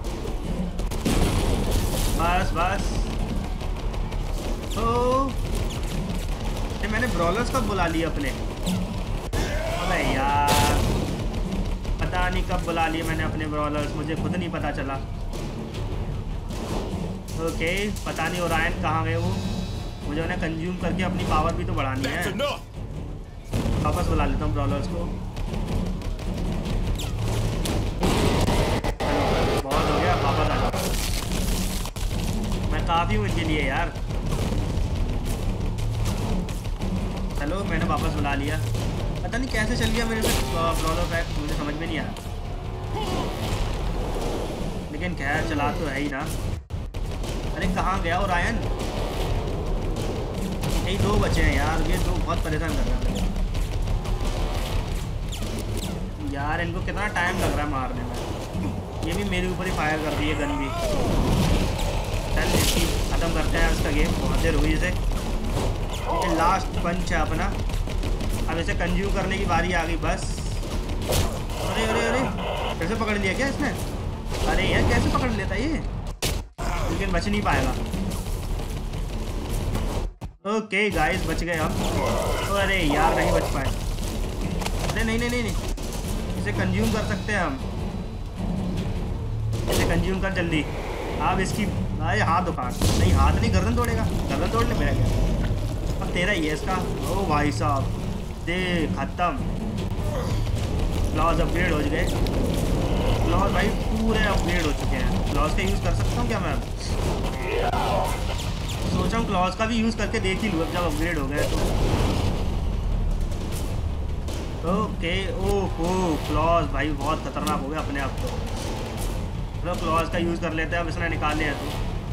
बस बस। तो मैंने ब्रॉलर्स कब बुला लिया अपने? अबे यार पता नहीं कब बुला लिए मैंने अपने ब्रॉलर्स, मुझे खुद नहीं पता चला। ओके पता नहीं ओरायन कहाँ गए वो, मुझे उन्हें कंज्यूम करके अपनी पावर भी तो बढ़ानी है। वापस बुला लेता हूँ ब्रॉलर्स को। बहुत हो गया, वापस आ जाओ। मैं काफ़ी हूँ इनके लिए यार। चलो मैंने वापस बुला लिया। पता नहीं कैसे चल गया मेरे से ब्रॉलर पैक, मुझे समझ में नहीं आया, लेकिन खैर चला तो है ही ना। अरे कहाँ गया ओरायन? यही 2 बचे हैं यार, ये 2 बहुत परेशान कर रहे हैं यार। इनको कितना टाइम लग रहा है मारने में। ये भी मेरे ऊपर ही फायर कर रही है गन भी। चल इसकी ख़त्म करते हैं इसका गेम, बहुत देर हुई इसे। ये लास्ट पंच है अपना, अब इसे कंज्यूम करने की बारी आ गई बस। अरे अरे अरे फिर से पकड़ लिया क्या इसने? अरे यार कैसे पकड़ लेता ये, लेकिन बच नहीं पाएगा। ओके गाइस बच गए हम। अरे यार नहीं बच पाए। अरे नहीं नहीं नहीं नहीं, इसे कंज्यूम कर सकते हैं हम। इसे कंज्यूम कर जल्दी। अब इसकी अरे हाथ उखाड़, नहीं हाथ नहीं, गर्दन तोड़ेगा। गर्दन तोड़ ले मेरा क्या, अब तेरा ही है इसका। ओ भाई साहब दे खत्म। क्लॉज अपग्रेड हो गए। क्लॉज भाई पूरे अपग्रेड हो चुके हैं। क्लॉज का यूज़ कर सकता हूँ क्या मैं? सोच रहा हूँ क्लॉज का भी यूज़ करके देख ही लूँ अब, जब अपग्रेड हो गए तो। ओके ओहो क्लॉज भाई बहुत खतरनाक हो गया अपने आप तो। चलो क्लॉज का यूज़ कर लेते हैं। अब इसने निकाल लिया। तू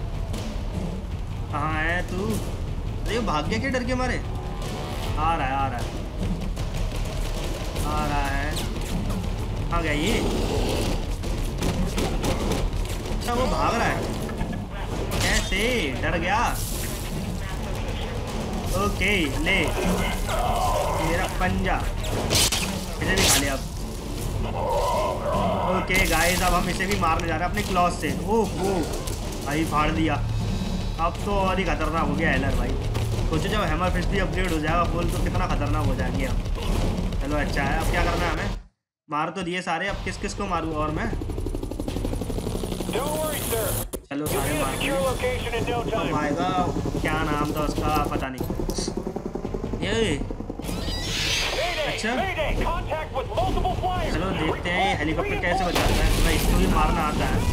कहाँ है तू? अरे भाग गया क्या डर के मारे? आ रहा है आ रहा है आ रहा है। आ गया ये। अच्छा वो भाग रहा है कैसे? डर गया। ओके ले मेरा पंजा, इसे भी खा लिया अब। ओके गाइस अब हम इसे भी मारने जा रहे हैं अपने क्लॉज से। ओह भाई फाड़ दिया। अब तो और ही खतरनाक हो गया एलर भाई। सोचो जब हैमर फिस्ट भी अपग्रेड हो जाएगा फुल तो कितना खतरनाक हो जाएंगे हम। चलो अच्छा है। अब क्या करना है हमें? मार तो दिए सारे, अब किस किस को मारूँ और मैं? चलो सारे मार आएगा। क्या नाम था उसका पता नहीं। ये अच्छा चलो देखते हैं हेलीकॉप्टर कैसे बचाता है। भाई इसको भी मारना आता है।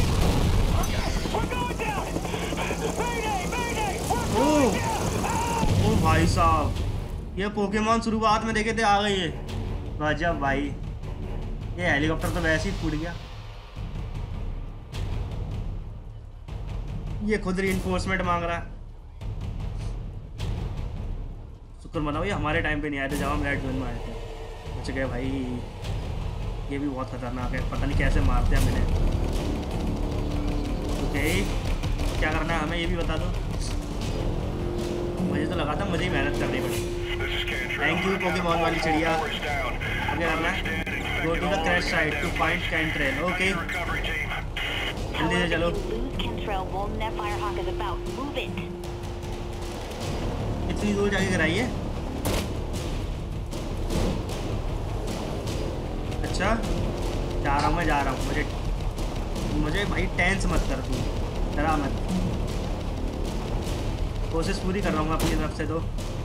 ओ भाई साहब, ये पोकेमॉन शुरुआत में देखे थे आ गई है। गजब भाई, ये हेलीकॉप्टर तो वैसे ही फूट गया। ये खुद रीइंफोर्समेंट मांग रहा है। शुक्र मनाओ ये हमारे टाइम पे नहीं आए थे जब हम रेड जोन में आए थे। बच गए भाई। ये भी बहुत खतरनाक है, पता नहीं कैसे मारते हैं मैंने। ओके क्या करना है हमें ये भी बता दो। मुझे तो लगा था मुझे ही मेहनत करनी पड़ी। थैंक यू पोकेमॉन वाली चिड़िया। क्या करना है? Go to the crash site to find Cantrell. Okay जल्दी से चलो। इतनी दूर जाके गिराइए। अच्छा जा रहा हूँ मैं, जा रहा हूँ। मुझे भाई टेंस मत कर तू, डरा मत। कोशिश पूरी कर रहा हूँ अपनी तरफ से। तो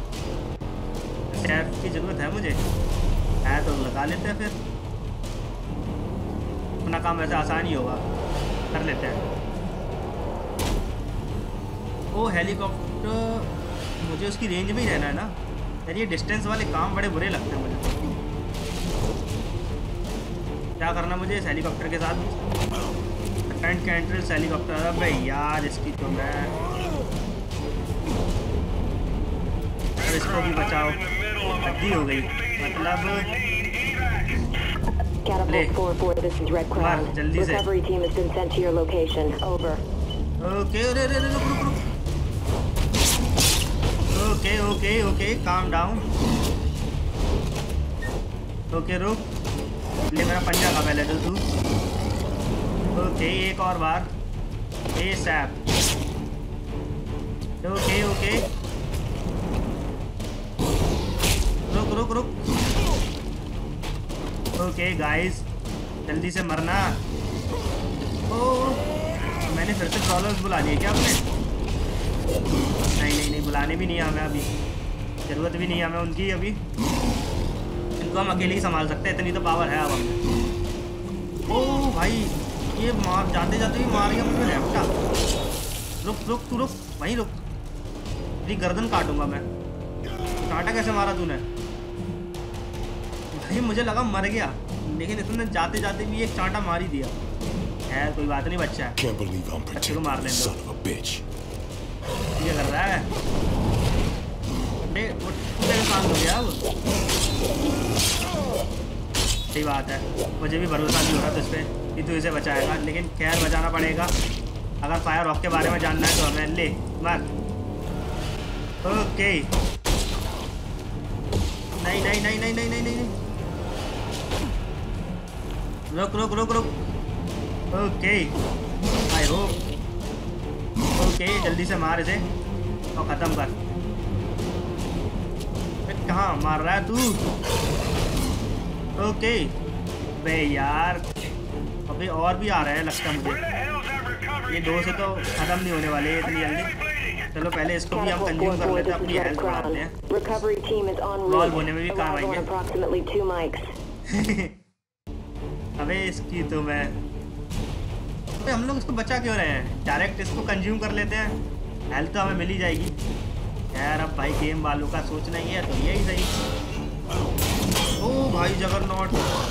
सेफ की ज़रूरत है मुझे, है तो लगा लेते हैं। फिर अपना काम ऐसा आसान ही होगा, कर लेते हैं। ओ हेलीकॉप्टर, मुझे उसकी रेंज में ही रहना है ना यार। ये डिस्टेंस वाले काम बड़े बुरे लगते हैं मुझे। क्या करना मुझे इस हेलीकॉप्टर के साथ? Front Cantrell's helicopter. अबे यार इसकी तो मैं, इसको भी बचाओ। हद्दी हो गई मतलब। ले मार जल्दी से। ओके रुक। Okay calm down. ओके रुक, ले मेरा पंजा का पहले तो तू। ओके एक और बार। ASAP. ओके रुक। ओके गाइस जल्दी से मरना। ओ मैंने फिर से ट्रॉलर्स बुला लिए क्या आपने? नहीं बुलाने भी नहीं है हमें अभी, ज़रूरत भी नहीं है हमें उनकी अभी। इनको हम अकेले ही संभाल सकते हैं, इतनी तो पावर है अब हमें। ओ भाई ये मार जाते जाते भी मार गया मुझे लेफ्टा। रुक तू रुक वहीं रुक, तेरी गर्दन काटूंगा मैं। काटा कैसे मारा तूने भाई? मुझे लगा मर गया, लेकिन इसने जाते जाते भी एक चांटा मार ही दिया। खैर कोई बात नहीं, बच्चा है, बच्चे को मार लेंगे। क्या कर रहा है? शांत हो गया अब। सही बात है, मुझे भी भरोसा नहीं हो रहा तुझ पे कि तू इसे बचाएगा, लेकिन खैर बचाना पड़ेगा। अगर फायर रॉक के बारे में जानना है तो हमें ले मार। ओके नहीं रुक। Okay I hope. ओके जल्दी से मार इसे और ख़त्म कर। कहाँ मार रहा है तू? ओके बे यार अभी और भी आ रहे हैं लगता है मुझे। ये दो से तो ख़त्म नहीं होने वाले इतनी जल्दी। चलो पहले इसको भी हम कंज्यूम कर लेते हैं, अपनी हेल्थ बढ़ाते हैं। बॉल होने में भी काम आएंगे। अबे इसकी तो मैं, अबे हम लोग इसको बचा क्यों रहे हैं? डायरेक्ट इसको कंज्यूम कर लेते हैं, हेल्थ तो हमें मिल ही जाएगी। यार अब भाई गेम वालों का सोचना ही है तो यही सही। ओ भाई जगरनॉट,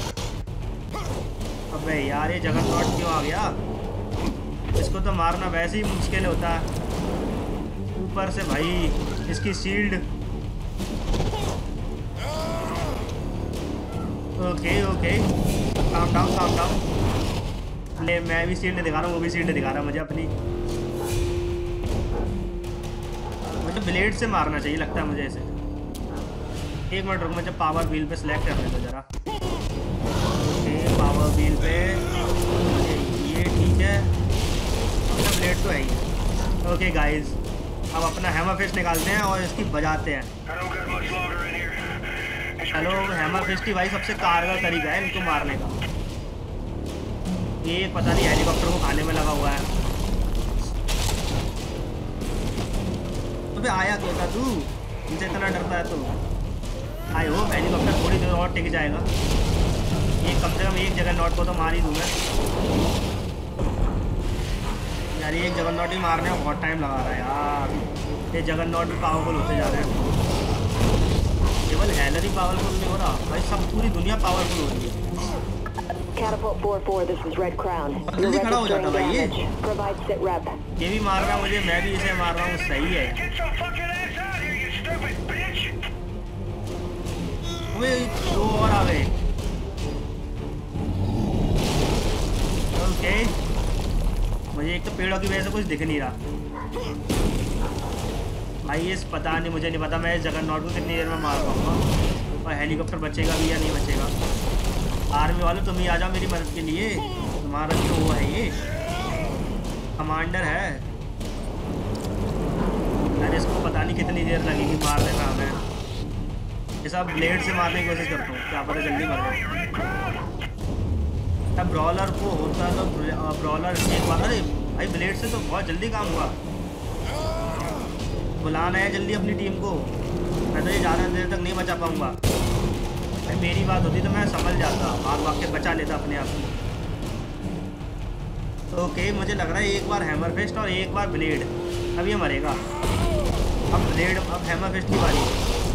अबे यार ये जगरनॉट क्यों आ गया? इसको तो मारना वैसे ही मुश्किल होता है, ऊपर से भाई इसकी शील्ड। Okay calm down. ले मैं भी शील्ड दिखा रहा हूँ, वो भी शील्ड दिखा रहा है मुझे अपनी। मुझे ब्लेड से मारना चाहिए लगता है मुझे इसे। एक मिनट रुक, मुझे पावर व्हील पे सिलेक्ट करने दो जरा। ओके पावर व्हील पे ये ठीक है, अपना ब्लेड तो है ही। ओके गाइस अब अपना हैमर फिस्ट निकालते हैं और इसकी बजाते हैं। हेलो हैमर फिस्ट ही भाई सबसे कारगर तरीका है इनको मारने का। ये पता नहीं हेलीकॉप्टर को खाने में लगा हुआ है। अबे आया क्यों था तू? मुझे इतना डरता है तो। आई होप हेलीकॉप्टर थोड़ी देर और टिक जाएगा। ये कम से कम एक जगह नॉट को तो मार ही दूंगा यार। ये जगह नॉट ही मारने में बहुत टाइम लगा रहा है यार। ये जगह नॉट भी पावरफुल होते जा रहे हैं। केवल हेलर ही पावरफुल नहीं हो रहा भाई, सब पूरी दुनिया पावरफुल हो रही है। Catapult 4-4, this is Red Crown. You're जल्दी खड़ा हो जाता registering भाई ये। damage. Provide sit rep. ये भी मार रहा है मुझे, मैं भी इसे मार रहा हूँ, सही है। Get your fucking ass out here, you stupid bitch! वे दो और आ गए। ओके, मुझे एक तो पेड़ों की वजह से कुछ दिख नहीं रहा भाई। ये पता नहीं, मुझे नहीं पता मैं इस जगह नॉट को कितनी देर में मार पाऊंगा और हेलीकॉप्टर बचेगा भी या नहीं बचेगा। आर्मी वालों तुम ही आ जाओ मेरी मदद के लिए, तुम्हारा तो वो है, ये कमांडर है। अरे इसको पता नहीं कितनी देर लगेगी मारने में हमें। ये सब ब्लेड से मारने की कोशिश करता हूँ, क्या पता जल्दी मर जाए। अब ब्रॉलर को होता तो ब्रॉलर एक बार, अरे भाई ब्लेड से तो बहुत जल्दी काम हुआ। बुलाना है जल्दी अपनी टीम को, मैं तो ये ज़्यादा देर तक नहीं बचा पाऊँगा भाई। मेरी बात होती तो मैं समझ जाता, भाग के बचा लेता अपने आप को। ओके, मुझे लग रहा है एक बार हैमर फिस्ट और एक बार ब्लेड, अब ये मरेगा। अब ब्लेड, अब हैमर फिस्ट की बारी।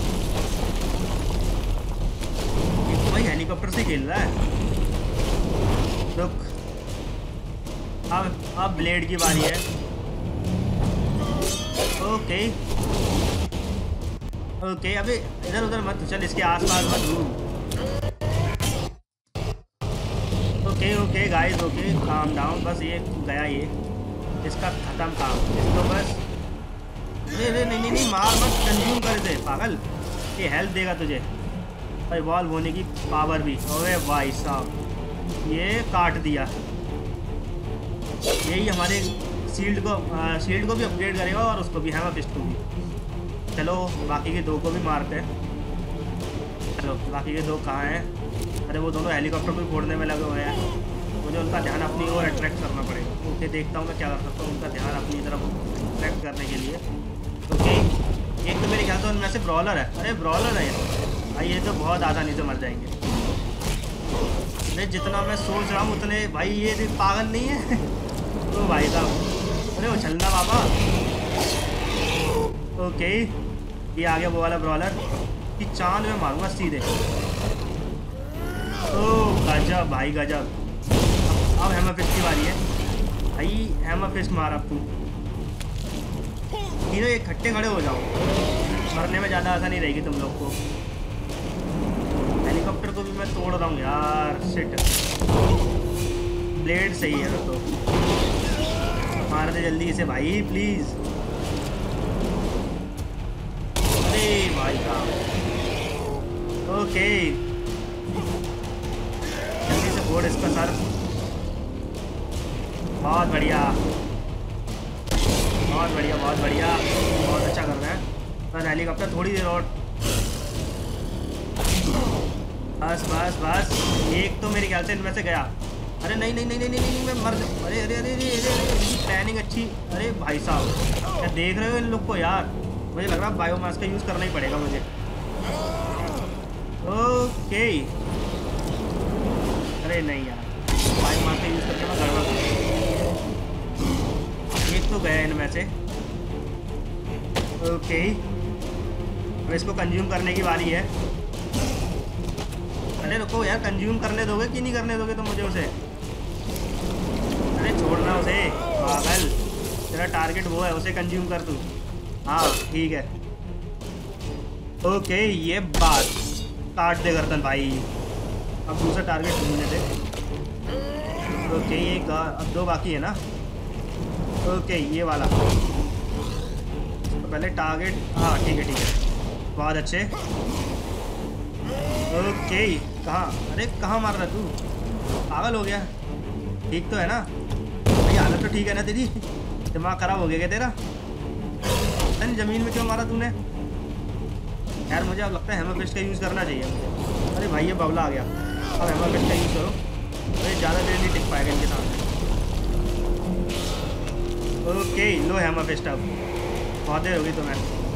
ये तो भाई हेलीकॉप्टर से खेल रहा है। रुक, अब ब्लेड की बारी है। ओके ओके, अबे इधर उधर मत चल, इसके आसपास मत घूम। Okay okay guys, okay calm down. बस ये गया, ये इसका खत्म काम। इसको बस नहीं मार मत, कंज्यूम कर दे पागल। ये हेल्थ देगा तुझे भाई, इवॉल्व होने की पावर भी। अरे भाई साहब, ये काट दिया। यही हमारे शील्ड को भी अपग्रेड करेगा और उसको भी, हैमर फिस्ट को भी। चलो बाकी के दो को भी मारते हैं। चलो बाकी के दो कहाँ हैं? अरे वो दोनों हेलीकॉप्टर को फोड़ने में लगे हुए हैं। मुझे उनका ध्यान अपनी ओर अट्रैक्ट करना पड़ेगा। ओके, देखता हूँ मैं क्या कर सकता हूँ उनका ध्यान अपनी तरफ अट्रैक्ट करने के लिए। ओके, एक तो मेरे ख्याल से उनमें से ब्रॉलर है। अरे ब्रॉलर है भाई, ये तो बहुत आसानी से मर जाएंगे। अरे जितना मैं सोच रहा हूँ उतने भाई ये पागल नहीं है। तो भाई साहब, अरे उछलना बाबा। ओके, ये आ गया वो वाला ब्रॉलर कि चांद में मारूंगा सीधे। ओह गजब भाई गजब। अब हैमर फिस्ट की बारी है भाई, हैमर फिस्ट मार। अब तू तीनों इकट्ठे खड़े हो जाओ, मरने में ज़्यादा आसानी रहेगी तुम लोग को। हेलीकॉप्टर को भी मैं तोड़ रहा हूँ यार, शिट। ब्लेड सही है तो मार दे जल्दी इसे भाई प्लीज़। अरे भाई साहब, ओके जल्दी से फोड़ इसका सर। बहुत बढ़िया बहुत बढ़िया बहुत बढ़िया, बहुत अच्छा कर रहे हैं। बस हेलीकॉप्टर थोड़ी देर और, बस बस बस। एक तो मेरे ख्याल से इनमें से गया। अरे नहीं नहीं नहीं नहीं नहीं, नहीं मैं मर जाऊँ। अरे अरे अरे अरे अरे, प्लानिंग अच्छी। अरे भाई साहब, क्या देख रहे हो इन लोग को यार? मुझे लग रहा है बायोमास का यूज़ करना ही पड़ेगा मुझे। ओके, अरे नहीं यार, बायोमास का यूज़ करके मैं गड़बड़ कर। एक तो गया इनमें से। ओके, अब इसको कंज्यूम करने की बारी है। अरे रुको यार, कंज्यूम करने दोगे कि नहीं करने दोगे तुम मुझे उसे? अरे छोड़ना उसे पागल, तेरा टारगेट वो है, उसे कंज्यूम कर तू। हाँ ठीक है। ओके, ये बात काट दे गर्दन भाई। अब दूसरा टारगेट ढूंढने दे। ओके, ये अब दो बाकी है ना। ओके, ये वाला तो पहले टारगेट। हाँ ठीक है, बहुत अच्छे। ओके, कहाँ? अरे कहाँ मार रहा तू? पागल हो गया? ठीक तो है ना भाई? हालत तो ठीक है ना तेरी? दिमाग खराब हो गया क्या तेरा? नहीं, ज़मीन में क्यों मारा तूने यार? मुझे अब लगता है हैमर फिस्ट का यूज़ करना चाहिए मुझे। अरे भाई ये बबला आ गया। अब हैमर फिस्ट का यूज़ करो। अरे ज़्यादा देर नहीं टिक पाएगा इनके सामने। ओके, लो हैमर फिस्ट। अब बहुत देर होगी तुम्हें।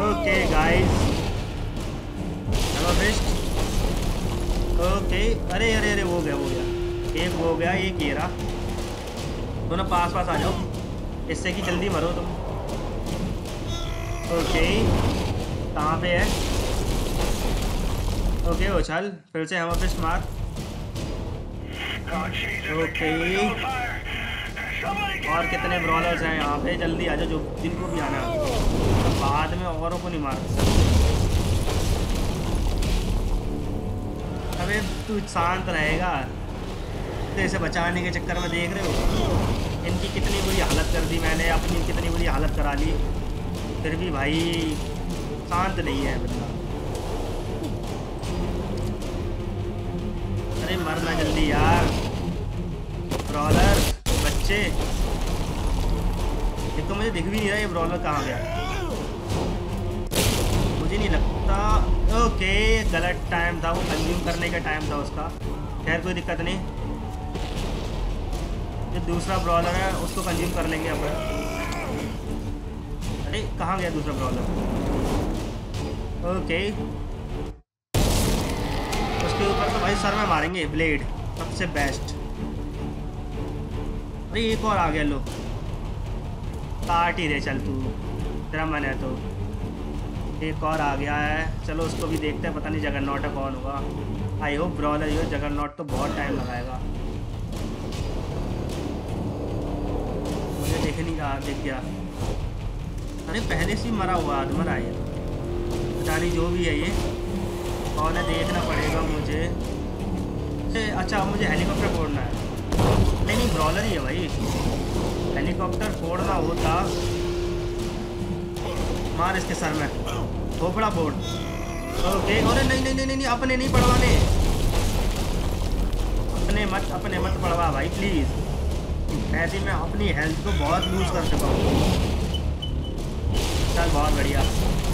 Okay guys, hello fist. Okay, अरे अरे अरे, हो गया एक, हो गया एक, ये रहा। दोनों पास पास आ जाओ, इससे कि जल्दी मरो तुम। ओके, कहाँ पे है? ओके, उछल, फिर से हम फिस्ट मार। ओके, और कितने ब्रॉलर्स हैं यहाँ पे? जल्दी आ जाओ, जो जिनको भी आना है। तो बाद में औरों को नहीं मार सकते। अबे तू शांत रहेगा? तो इसे बचाने के चक्कर में देख रहे हो इनकी कितनी बुरी हालत कर दी मैंने, अपनी कितनी बुरी हालत करा ली, फिर भी भाई शांत नहीं है बंदा। अरे मरना जल्दी यार ब्रॉलर बच्चे। एक तो मुझे दिख भी नहीं रहा ये ब्रॉलर कहाँ गया, मुझे नहीं लगता। ओके, गलत टाइम था, वो कंज्यूम करने का टाइम था उसका। खैर कोई दिक्कत नहीं, जो दूसरा ब्रॉलर है उसको कंज्यूम कर लेंगे अपन। अरे कहाँ गया दूसरा ब्रॉलर? ओके, उसके ऊपर तो भाई सर में मारेंगे ब्लेड, सबसे बेस्ट। अरे एक और आ गया, लो काट ही दे, चल तू, तेरा मन है तो। एक और आ गया है, चलो उसको भी देखते हैं, पता नहीं जगरनॉट है कौन होगा। आई होप ब्रॉलर ही हो, जगरनॉट तो बहुत टाइम लगाएगा। मुझे देख नहीं रहा, दिख गया। अरे पहले से ही मरा हुआ आदमी है ये, पता नहीं जो भी है ये कौन है, देखना पड़ेगा मुझे। अच्छा, मुझे हेलीकॉप्टर फोड़ना है। नहीं, ब्रॉलर ही है भाई, हेलीकॉप्टर फोड़ना होता। मार इसके सर में, खोपड़ा फोड़। ओके, अरे नहीं नहीं नहीं नहीं, अपने नहीं पड़वाने, अपने मत पड़वा भाई प्लीज़। ऐसे मैं अपनी हेल्थ को बहुत लूज कर चुका हूँ। चल बहुत बढ़िया,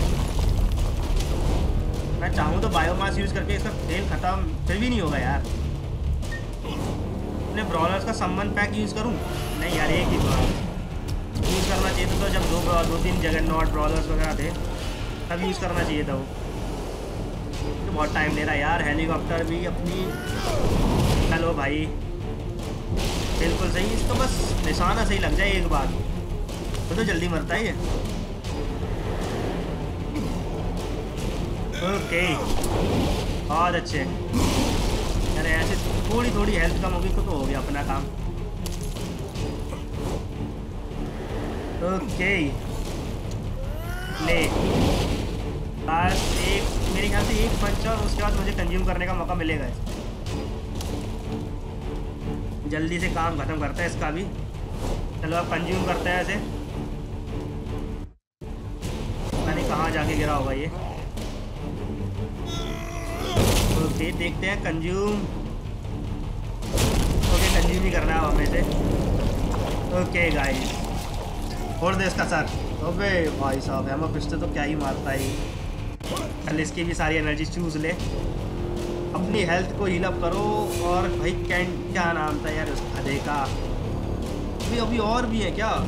मैं चाहूँ तो बायोमास यूज़ करके इसका खेल ख़त्म, फिर भी नहीं होगा यार। अपने ब्रॉलर्स का सम्मन पैक यूज़ करूँ? नहीं यार, एक ही बार यूज़ करना चाहिए था। तो जब दो तीन जगरनॉट ब्रॉलर्स वगैरह थे तब यूज़ करना चाहिए था वो। तो बहुत टाइम ले रहा है यार। हेलीकॉप्टर भी अपनी, चलो भाई बिल्कुल सही, इसको बस निशाना सही लग जाए एक बार तो जल्दी मरता है ये। ओके, बहुत अच्छे। अरे ऐसे थोड़ी थोड़ी हेल्थ कम होगी तो हो गया अपना काम। ओके, ले बस एक, मेरे ख्याल से एक पंच और उसके बाद मुझे कंज्यूम करने का मौका मिलेगा। जल्दी से काम खत्म करते हैं इसका भी। चलो अब कंज्यूम करते हैं ऐसे। पता नहीं कहाँ जाके गिरा होगा ये। ओके, देखते हैं कंज्यूम। ओके, कंज्यूम ही करना है हमें से। ओके गाइस, फोड़ दे इसका सर। अबे भाई साहब, हम पिछले तो क्या ही मारता है। कल इसकी भी सारी एनर्जी चूज ले, अपनी हेल्थ को हील अप करो। और भाई क्या नाम था यार उसका देखा? अभी और भी है क्या?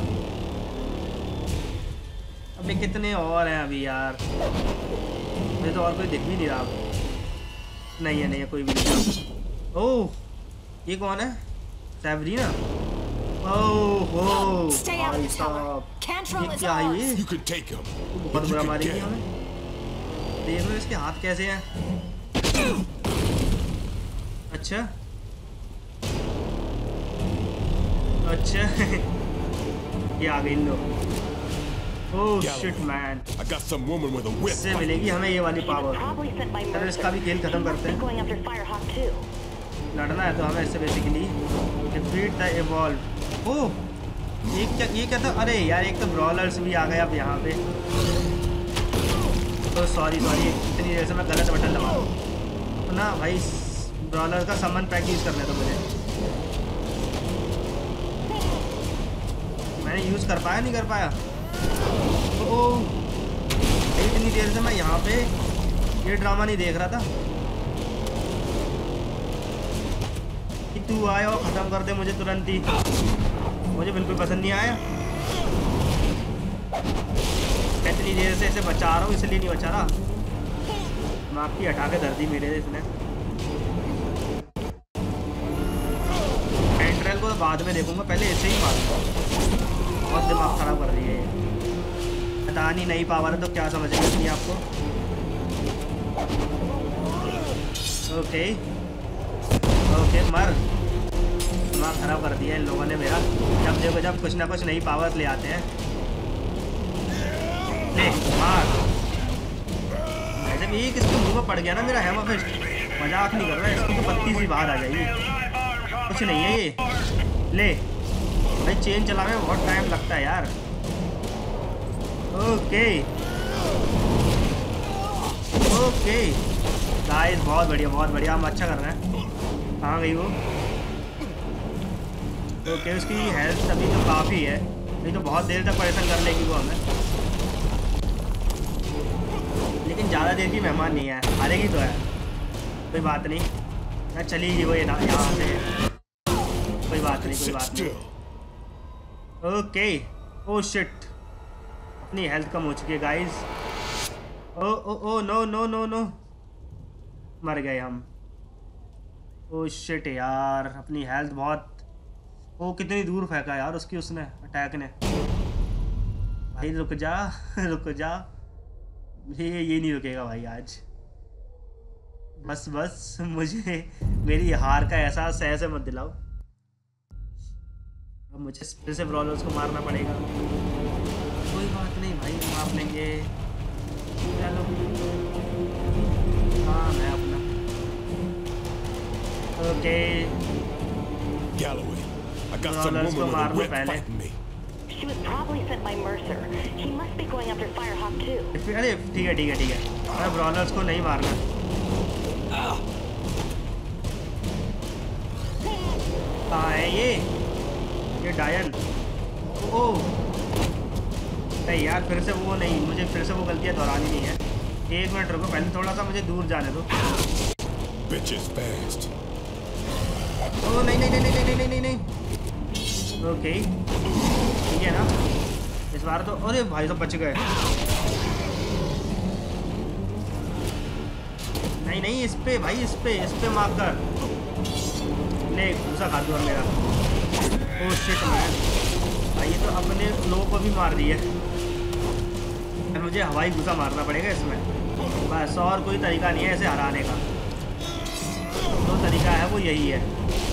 अभी कितने और हैं अभी यार? मुझे तो और कोई दिख भी नहीं रहा। नहीं है कोई भी नहीं। ओह, ये कौन है? सैबरीना। ओह भाई साहब, ये क्या है ये? बहुत बुरा मारेगी हमें। देख लो इसके हाथ कैसे हैं। अच्छा अच्छा ये आ गई लो। ओह शिट मैन, इससे मिलेगी हमें ये वाली पावर। चलो इसका भी खेल खत्म करते हैं। लड़ना है तो हमें इससे बेसिकली डिफीट द इवॉल्व। ओह ये क्या था? अरे यार, एक तो ब्रॉलर्स भी आ गए अब यहाँ पे। तो सॉरी इतनी देर से मैं गलत बटन दबा तो ना भाई। ब्रॉलर का सामान पैक यूज़ करने दो मुझे। मैंने यूज़ कर पाया नहीं कर पाया। ओह, इतनी देर से मैं यहाँ पे ये ड्रामा नहीं देख रहा था कि तू आया और ख़त्म कर दे मुझे तुरंत ही। मुझे बिल्कुल पसंद नहीं आया। इतनी देर से इसे बचा रहा हूँ, इसलिए नहीं बचा रहा। दिमाग की हटा के धर दी मेरे इसने। एंट्रेल को बाद में देखूंगा, पहले इसे ही मारूंगा। बहुत दिमाग खराब कर रही है ये। पता नहीं नई पावर है तो क्या समझेंगे अपनी आपको। ओके ओके मर। दिमाग खराब कर दिया इन लोगों ने मेरा। जब देखो जब कुछ ना कुछ नई पावर्स ले आते हैं। ले मार। जब एक इसके मुंह में पड़ गया ना मेरा हैमर फिस्ट, मजाक नहीं कर रहा है, इसकी तो पत्ती सी बाहर आ जाएगी। कुछ नहीं है ये। ले भाई चेन चलाने में बहुत टाइम लगता है यार। ओके ओके गाइस बहुत बढ़िया, हम अच्छा कर रहे हैं। कहाँ गई वो? ओके उसकी हेल्थ अभी तो काफ़ी है, नहीं तो बहुत देर तक परेशान कर लेगी वो हमें। लेकिन ज़्यादा देर की मेहमान नहीं है, हारेगी तो है, कोई बात नहीं। मैं चली गई वो ये ना यहाँ से, कोई बात नहीं। ओके ओ शिट, अपनी हेल्थ कम हो चुकी है guys. Oh oh oh no no no no, मर गए हम। ओ शिट यार, अपनी हेल्थ बहुत। वो कितनी दूर फेंका यार उसकी, उसने अटैक ने। भाई रुक जा रुक जा, ये नहीं रुकेगा भाई आज। बस मुझे मेरी हार का एहसास ऐसे मत दिलाओ। अब मुझे फिर से ब्रॉलर्स को मारना पड़ेगा। कोई बात नहीं भाई, मार लेंगे। चलो हाँ मैं अपना। Okay Galloway, I got some woman with a whip fighting me. She was probably sent by Mercer. He must be going after Firehawk too. अरे ठीक है। मैं ब्रॉलर्स को नहीं मारना। कहाँ है ये डायन? ओह नहीं यार, फिर से वो नहीं, मुझे फिर से वो गलतियाँ दोहरानी नहीं है। एक मिनट रुको, पहले थोड़ा सा मुझे दूर जाने दो। Bitches fast. ओह नहीं। ओके ठीक है ना इस बार तो। अरे भाई तो बच गए। नहीं इस पे भाई, इस पे मार कर ले। घूसा खा दूँ मेरा। ओह शिट मैन, भाई तो अपने लोगों को भी मार दिया। मुझे हवाई घूसा मारना पड़ेगा इसमें बस, और कोई तरीका नहीं है इसे हराने का। जो तरीका है वो यही है।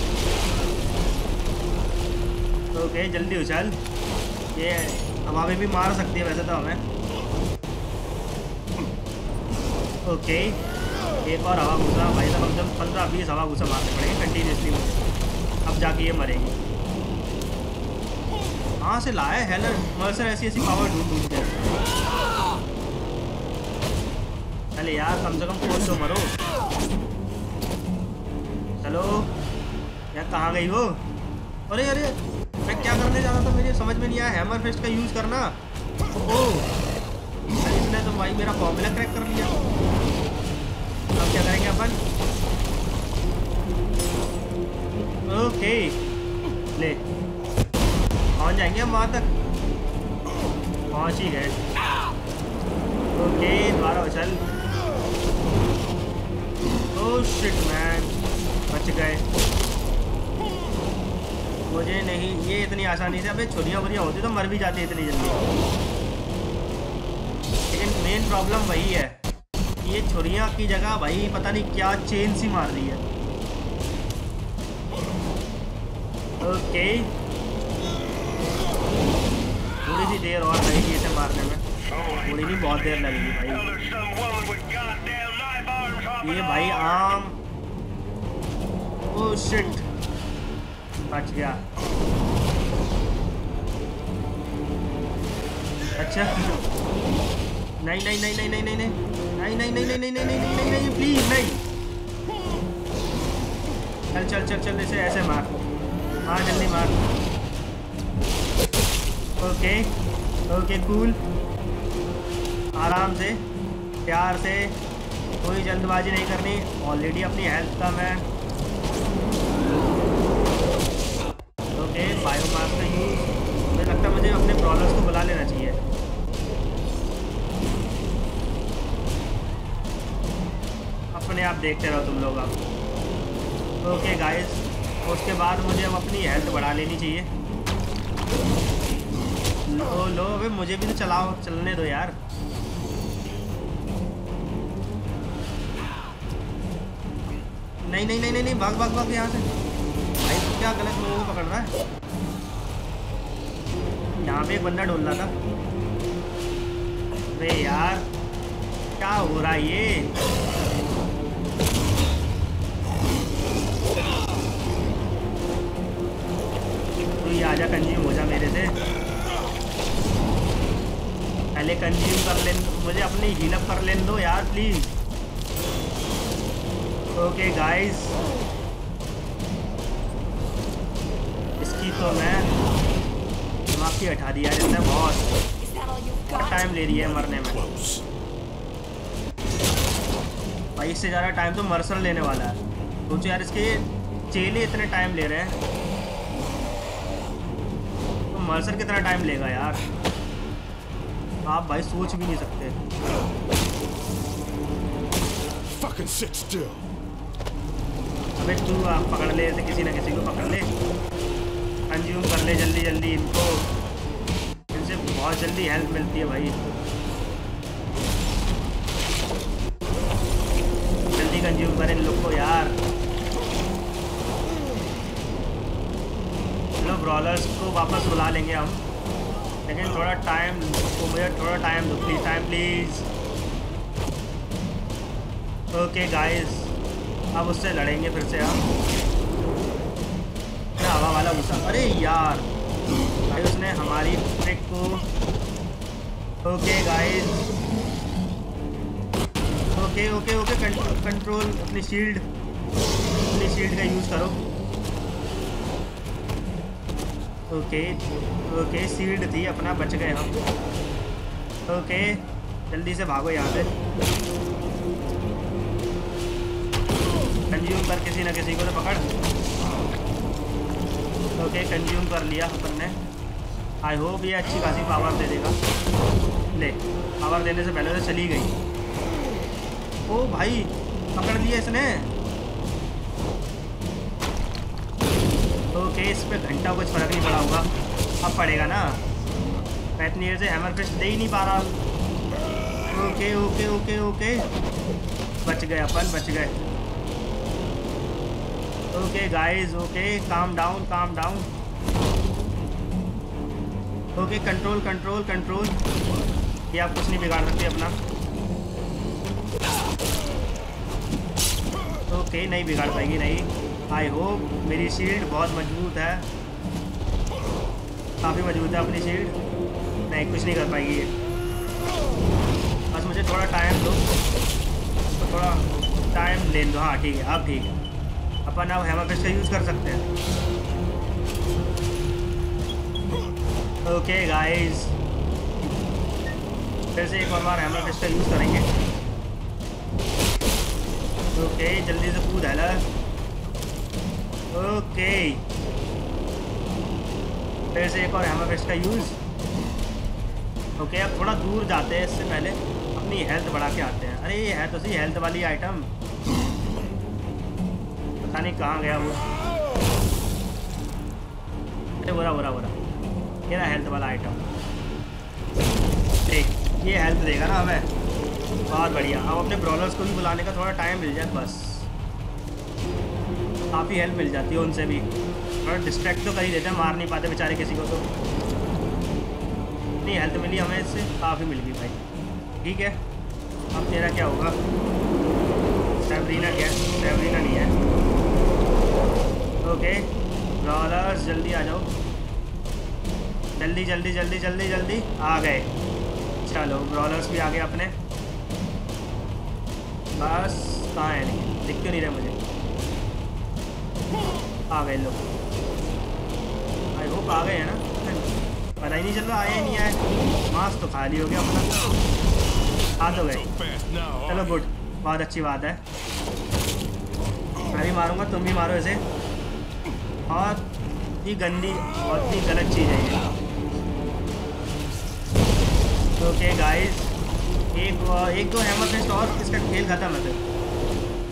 ओके जल्दी उछल, ये हवा में भी मार सकती है वैसे तो हमें। ओके एक और हवा घूसा भाई, तो कम से कम 15-20 हवा घूसा मारने पड़ेंगे कंटिन्यूसली मुझे, अब जाके ये मरेगी। कहाँ से लाया हेलर मर्सर ऐसी पावर ढूंढ के? चले यार कम से कम खोल तो मरो। चलो यार, कहाँ गई वो? अरे मैं क्या करने जा रहा था, मुझे समझ में नहीं आया। हैमर फिस्ट का यूज़ करना। ओह इसने तो भाई मेरा फॉर्मूला क्रैक कर लिया। अब क्या करेंगे अपन? ओके ले पहुँच जाएंगे हम वहाँ तक, पहुँच ही गए। ओके दोबारा उछल। ओह शिट मैन, बच गए। मुझे नहीं, ये इतनी आसानी से, अबे छुरियाँ होती तो मर भी जाती इतनी जल्दी। लेकिन मेन प्रॉब्लम वही है, ये छुरियाँ की जगह भाई पता नहीं क्या चेन सी मार रही है। ओके थोड़ी सी देर और लगेगी इसे मारने में, थोड़ी नहीं बहुत देर लगेगी भाई। ये भाई आम। ओह शिट, बच गया। अच्छा नहीं प्लीज नहीं। चल इसे ऐसे मार, हाँ जल्दी मार। ओके कूल, आराम से प्यार से, कोई जल्दबाजी नहीं करनी। ऑलरेडी अपनी हेल्थ का मैं बायोमास का यूज़, मुझे लगता है मुझे अपने ब्रॉलर्स को बुला लेना चाहिए। अपने आप देखते रहो तुम लोग अब। ओके गाइस, उसके बाद मुझे अब अपनी हेल्थ बढ़ा लेनी चाहिए। लो अबे मुझे भी तो चलने दो यार। नहीं भाग यहाँ से। भाई क्या गलत लोगों को पकड़ रहा है। यहाँ पे एक बंदा डोल रहा था। अरे यार क्या हो रहा है ये। तू ही आजा, कंज्यूम हो जा मेरे से। पहले कंज्यूम कर ले, मुझे अपनी हील अप कर लेने दो यार प्लीज। ओके गाइस, इसकी तो मैं माफी हटा दिया इसने। बहुत टाइम ले रही है मरने में भाई। इससे ज़्यादा टाइम तो मर्सर लेने वाला है। सोचो यार, इसके चेले इतने टाइम ले रहे हैं तो मर्सर कितना टाइम लेगा यार, आप भाई सोच भी नहीं सकते। Fucking sit still. अबे तू आप पकड़ ले, ऐसे किसी ना किसी को पकड़ ले, कंज्यूम कर ले जल्दी जल्दी इनको। इनसे बहुत जल्दी हेल्प मिलती है भाई। जल्दी कंज्यूम करें इन लोग को यार। चलो ब्रॉलर्स को वापस बुला लेंगे हम, लेकिन थोड़ा टाइम तो मुझे थोड़ा टाइम दो please, time please. Okay guys, अब उससे लड़ेंगे फिर से हम। हवा वाला गुस्सा, अरे यार भाई उसने हमारी ट्रिक को। ओके गाइस, ओके कंट्रोल अपनी शील्ड का यूज़ करो। ओके शील्ड थी अपना, बच गए हम। ओके जल्दी से भागो यहाँ से। कंज्यूम कर किसी ना किसी को तो पकड़। ओके कंज्यूम कर लिया अपन ने। आई होप ये अच्छी खासी पावर दे देगा। ले, पावर देने से पहले तो चली गई। ओ भाई पकड़ लिया इसने। ओके इस पर घंटा कुछ फ़र्क नहीं पड़ा होगा, अब पड़ेगा ना। मैं इतनी देर से हैमर फिस्ट दे ही नहीं पा रहा। ओके बच गए अपन, बच गए। Okay guys, okay calm down. Okay control. ये आप कुछ नहीं बिगाड़ सकते अपना। ओके नहीं बिगाड़ पाएगी, नहीं। आई होप मेरी शील्ड बहुत मजबूत है, काफ़ी मजबूत है अपनी शील्ड। नहीं कुछ नहीं कर पाएगी ये। बस मुझे थोड़ा टाइम दो, तो थोड़ा टाइम ले दो। हाँ ठीक है, अब ठीक है। अपन अब हैमर फिस्ट का यूज़ कर सकते हैं। ओके गाइस, फिर से एक और बार हैमर फिस्ट का यूज़ करेंगे। ओके जल्दी से कूद है। ओके फिर से एक और हैमर फिस्ट का यूज़। ओके अब थोड़ा दूर जाते हैं, इससे पहले अपनी हेल्थ बढ़ा के आते हैं। अरे ये है तो सही हेल्थ वाली आइटम, पता नहीं कहाँ गया वो। अरे बोरा ये ना हेल्थ वाला आइटम। देख ये हेल्थ देगा ना हमें, बहुत बढ़िया। अब अपने ब्रॉलर्स को भी बुलाने का थोड़ा टाइम मिल जाए बस, काफ़ी हेल्प मिल जाती है उनसे भी। थोड़ा डिस्ट्रैक्ट तो कर ही देते हैं, मार नहीं पाते बेचारे किसी को। तो नहीं हेल्थ मिली हमें इससे, काफ़ी मिल गई भाई। ठीक है अब तेरा क्या होगा। सैब्रीना नहीं है। ओके ब्रॉलर्स जल्दी आ जाओ, जल्दी आ गए। चलो ब्रॉलर्स भी आ गए अपने। बस कहाँ है, नहीं दिख क्यों नहीं रहे मुझे। आ गए लोग, आई होप आ गए हैं ना, पता ही नहीं चल रहा आए ही नहीं आए। मास्क तो खाली हो गया अपना, आ तो गए। चलो गुड, बहुत अच्छी बात है। मैं भी मारूंगा, तुम भी मारो इसे। बहुत ही गंदी, बहुत ही गलत चीज़ है ये। ओके गाइस, एक दो हैमर फिस्ट और इसका खेल खत्म है फिर।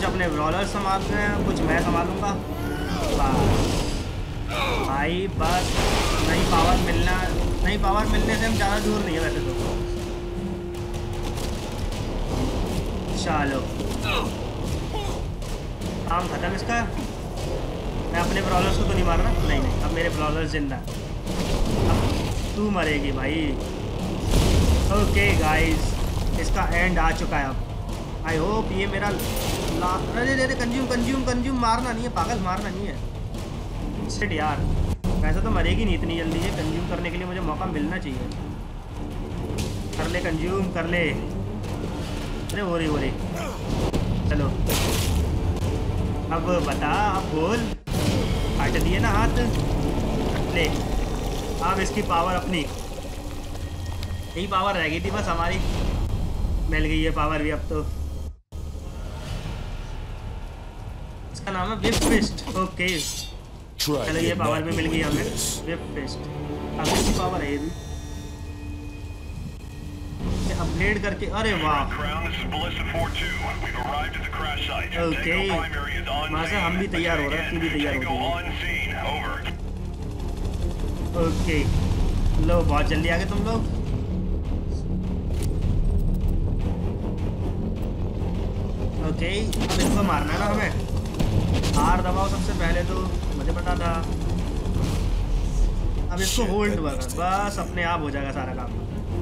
कुछ अपने ब्रॉलर संभालते हैं, कुछ मैं संभालूंगा। भाई बस नई पावर मिलने से हम ज़्यादा दूर नहीं है वैसे तो। चलो काम खत्म इसका। मैं अपने ब्रॉलर्स को तो नहीं मार रहा, नहीं अब मेरे ब्रॉलर्स जिंदा, अब तू मरेगी भाई। ओके गाइस, इसका एंड आ चुका है अब। आई होप ये मेरा अरे कंज्यूम मारना नहीं है पागल, मारना नहीं है शिट यार। वैसे तो मरेगी नहीं इतनी जल्दी, ये कंज्यूम करने के लिए मुझे मौका मिलना चाहिए। कर ले कंज्यूम कर ले। अरे हो रही चलो अब बता, अब बोल। काट दिए ना हाथ, ले अब इसकी पावर अपनी, यही पावर रह गई थी बस हमारी, मिल गई है पावर भी अब तो। इसका नाम है विप फिस्ट। ओके चलो ये पावर भी मिल गई हमें, विप फिस्ट। अब इसकी पावर है ये भी अपग्रेड करके। अरे वाह ओके, वहाँ से हम भी तैयार हो रहे हैं, तू भी तैयार हो गई। ओके लो बहुत जल्दी आ गए तुम लोग। ओके अब इसको मारना है ना हमें। आर दबाओ सबसे पहले, तो मुझे पता था। अब इसको होल्ड बस अपने आप हो जाएगा सारा काम।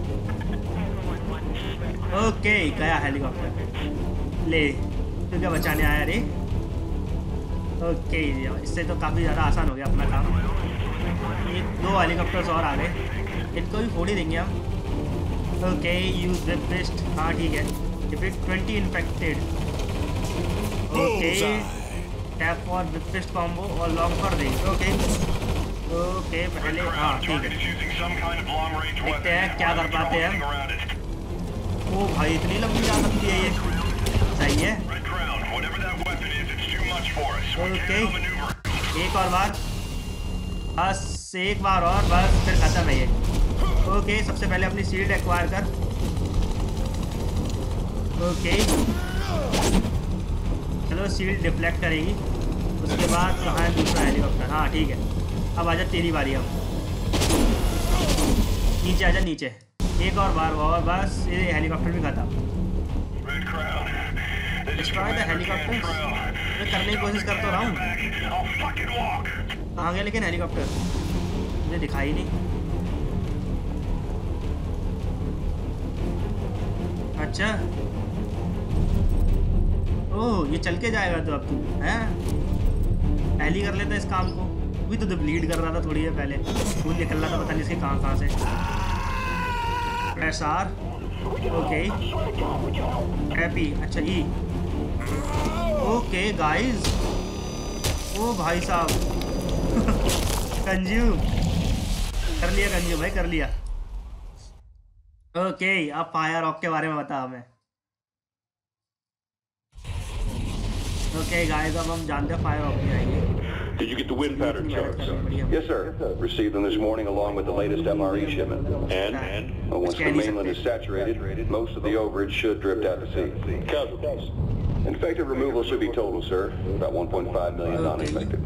ओके गया हेलीकॉप्टर, ले तू क्या बचाने आया रे। ओके इससे तो काफ़ी ज़्यादा आसान हो गया अपना काम। ये 2 हेलीकॉप्टर्स और आ गए, इनको भी फोड़ ही देंगे हम। ओके यूज विप फिस्ट, हाँ ठीक है। Defeat 20 infected. Okay tap for whip fist combo और लॉन्ग कर देंगे। ओके पहले हाँ ठीक है, देखते हैं क्या कर पाते हैं। ओ भाई इतनी लंबी जा सकती है ये, सही है। ओके एक और बार, बस एक बार और बस फिर खत्म है ये। ओके सबसे पहले अपनी शील्ड एक्वायर कर। ओके चलो शील्ड डिफ्लेक्ट करेगी, उसके बाद कहाँ है दूसरा हेलीकॉप्टर। हाँ ठीक है अब आजा तेरी बारी। अब नीचे आजा नीचे, एक और बार और बस ये हेलीकॉप्टर भी खत्म। डिस्ट्रॉय द हेलीकॉप्टर, मैं करने की कोशिश कर तो रहा हूँ। कहाँ गया लेकिन हेलीकॉप्टर, मुझे दिखाई नहीं। अच्छा ओह ये चल के जाएगा तो अब तू है, पहली कर लेता इस काम को। भी तो ब्लीड कर रहा था थोड़ी देर पहले, खून निकल रहा था पता नहीं इसके कहाँ से। प्रेस आर, ओके हैप्पी, अच्छा ई। ओके गाइस, ओ भाई साहब कंज्यूम कर लिया, कंज्यूम भाई कर लिया। ओके अब फायर ऑक के बारे में बता हमें। ओके गाइस अब हम जानते हैं फायर ऑक क्या है। Did you get the wind pattern charts? Yes, sir. Received them this morning along with the latest MRE shipment. And? Once the mainland is saturated, most of the overage should drift out to sea. Casualties? Infected removal should be total, sir. About 1.5 million non-infected.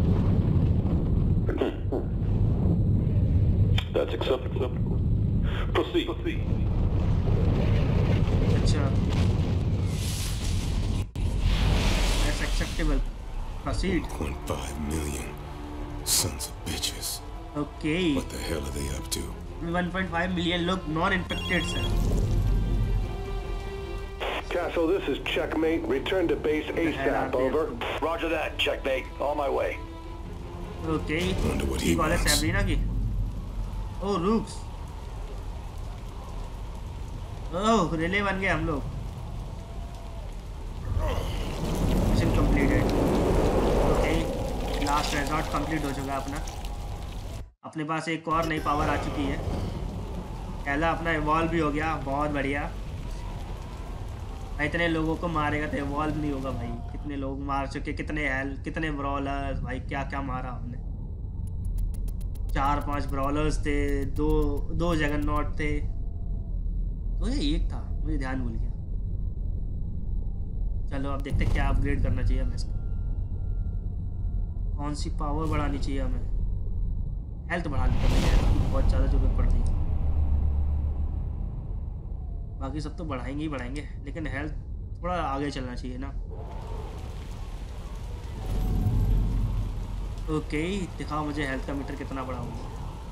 That's acceptable. Proceed. अच्छा. That's acceptable. Proceed. 1.5 million. Sons of bitches. Okay. What the hell are they up to? 1.5 million लोग non-infected हैं. Castle, this is Checkmate. Return to base ASAP, over. Roger that, Checkmate. On my way. Okay. Wonder what he wants. Sabrina की. Oh, Rooks. Oh, रिले बन गए हम लोग. Mission completed. Last resort complete हो चुका है अपना। अपने पास एक और नई पावर आ चुकी है। पहला अपना इवॉल्व भी हो गया, बहुत बढ़िया। इतने लोगों को मारेगा तो इवॉल्व नहीं होगा भाई। कितने लोग मार चुके, कितने कितने ब्रॉलर्स भाई, क्या क्या मारा हमने। 4-5 ब्रॉलर्स थे, दो जगन्नॉट थे, तो ये एक था, मुझे ध्यान भूल गया। चलो अब देखते हैं क्या अपग्रेड करना चाहिए हमें इसका, कौन सी पावर बढ़ानी चाहिए हमें। हेल्थ बढ़ानी पड़ेगी, हेल्थ की बहुत ज़्यादा जरूरत पड़ रही है। बाकी सब तो बढ़ाएंगे ही बढ़ाएंगे, लेकिन हेल्थ थोड़ा आगे चलना चाहिए ना। ओके दिखाओ मुझे हेल्थ का मीटर कितना बड़ा होगा।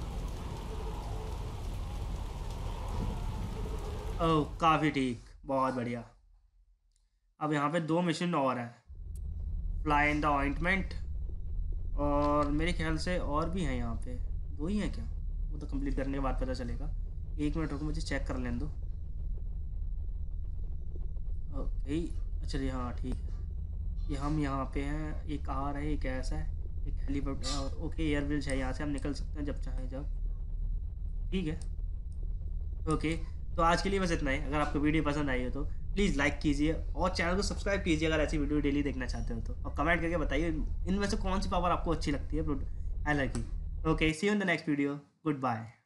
ओह काफ़ी ठीक, बहुत बढ़िया। अब यहाँ पे 2 मिशन और हैं, फ्लाई इन द ऑइंटमेंट, और मेरे ख्याल से और भी हैं यहाँ पे। 2 ही हैं क्या? वो तो कंप्लीट करने के बाद पता चलेगा। 1 मिनट रुको, मुझे चेक कर लेने दो। ओके चलिए हाँ ठीक है। ये हम यहाँ पे हैं, एक कार है, एक ऐसा है, एक हेलीकॉप्टर और ओके एयर ब्रिज है, यहाँ से हम निकल सकते हैं जब चाहे जब। ठीक है ओके, तो आज के लिए बस इतना ही। अगर आपको वीडियो पसंद आई हो तो प्लीज़ लाइक कीजिए और चैनल को सब्सक्राइब कीजिए अगर ऐसी वीडियो डेली देखना चाहते हो तो, और कमेंट करके बताइए इनमें से कौन सी पावर आपको अच्छी लगती है हेलर की। Okay see you in the next video, good bye.